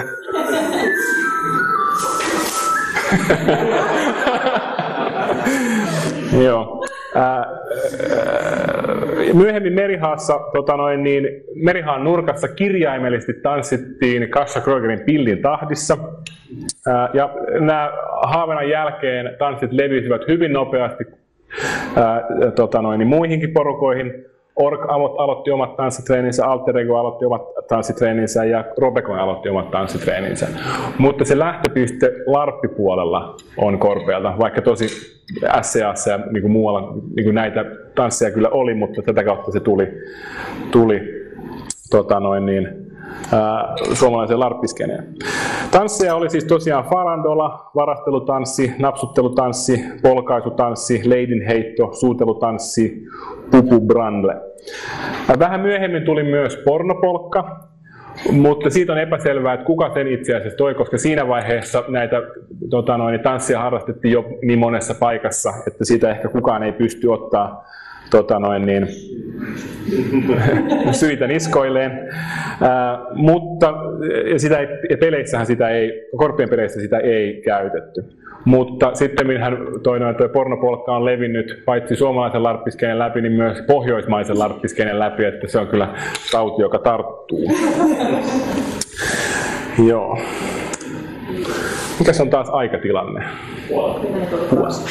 Joo. Ää, myöhemmin Merihaassa, tota noin, niin, Merihaan nurkassa kirjaimellisesti tanssittiin Kasia Kroegerin Pillin tahdissa. Ää, ja nämä Haavenan jälkeen tanssit levisivät hyvin nopeasti ää, tota noin, niin muihinkin porukoihin. Ork aloitti omat tanssitreeninsä, Alter Ego aloitti omat tanssitreeninsä ja Robecoin aloitti omat tanssitreeninsä. Mutta se lähtöpiste larppipuolella on Korpealta, vaikka tosi S C A:ssa ja niin kuin muualla niin kuin näitä tansseja kyllä oli, mutta tätä kautta se tuli, tuli tota noin niin, ää, suomalaiseen larppiskeneen. Tansseja oli siis tosiaan farandola, varastelutanssi, napsuttelutanssi, polkaisutanssi, leidinheitto, suutelutanssi, pupubrandle. Vähän myöhemmin tuli myös pornopolkka, Mutta siitä on epäselvää, että kuka sen itse asiassa toi, koska siinä vaiheessa näitä tota noin, tanssia harrastettiin jo niin monessa paikassa, että siitä ehkä kukaan ei pysty ottaa tota noin, niin, syitä niskoilleen. Ää, mutta sitä ei, peleissähän sitä ei, korppien peleissä sitä ei käytetty. Mutta sitten hän toi, noin, toi pornopolkka on levinnyt paitsi suomalaisen larppiskeinen läpi, niin myös pohjoismaisen larppiskeinen läpi, että se on kyllä tauti, joka tarttuu. Joo. Mikäs on taas aikatilanne? Vuosi.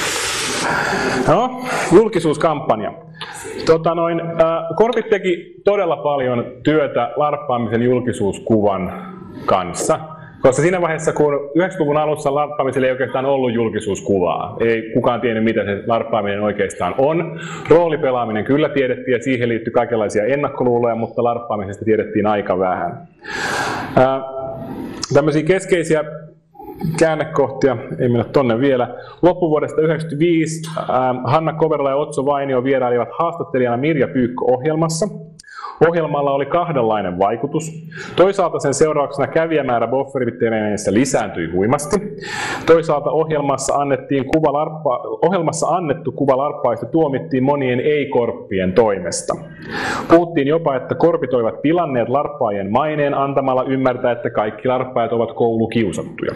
No, julkisuuskampanja. Tota noin, äh, Korpit teki todella paljon työtä larppaamisen julkisuuskuvan kanssa. Koska siinä vaiheessa, kun yhdeksänkymmentäluvun alussa larppaamisella ei oikeastaan ollut julkisuuskuvaa, ei kukaan tiennyt, mitä se larppaaminen oikeastaan on. Roolipelaaminen kyllä tiedettiin ja siihen liittyi kaikenlaisia ennakkoluuloja, mutta larppaamisesta tiedettiin aika vähän. Ää, tämmöisiä keskeisiä käännekohtia, ei mennä tonne vielä. Loppuvuodesta yhdeksänkymmentäviisi ää, Hanna Koverla ja Otso Vainio vierailivat haastattelijana Mirja Pyykkö-ohjelmassa. Ohjelmalla oli kahdenlainen vaikutus. Toisaalta sen seurauksena kävijämäärä Boffervitteleissä lisääntyi huimasti. Toisaalta ohjelmassa, annettiin kuva larppa, ohjelmassa annettu kuva larppaista tuomittiin monien ei-korppien toimesta. Puhuttiin jopa, että korpit olivat pilanneet larppaajien maineen antamalla ymmärtää, että kaikki larppaajat ovat koulukiusattuja.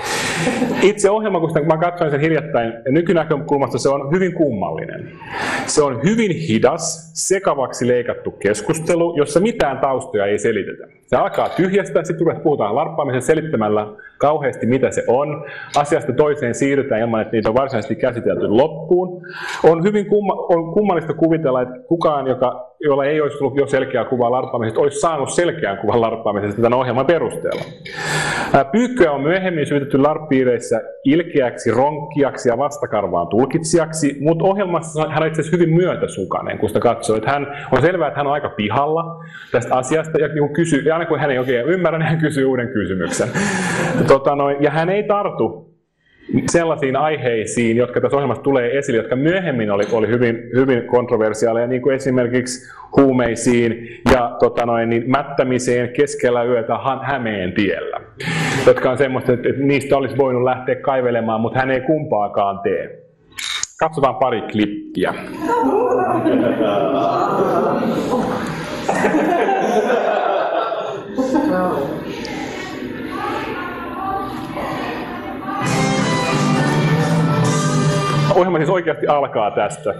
Itse ohjelma, kun mä katsoin sen hiljattain, nykynäkökulmasta se on hyvin kummallinen. Se on hyvin hidas, sekavaksi leikattu keskustelu, jossa mitään taustoja ei selitetä. Se alkaa tyhjästä, sitten puhutaan larppaamisen selittämällä kauheasti mitä se on. Asiasta toiseen siirrytään ilman, että niitä on varsinaisesti käsitelty loppuun. On hyvin kumma, on kummallista kuvitella, että kukaan, joka, jolla ei olisi tullut jo selkeää kuvaa larppaamisesta, olisi saanut selkeän kuvan larppaamisesta tämän ohjelman perusteella. Pyykköä on myöhemmin syytetty larppiireissä ilkeäksi, ronkkiaksi ja vastakarvaan tulkitsijaksi, mutta ohjelmassa hän on itse asiassa hyvin myötäsukainen, kun sitä katsoo. Että hän, on selvää, että hän on aika pihalla tästä asiasta ja niin kysyy, ja aina kun hän ei oikein ymmärrä, niin hän kysyy uuden kysymyksen. Tota noin, ja hän ei tartu sellaisiin aiheisiin, jotka tässä ohjelmassa tulee esille, jotka myöhemmin oli, oli hyvin, hyvin kontroversiaaleja, niin kuin esimerkiksi huumeisiin ja tota noin, niin mättämiseen keskellä yötä Hämeen tiellä, jotka on semmoista, että niistä olisi voinut lähteä kaivelemaan, mutta hän ei kumpaakaan tee. Katsotaan pari klippiä. Ohjelma siis oikeasti alkaa tästä.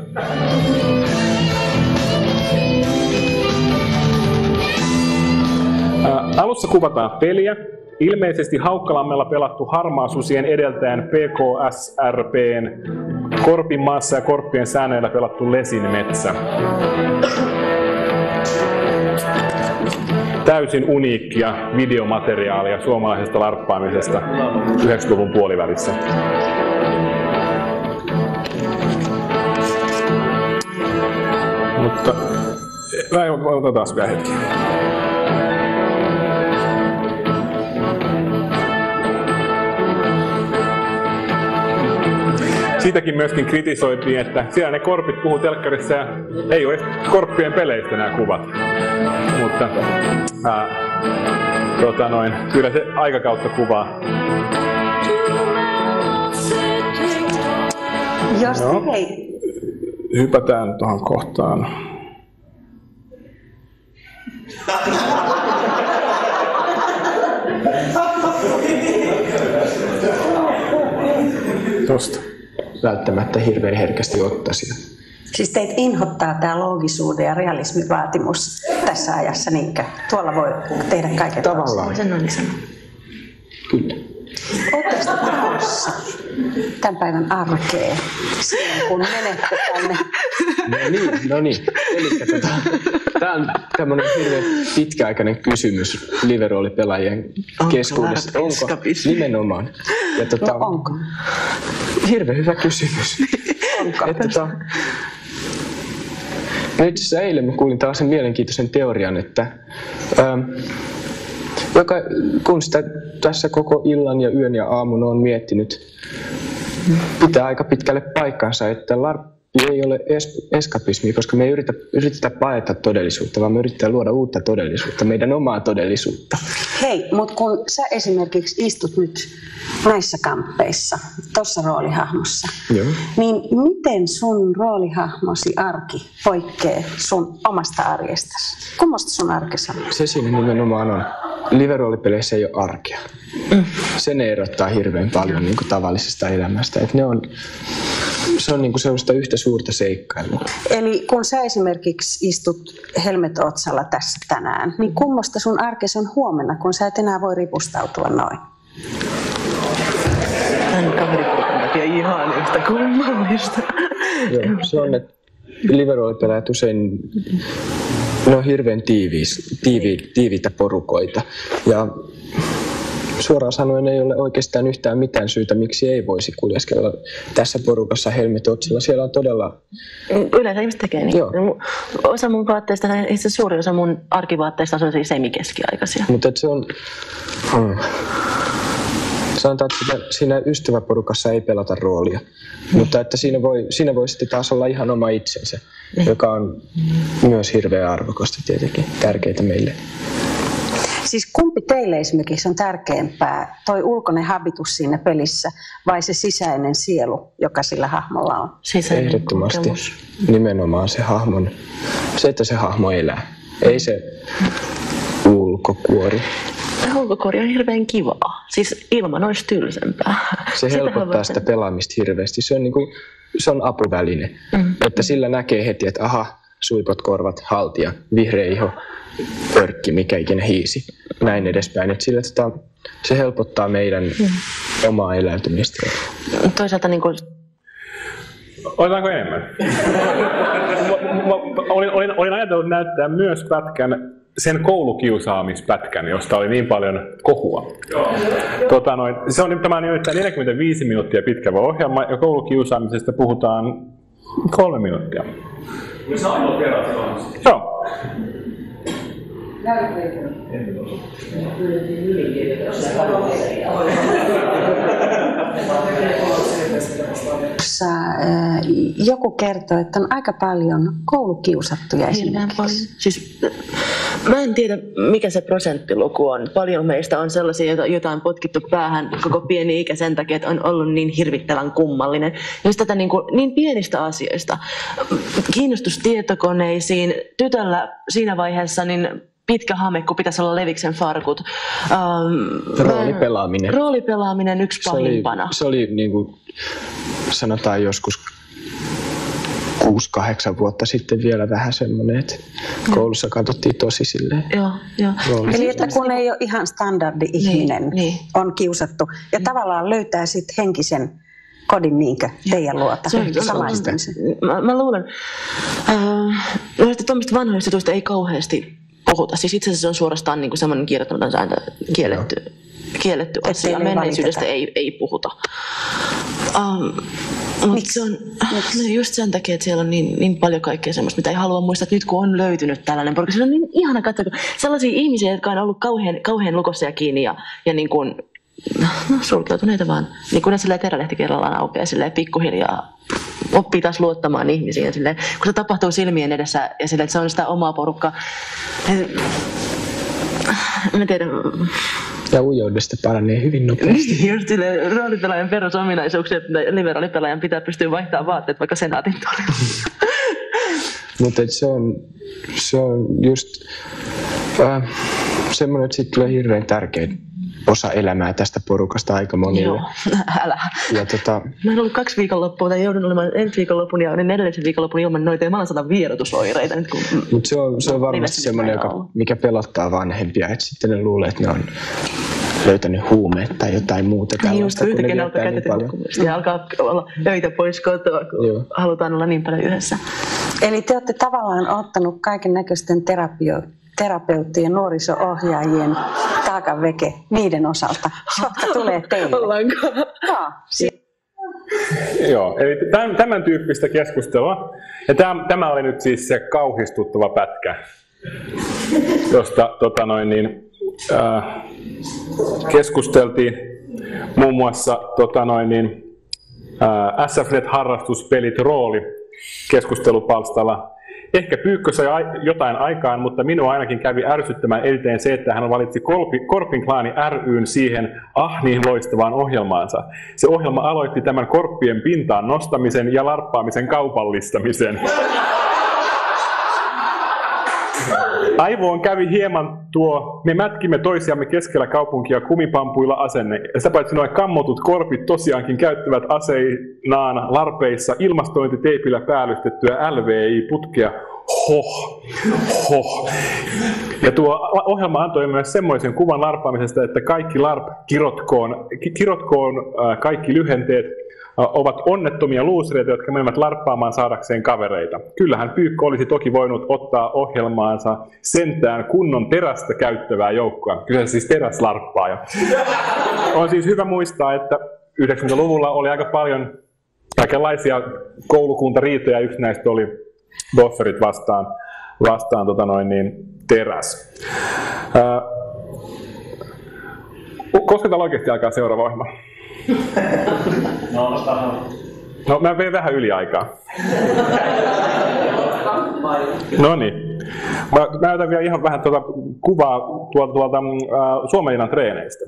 Ää, alussa kuvataan peliä. Ilmeisesti Haukkalammella pelattu Harmaasusien edeltäjän P K S R P:n Korpin maassa ja Korppien säännöillä pelattu Lesin metsä. Täysin uniikkia videomateriaalia suomalaisesta larppaamisesta yhdeksänkymmentäluvun puolivälissä. Mutta otetaan vielä hetki. Siitäkin myöskin kritisoitiin, että siellä ne korpit puhuu telkkarissa ja ei ole korppien peleistä nämä kuvat. Mutta ää, tota noin, kyllä se aikakautta kuvaa. Jos no. Hei. Hypätään tuohon kohtaan. Tosta. Välttämättä hirveän herkästi ottaisi. Siis teitä inhottaa tämä loogisuuden ja realismin vaatimus tässä ajassa, niinkö? Tuolla voi tehdä kaiken. Tavallaan. Sen on sanoa. Kyllä. Oletteko te pahoissa tämän päivän arkeen, kun menette tänne? No niin, no niin. Elikkä tota, tämä on tämmöinen hirveän pitkäaikainen kysymys live-roolipelaajien keskuudessa. Onko? Nimenomaan. Ja tota, no onko? Hirveän hyvä kysymys. Onko? Ja, tota, no itse asiassa eilen mä kuulin taas sen mielenkiintoisen teorian, että ähm, joka, kun sitä tässä koko illan ja yön ja aamun on miettinyt, pitää aika pitkälle paikkansa, että ei ole es, eskapismi, koska me ei yritä, yritetä paeta todellisuutta, vaan me yritetään luoda uutta todellisuutta, meidän omaa todellisuutta. Hei, mutta kun sä esimerkiksi istut nyt näissä kamppeissa, tuossa roolihahmossa, Joo. niin miten sun roolihahmosi arki poikkeaa sun omasta arjestasi? Kummosta sun arkesi on? Se siinä nimenomaan on. Live-roolipeleissä ei ole arkea. Mm. Sen erottaa hirveän paljon niin kuin tavallisesta elämästä. Et ne on, se on niin kuin sellaista yhtä suurta seikkailua. Eli kun sä esimerkiksi istut helmet-otsalla tässä tänään, niin kummosta sun arkesi on huomenna, kun sä et enää voi ripustautua noin? Tän kaveriporukan takia ihan yhtä kummallista. Joo, se on, että live-roolipelaajat usein ne on hirveän tiiviis, tiivi, tiiviitä porukoita. Ja suoraan sanoen ei ole oikeastaan yhtään mitään syytä, miksi ei voisi kuljeskella tässä porukassa helmetotsilla. Siellä on todella... Yleensä ihmiset tekee niin. Joo. Osa mun vaatteista, itse suuri osa mun arkivaatteista on sellaisia semikeskiaikaisia. Mutta se on... Hmm. Sanotaan, että siinä ystäväporukassa ei pelata roolia, mm. mutta että siinä voi, siinä voi sitten taas olla ihan oma itsensä, mm. joka on myös hirveän arvokasta tietenkin, tärkeitä meille. Siis kumpi teille esimerkiksi on tärkeämpää, toi ulkoinen habitus siinä pelissä vai se sisäinen sielu, joka sillä hahmolla on? Sisäinen Ehdottomasti kokemus. Nimenomaan se hahmon, se että se hahmo elää, ei se ulkokuori. Ulkokuori on hirveän kivaa. Siis ilman olisi tylsempää. Se helpottaa sitä pelaamista hirveästi. Se on, niin kuin, se on apuväline. Mm. Että sillä näkee heti, että aha, suipot, korvat, haltia, vihreä iho, pörkki, mikä ikinä hiisi. Näin edespäin. Että sillä tota, se helpottaa meidän mm. omaa eläytymistä. Toisaalta niin kuin... Otetaanko enemmän? olin, olin, olin ajatellut näyttää myös pätkän, sen koulukiusaamispätkän, josta oli niin paljon kohua. Tota noin, se on tämä on neljäkymmentäviisi minuuttia pitkä ohjelma, ja koulukiusaamisesta puhutaan kolme minuuttia. Se on ainoa kerran. Joo. Joku kertoo, että on aika paljon koulukiusattuja esimerkiksi. Siis, mä en tiedä, mikä se prosenttiluku on. Paljon meistä on sellaisia, joita on potkittu päähän koko pieni ikä sen takia, että on ollut niin hirvittävän kummallinen. Jos tätä niin, kuin, niin pienistä asioista, kiinnostus tietokoneisiin, tytöllä siinä vaiheessa niin pitkä hame, kun pitäisi olla Leviksen farkut. Ähm, roolipelaaminen. Roolipelaaminen yksi pahimpana. Se oli, se oli niin kuin sanotaan joskus kuusi kahdeksan vuotta sitten vielä vähän semmoinen, että koulussa katsottiin tosi silleen. Joo, joo. Eli että kun ei ole ihan standardi-ihminen, niin, niin. on kiusattu ja mm. tavallaan löytää sitten henkisen kodin niinkö teidän luota samaistumisen. Mä, mä luulen, äh, että tuommoista vanhoista jutuista ei kauheasti puhuta. Siis itse asiassa se on suorastaan niin kuin semmoinen kirjoittamaton sääntö kielletty, kielletty asia. Menneisyydestä ei, ei puhuta. Um, mutta se on no just sen takia, että siellä on niin, niin paljon kaikkea semmoista, mitä ei halua muistaa, että nyt kun on löytynyt tällainen porukka. Se on niin ihana katsoa, sellaisia ihmisiä, jotka on ollut kauhean, kauhean lukossa ja kiinni ja, ja niin kuin, no, sulkeutuneita vaan. Niin kuin ne silleen terälehti kerrallaan aukeaa silleen pikkuhiljaa. Oppii taas luottamaan ihmisiin. Silleen, kun se tapahtuu silmien edessä ja silleen, että se on sitä omaa porukkaa. Mä tiedän. Ja ujoudesta paranee hyvin nopeasti. Just silleen, roolipelaajan perusominaisuuksia, että live-roolipelaajan pitää pystyä vaihtamaan vaatteet vaikka senaatin tuolilla. Mutta se on, se on just äh, semmoinen, että siitä tulee hirveän tärkeä osa elämää tästä porukasta aika monille. Joo, älä. Ja tota... Mä en ollut kaksi viikonloppua, tai joudun olemaan ensi viikonlopun ja olin edellisen viikonlopun ilman noita, ja mä olen saada vierotusoireita nyt kun... Mutta se on, se on varmasti semmoinen, joka, mikä pelottaa vanhempia, että sitten ne luulee, että ne on löytänyt huumeet tai jotain muuta tällaista, kun ne viettää niin paljon. Ja alkaa olla öitä pois kotoa, kun Joo. halutaan olla niin paljon yhdessä. Eli te olette tavallaan ottanut kaiken näköisten terapio- terapeuttien, nuoriso-ohjaajien taakan veke niiden osalta, jotka tulee teille. Ollaanko? Joo, eli tämän, tämän tyyppistä keskustelua. Ja tämä, tämä oli nyt siis se kauhistuttava pätkä, josta tota noin, niin, äh, keskusteltiin muun muassa tota noin, niin, äh, S F Net-harrastuspelit rooli keskustelupalstalla. Ehkä Pyykkö sai jotain aikaan, mutta minua ainakin kävi ärsyttämään eniten se, että hän valitsi Korpin klaani ry:n siihen ah niin loistavaan ohjelmaansa. Se ohjelma aloitti tämän korppien pintaan nostamisen ja larppaamisen kaupallistamisen. Aivoon kävi hieman tuo, me mätkimme toisiamme keskellä kaupunkia kumipampuilla asenne. Ja sitä paitsi nuo kammotut korpit tosiaankin käyttävät aseinaan larpeissa ilmastointiteipillä päällystettyä L V I-putkea. Hoh, hoh. Ja tuo ohjelma antoi myös semmoisen kuvan larppaamisesta, että kaikki larp kirotkoon, kirotkoon äh, kaikki lyhenteet ovat onnettomia luusereita, jotka menevät larppaamaan saadakseen kavereita. Kyllähän Pyykkö olisi toki voinut ottaa ohjelmaansa sentään kunnon terästä käyttävää joukkoa. Kyseessä siis teräslarppaaja. On siis hyvä muistaa, että yhdeksänkymmentäluvulla oli aika paljon kaikenlaisia koulukuntariitoja. Yksi näistä oli bofferit vastaan, vastaan tota noin, niin, teräs. Ää, koska täällä oikeasti alkaa seuraava ohjelma? No, no mä vein vähän yli aikaa. No niin. Mä näytän vielä ihan vähän tuota kuvaa tuolta, tuolta äh, Suomenlinnan treeneistä.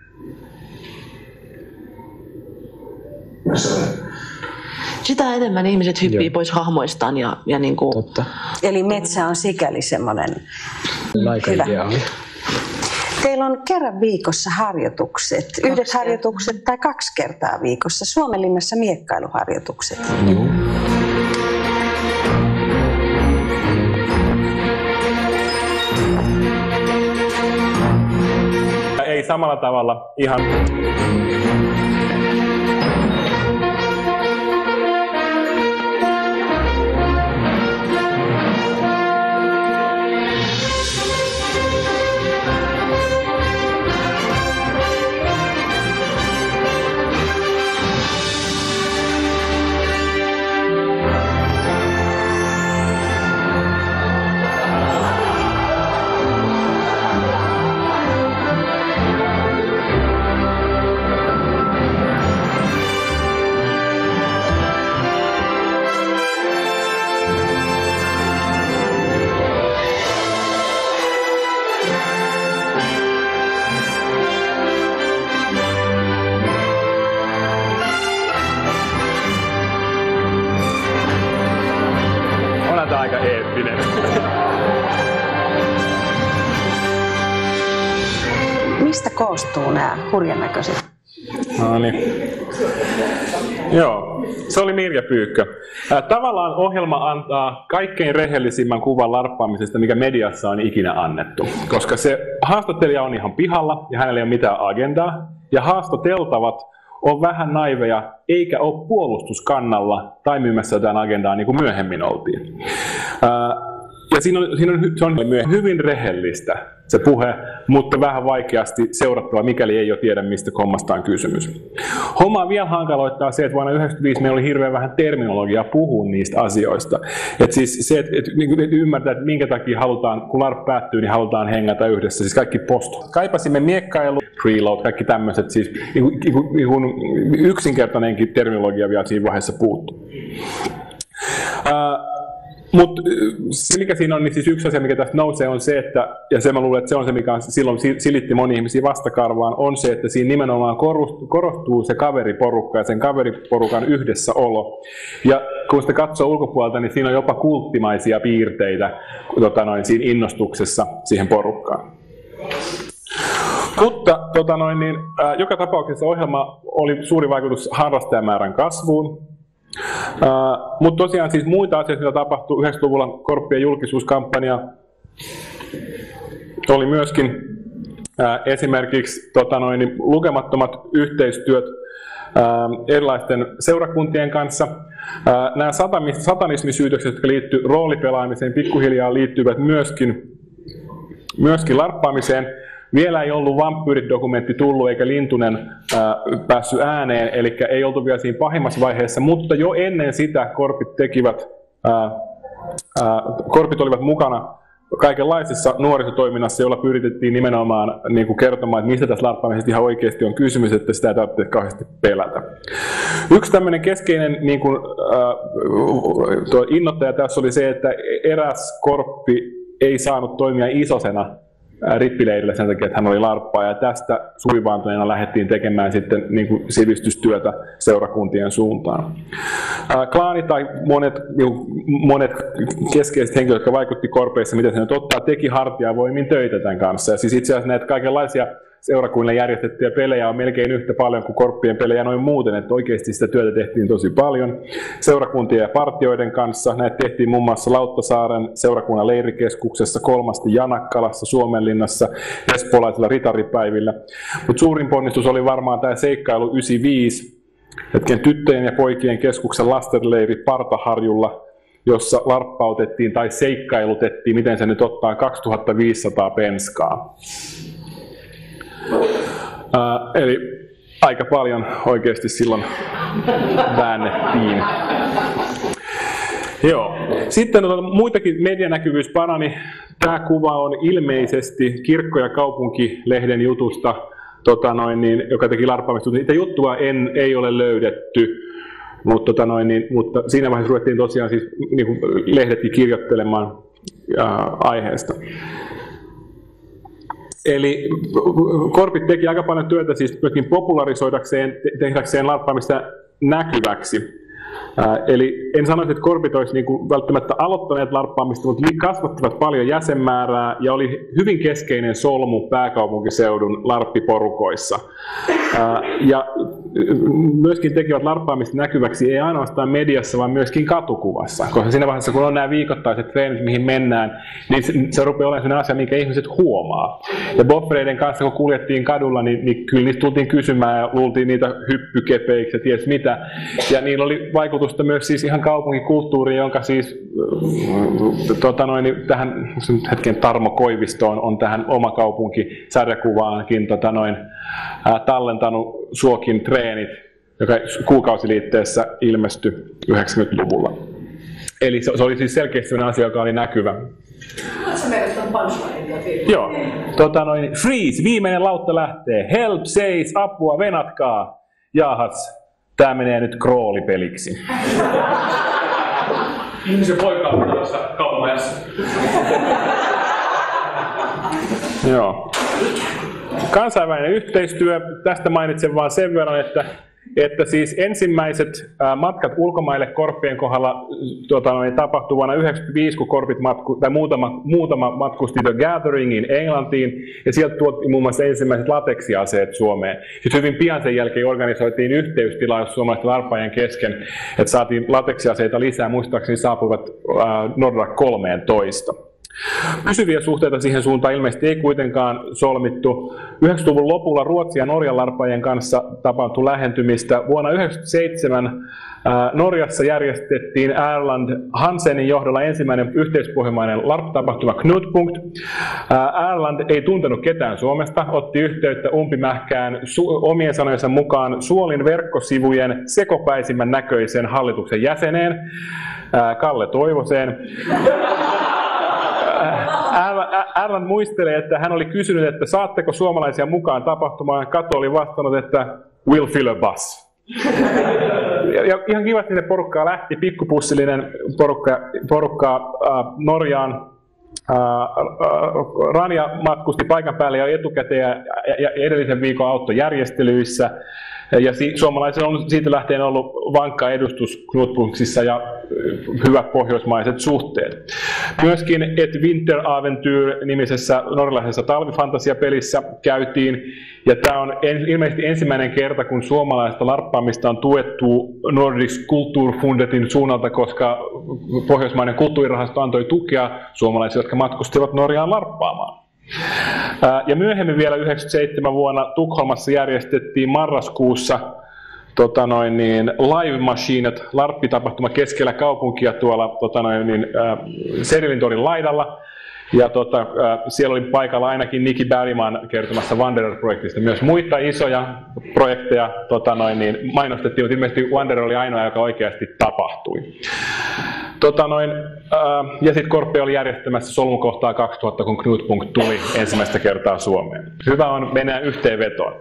Sitä enemmän ihmiset hyppii pois hahmoistaan ja, ja niin kuin... Totta. Eli metsä on sikäli semmoinen aika ideaali. Teillä on kerran viikossa harjoitukset, kaksi yhdet kertaa. harjoitukset tai kaksi kertaa viikossa. Suomenlinnassa miekkailuharjoitukset. Joo. Ei samalla tavalla ihan... Aika eeppinen. Mistä koostuu nämä hurjanäköiset? No niin. Joo, se oli Mirja Pyykkö. Tavallaan ohjelma antaa kaikkein rehellisimmän kuvan larppaamisesta, mikä mediassa on ikinä annettu. Koska se haastattelija on ihan pihalla ja hänellä ei ole mitään agendaa. Ja haastateltavat on vähän naiveja, eikä ole puolustuskannalla tai myymässä jotain agendaa niin kuin myöhemmin oltiin. Ja siinä on, siinä on, se on hyvin rehellistä se puhe, mutta vähän vaikeasti seurattava, mikäli ei jo tiedä, mistä hommasta on kysymys. Hommaa vielä hankaloittaa se, että vuonna yhdeksänkymmentäviisi meillä oli hirveän vähän terminologiaa puhua niistä asioista. Et siis se, että et, et ymmärtää, että minkä takia halutaan, kun LARP päättyy, niin halutaan hengätä yhdessä. Siis kaikki post. Kaipasimme miekkailu, preload, kaikki tämmöiset, siis yksinkertainenkin terminologia vielä siinä vaiheessa puuttuu. Uh, Mutta se, mikä siinä on, niin siis yksi asia, mikä tästä nousee, on se, että, ja se mä luulen, että se on se, mikä silloin silitti moni ihmisiä vastakarvaan, on se, että siinä nimenomaan korostuu se kaveriporukka ja sen kaveriporukan yhdessäolo. Ja kun sitä katsoo ulkopuolelta, niin siinä on jopa kulttimaisia piirteitä tota noin, siinä innostuksessa siihen porukkaan. Mutta tota noin, niin, ää, joka tapauksessa ohjelma oli suuri vaikutus harrastajamäärän kasvuun. Uh, mutta tosiaan siis muita asioita, mitä tapahtui yhdeksänkymmentäluvulla korppien julkisuuskampanja oli myöskin uh, esimerkiksi tota noin, lukemattomat yhteistyöt uh, erilaisten seurakuntien kanssa. Uh, nämä satanismisyytökset, jotka liittyvät roolipelaamiseen, pikkuhiljaa liittyvät myöskin, myöskin larppaamiseen. Vielä ei ollut vampyyrit-dokumentti tullut eikä Lintunen ää, päässyt ääneen, eli ei oltu vielä siinä pahimmassa vaiheessa, mutta jo ennen sitä korpit tekivät, ää, ää, korpit olivat mukana kaikenlaisessa nuorisotoiminnassa, jolla pyritettiin nimenomaan niin kuin kertomaan, että mistä tässä larppaamisesta ihan oikeasti on kysymys, että sitä ei tarvitse kauheasti pelätä. Yksi tämmöinen keskeinen niin kuin, äh, tuo innoittaja tässä oli se, että eräs korppi ei saanut toimia isosena rippileirillä sen takia, että hän oli larppaa, ja tästä suvivaantuneena lähdettiin tekemään sitten niin kuin sivistystyötä seurakuntien suuntaan. Klaani tai monet, monet keskeiset henkilöt, jotka vaikutti korpeissa, mitä se nyt ottaa, teki hartiavoimin töitä tämän kanssa. Ja siis itse asiassa näitä kaikenlaisia seurakunnille järjestettyjä pelejä on melkein yhtä paljon kuin korppien pelejä noin muuten, että oikeasti sitä työtä tehtiin tosi paljon. Seurakuntien ja partioiden kanssa näitä tehtiin muun muassa Lauttasaaren seurakunnan leirikeskuksessa, Kolmasti Janakkalassa, Suomenlinnassa, espoolaisilla ritaripäivillä. Mutta suurin ponnistus oli varmaan tämä seikkailu yhdeksänkymmentäviisi, hetken tyttöjen ja poikien keskuksen lastenleiri Partaharjulla, jossa larppautettiin tai seikkailutettiin, miten se nyt ottaa, kaksituhattaviisisataa penskaa. Uh, eli aika paljon oikeasti silloin väännettiin. Joo. Sitten muitakin medianäkyvyys parani. Tämä kuva on ilmeisesti Kirkko- ja kaupunkilehden jutusta, tota noin, niin, joka teki larppaamista. Niitä juttua en, ei ole löydetty, mutta, tota noin, niin, mutta siinä vaiheessa ruvettiin tosiaan siis, niin kuin lehdetkin kirjoittelemaan ää, aiheesta. Eli korpit teki aika paljon työtä siis myöskin popularisoidakseen, tehdäkseen larppaamista näkyväksi. Ää, eli en sanoisi, että korpit olisi niinku välttämättä aloittaneet larppaamista, mutta kasvattivat paljon jäsenmäärää ja oli hyvin keskeinen solmu pääkaupunkiseudun larppiporukoissa. Ää, ja myöskin tekivät larppaamista näkyväksi ei ainoastaan mediassa, vaan myöskin katukuvassa. Koska siinä vaiheessa, kun on nämä viikoittaiset treenit, mihin mennään, niin se, se rupeaa olemaan sellainen asia, minkä ihmiset huomaa. Ja boffereiden kanssa, kun kuljettiin kadulla, niin, niin kyllä niistä tultiin kysymään ja luultiin niitä hyppykepeiksi ja ties mitä. Ja niillä oli vaikutusta myös siis ihan kaupunkikulttuuriin, jonka siis tota noin, tähän hetken Tarmo Koivisto on, on tähän oma kaupunki sarjakuvaankin tota noin, ää, tallentanut Suokin treenit, joka kuukausiliitteessä ilmestyi yhdeksänkymmentäluvulla. Eli se, se oli siis selkeästi sellainen asia, joka oli näkyvä. Se meidän on punchline. Joo. Tota noin, freeze, viimeinen lautta lähtee. Help, seis, apua, venatkaa. Jaahas. Tää menee nyt kroolipeliksi. Ihmisen poika on tällaista kaupamajassa. Joo. Kansainvälinen yhteistyö. Tästä mainitsen vaan sen verran, että, että siis ensimmäiset ää, matkat ulkomaille korppien kohdalla tuota, noin, tapahtui vuonna yhdeksänkymmentäviisi, kun korpit matku, tai muutama, muutama matkusti The Gatheringin Englantiin, ja sieltä tuotiin muun muassa ensimmäiset lateksiaseet Suomeen. Sitten hyvin pian sen jälkeen organisoitiin yhteystilaisuus suomalaisten larppaajien kesken, että saatiin lateksiaseita lisää, muistaakseni saapuivat ää, Nordrak kolmetoista. Pysyviä suhteita siihen suuntaan ilmeisesti ei kuitenkaan solmittu. yhdeksänkymmentäluvun lopulla Ruotsin ja Norjan larppaajien kanssa tapahtui lähentymistä. Vuonna yhdeksänkymmentäseitsemän ää, Norjassa järjestettiin Erland Hansenin johdolla ensimmäinen yhteispohjoismainen larp-tapahtuma Knutpunkt. Ää, Erland ei tuntenut ketään Suomesta, otti yhteyttä umpimähkään su- omien sanojensa mukaan Suolin verkkosivujen sekopäisimmän näköisen hallituksen jäseneen, ää, Kalle Toivoseen. Erland muistelee, että hän oli kysynyt, että saatteko suomalaisia mukaan tapahtumaan. Kato oli vastannut, että we'll fill a bus. Ja ihan kivasti ne porukkaa lähti, pikkupussillinen porukka, porukkaa äh, Norjaan. Äh, äh, Rania matkusti paikan päälle jo etukäteen ja, ja, ja edellisen viikon autojärjestelyissä. Ja si- suomalaisilla on siitä lähtien ollut vankka edustus Knutpunktissa ja hyvät pohjoismaiset suhteet. Myöskin Et Vinter-Aventyr-nimisessä norjalaisessa talvifantasiapelissä käytiin. Ja tämä on en, ilmeisesti ensimmäinen kerta, kun suomalaista larppaamista on tuettu Nordisk Kulturfundetin suunnalta, koska Pohjoismainen kulttuurirahasto antoi tukea suomalaisille, jotka matkustivat Norjaan larppaamaan. Ja myöhemmin vielä yhdeksänkymmentäseitsemän vuonna Tukholmassa järjestettiin marraskuussa tota noin, niin, Live Machinat larppitapahtuma keskellä kaupunkia tuolla tota noin, niin, äh, Serilintorin laidalla. Ja tota, äh, siellä oli paikalla ainakin Niki Bergman kertomassa Wanderer-projektista. Myös muita isoja projekteja tota noin, niin, mainostettiin, mutta ilmeisesti Wanderer oli ainoa, joka oikeasti tapahtui. Tota noin, ää, ja sitten Korppi oli järjestämässä solmukohtaa kaksituhatta, kun Knutpunkt tuli ensimmäistä kertaa Suomeen. Hyvä on mennä yhteenvetoon.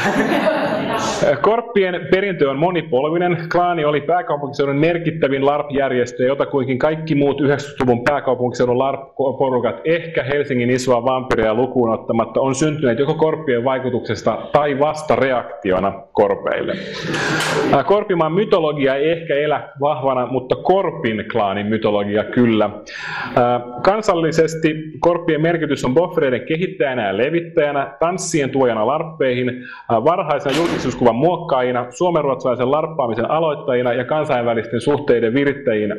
Korppien perintö on monipolvinen. Klaani oli pääkaupunkiseudun merkittävin LARP-järjestö, jota kuinkin kaikki muut yhdeksänkymmentäluvun pääkaupunkiseudun LARP-porukat, ehkä Helsingin isoa vampyreja lukuun ottamatta, on syntyneet joko Korppien vaikutuksesta tai vastareaktiona Korpeille. Korpimaan mytologia ei ehkä elä vahvana, mutta Korpin klaanin mytologia kyllä. Kansallisesti Korppien merkitys on boffereiden kehittäjänä ja levittäjänä, tanssien tuojana larppeihin, varhaisena julkisuuskuvan muokkaajina, suomenruotsalaisen larppaamisen aloittajina ja kansainvälisten suhteiden virittäjinä.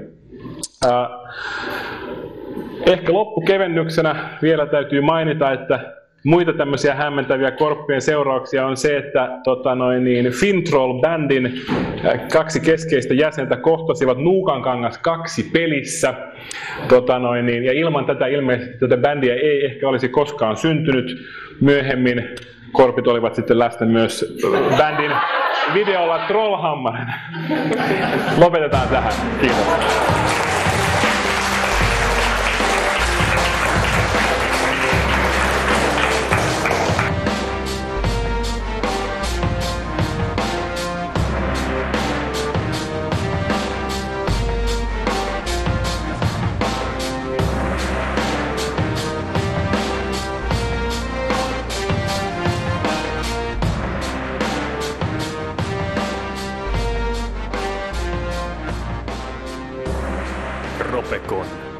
Ehkä loppukevennyksenä vielä täytyy mainita, että muita tämmöisiä hämmentäviä Korppien seurauksia on se, että tota noin, niin Fintroll-bändin kaksi keskeistä jäsentä kohtasivat Nuukankangas kaksi pelissä. Tota noin, niin, ja ilman tätä ilmeisesti tätä bändiä ei ehkä olisi koskaan syntynyt. Myöhemmin Korpit olivat sitten läsnä myös bändin videolla Trollhammer. Lopetetaan tähän. Kiitos. Ropekon.